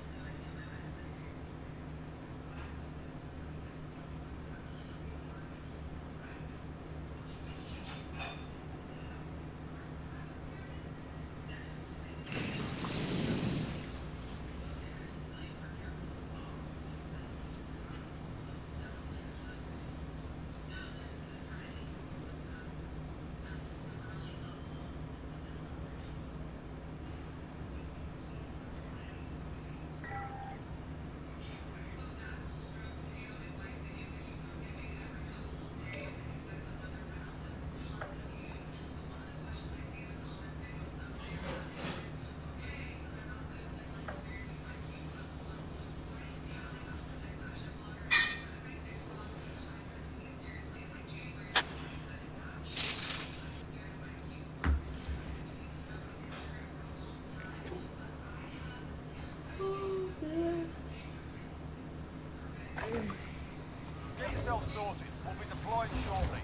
Get yourself sorted. We'll be deploying shortly.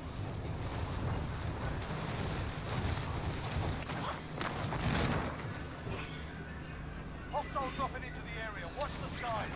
Hostile dropping into the area. Watch the skies.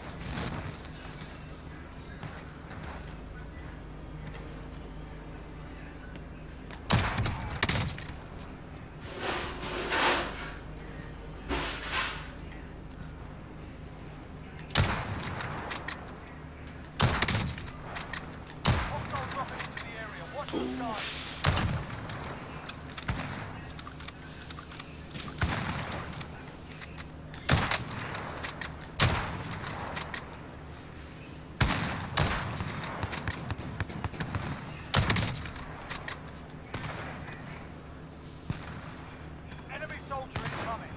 Enemy soldier incoming.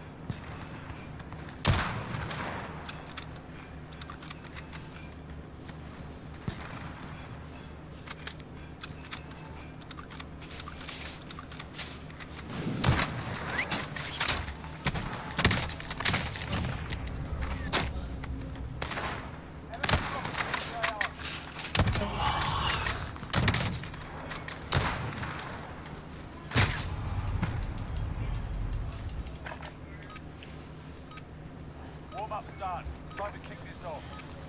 Warm-up's done. Time to kick this off.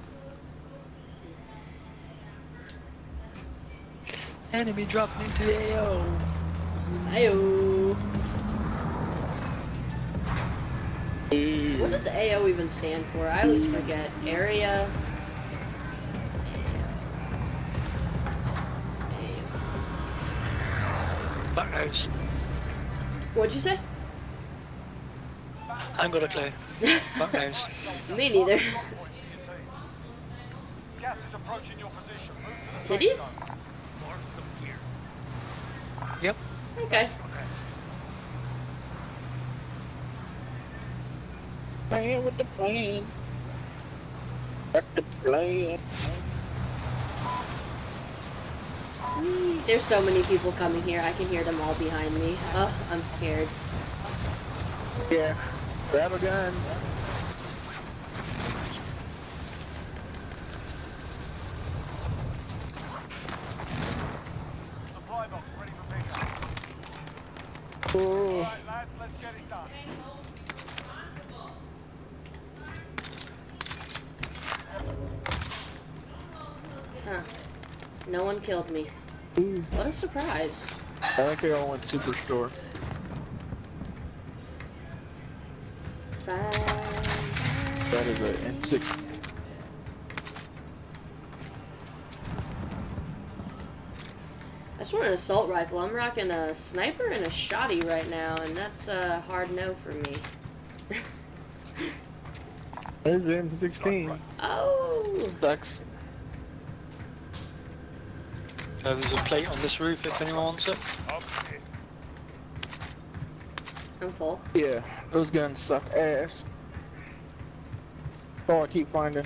Enemy dropping into A O. Ayo. What does A O even stand for? I always forget. Area. Back nose. What'd you say? I ain't got a clue. Back nose. Me neither. Gas is approaching your position. Move to the Titties? safe zone. Yep. Okay. man with the plan. Got the plan. There's so many people coming here. I can hear them all behind me. Oh, I'm scared. Yeah. Grab a gun. Supply box ready for pickup. Oh. Alright lads, let's get it done. Huh. No one killed me. Ooh. What a surprise. I think they all went Superstore. That is a M six. I just want an assault rifle. I'm rocking a sniper and a shotty right now, and that's a hard no for me. There's the M sixteen. Oh! Sucks. Uh, there's a plate on this roof if anyone wants it. I'm full. Yeah, those guns suck ass. Oh, I keep finding.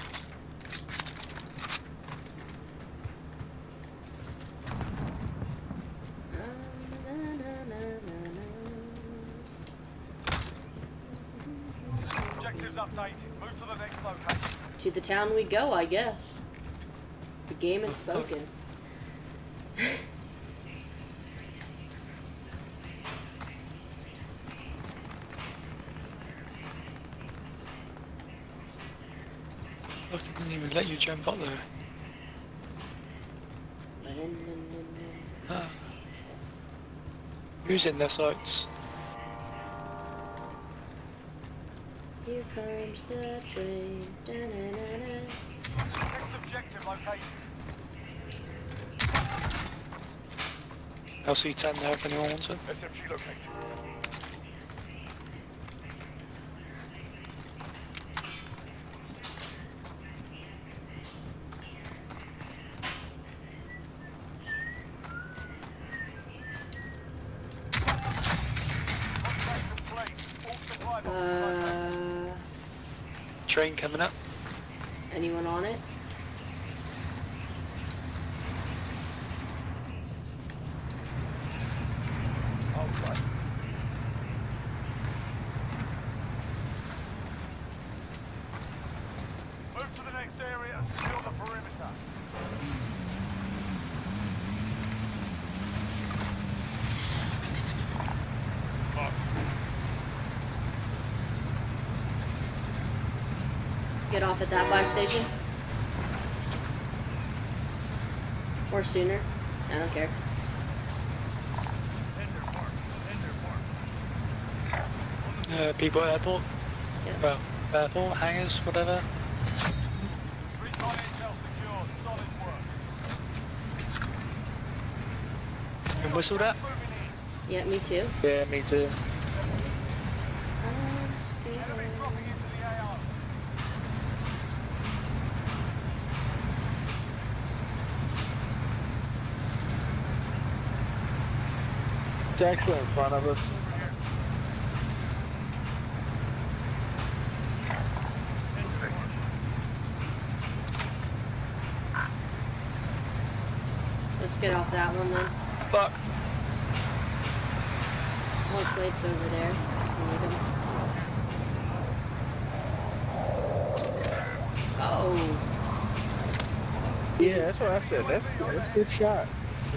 Objectives updated. Move to the next location. To the town we go, I guess. The game is spoken. Fucking didn't even let you jump up there. Ah. Who's in their sights? Here comes the train. Da-na-na-na. Next objective location. L C ten there if anyone wants it. S M G located. Uh, Train coming up. anyone on it? Move to the next area and secure the perimeter. Get off at that buy station? Or sooner? I don't care. Uh, people at airport. Yep. Well, airport, hangars, whatever. Recon intel secured. Solid work. You can whistle that. Yeah, me too. Yeah, me too. Enemy dropping into the A R. It's actually in front of us. Let's get off that one then. Fuck. More plates over there. Need 'em. Oh. Yeah, that's what I said. That's that's a good shot.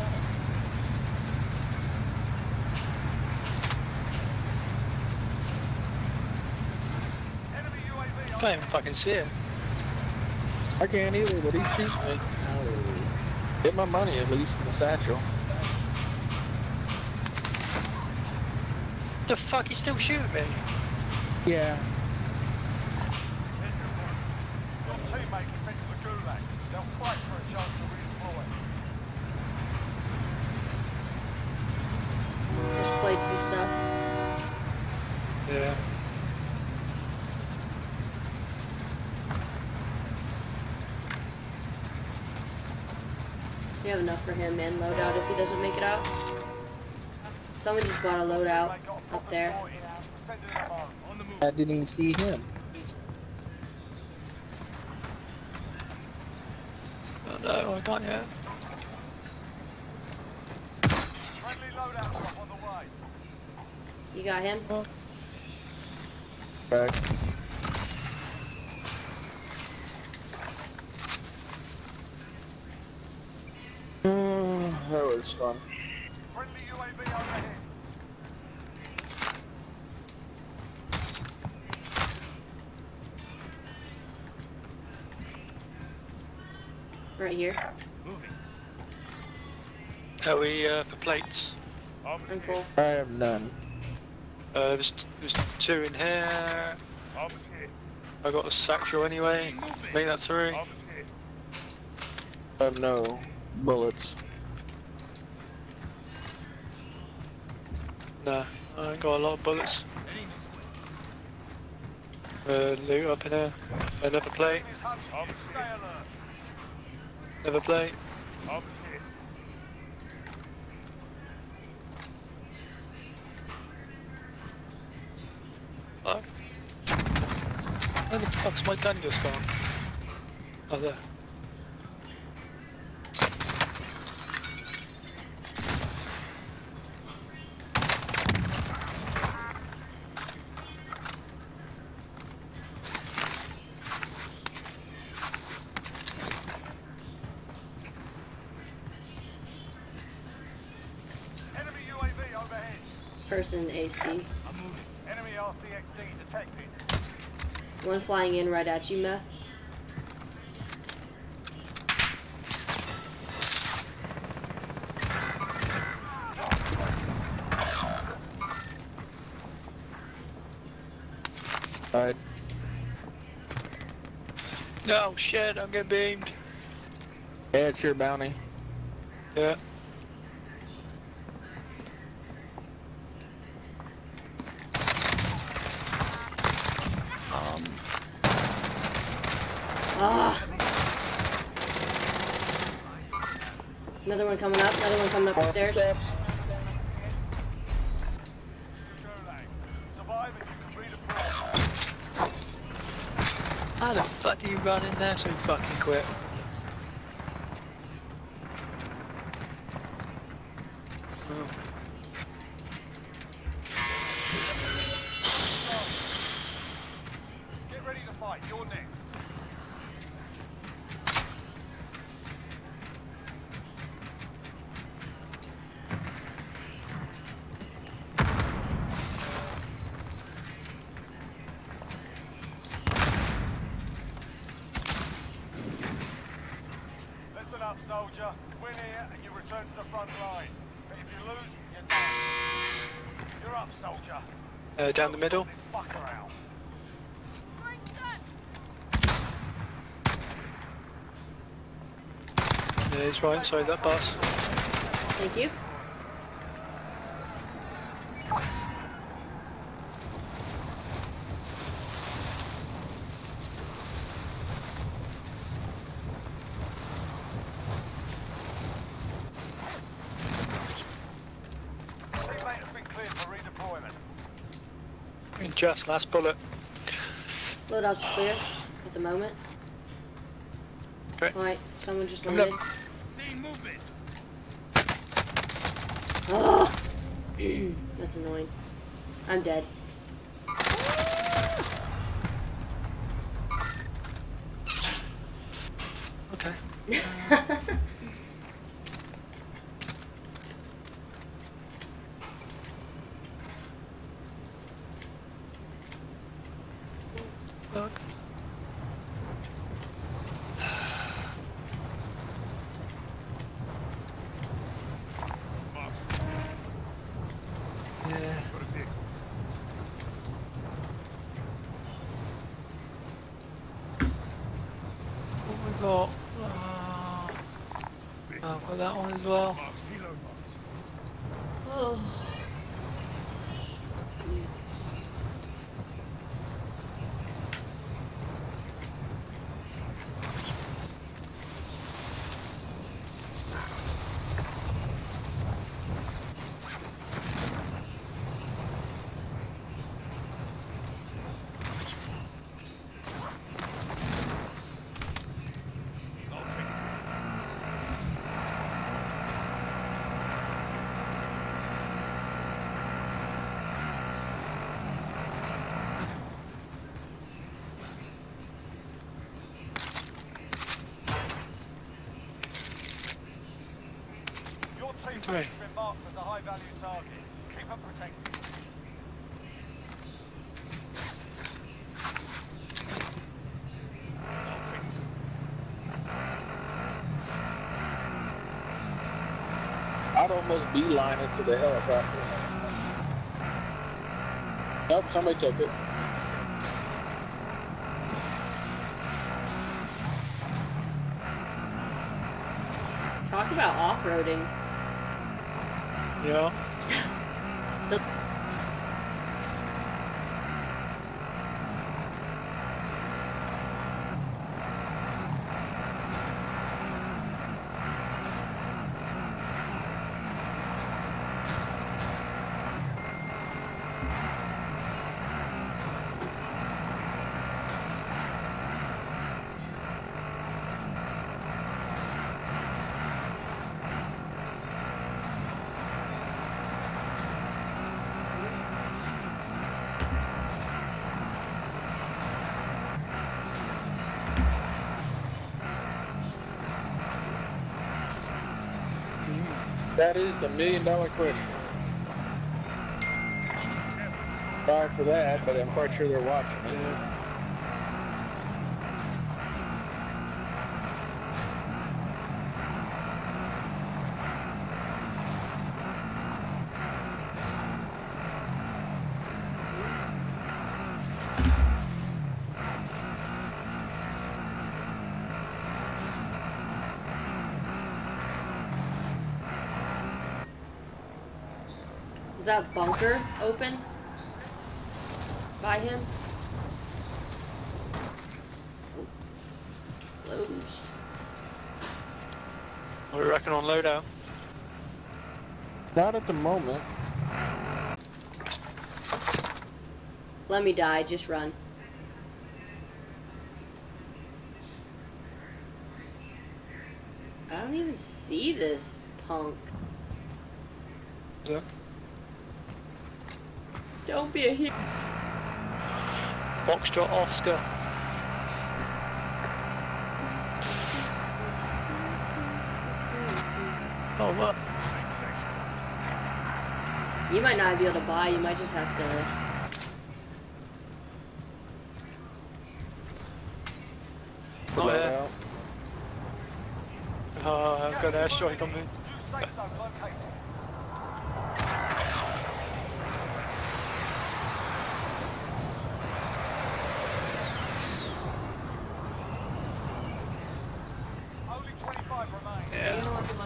Can't even fucking see it. I can't either, but he's shooting me. Get my money at least in the satchel. The fuck, he's still shooting me? Yeah. Your teammate was sent to the gulag. They'll fight for a chance to redeploy. There's plates and stuff. Yeah. We have enough for him and loadout if he doesn't make it out. Someone just bought a loadout up there. I didn't even see him. Oh no, I can't yet. You got him? Back. Mm, that was fun. Friendly U A V overhead. Right here. Are we uh, for plates? I'm full. I have none. Uh, there's, there's two in here. I got a satchel anyway. Make that three. I have no bullets. Nah, I ain't got a lot of bullets. Uh, loot up in here. Another plate. Another plate. Fuck. Where the fuck's my gun just gone? Oh, there. Enemy U A V overhead. Person A C. Enemy R C X D detected. One flying in right at you, Meth. Alright. No shit, I'm getting beamed. Yeah, it's your bounty. Yeah. Um. Ah. Another one coming up. Another one coming up the stairs. How the fuck do you run in there so fucking quick? Oh. Get ready to fight. You're next. Listen up, soldier. Win here and you return to the front line. But if you lose, you're done. You're up, soldier. Uh, down the middle. Fucker out. Yeah, he's right inside that bus. Thank you. Teammate has been cleared for redeployment. Just last bullet. Loadout's clear at the moment. Okay. Alright, someone just Come landed. up. Seeing movement. Oh! That's annoying. I'm dead. Okay. Fuck. Yeah. What we got? Uh, I've got that one as well. Oh. to me. Been marked as a high-value target. Keep them protected. I'd almost beeline it to the helicopter. Nope, somebody took it. Talk about off-roading. Yeah. The That is the million dollar question. Sorry for that, but I'm quite sure they're watching it. Yeah. Is that bunker open by him? Oh. Closed. What do we reckon on loadout? Not at the moment. Let me die, just run. I don't even see this punk. Yeah. Don't be a hero. Foxtrot Oscar. Oh, what? You might not be able to buy, you might just have to... Oh, yeah. Uh, I've got an airstrike on me. Yeah.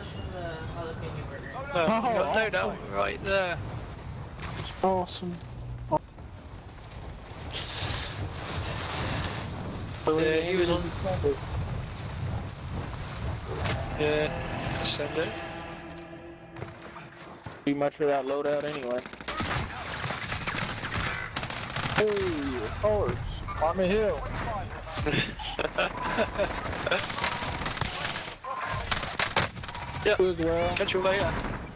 No, Oh, we got awesome. loadout right there. Awesome. Yeah, he was on. December. Yeah, send it. Too much for that loadout anyway. Hey, of course. Army Hill. Yeah. Good, well. Catch you later.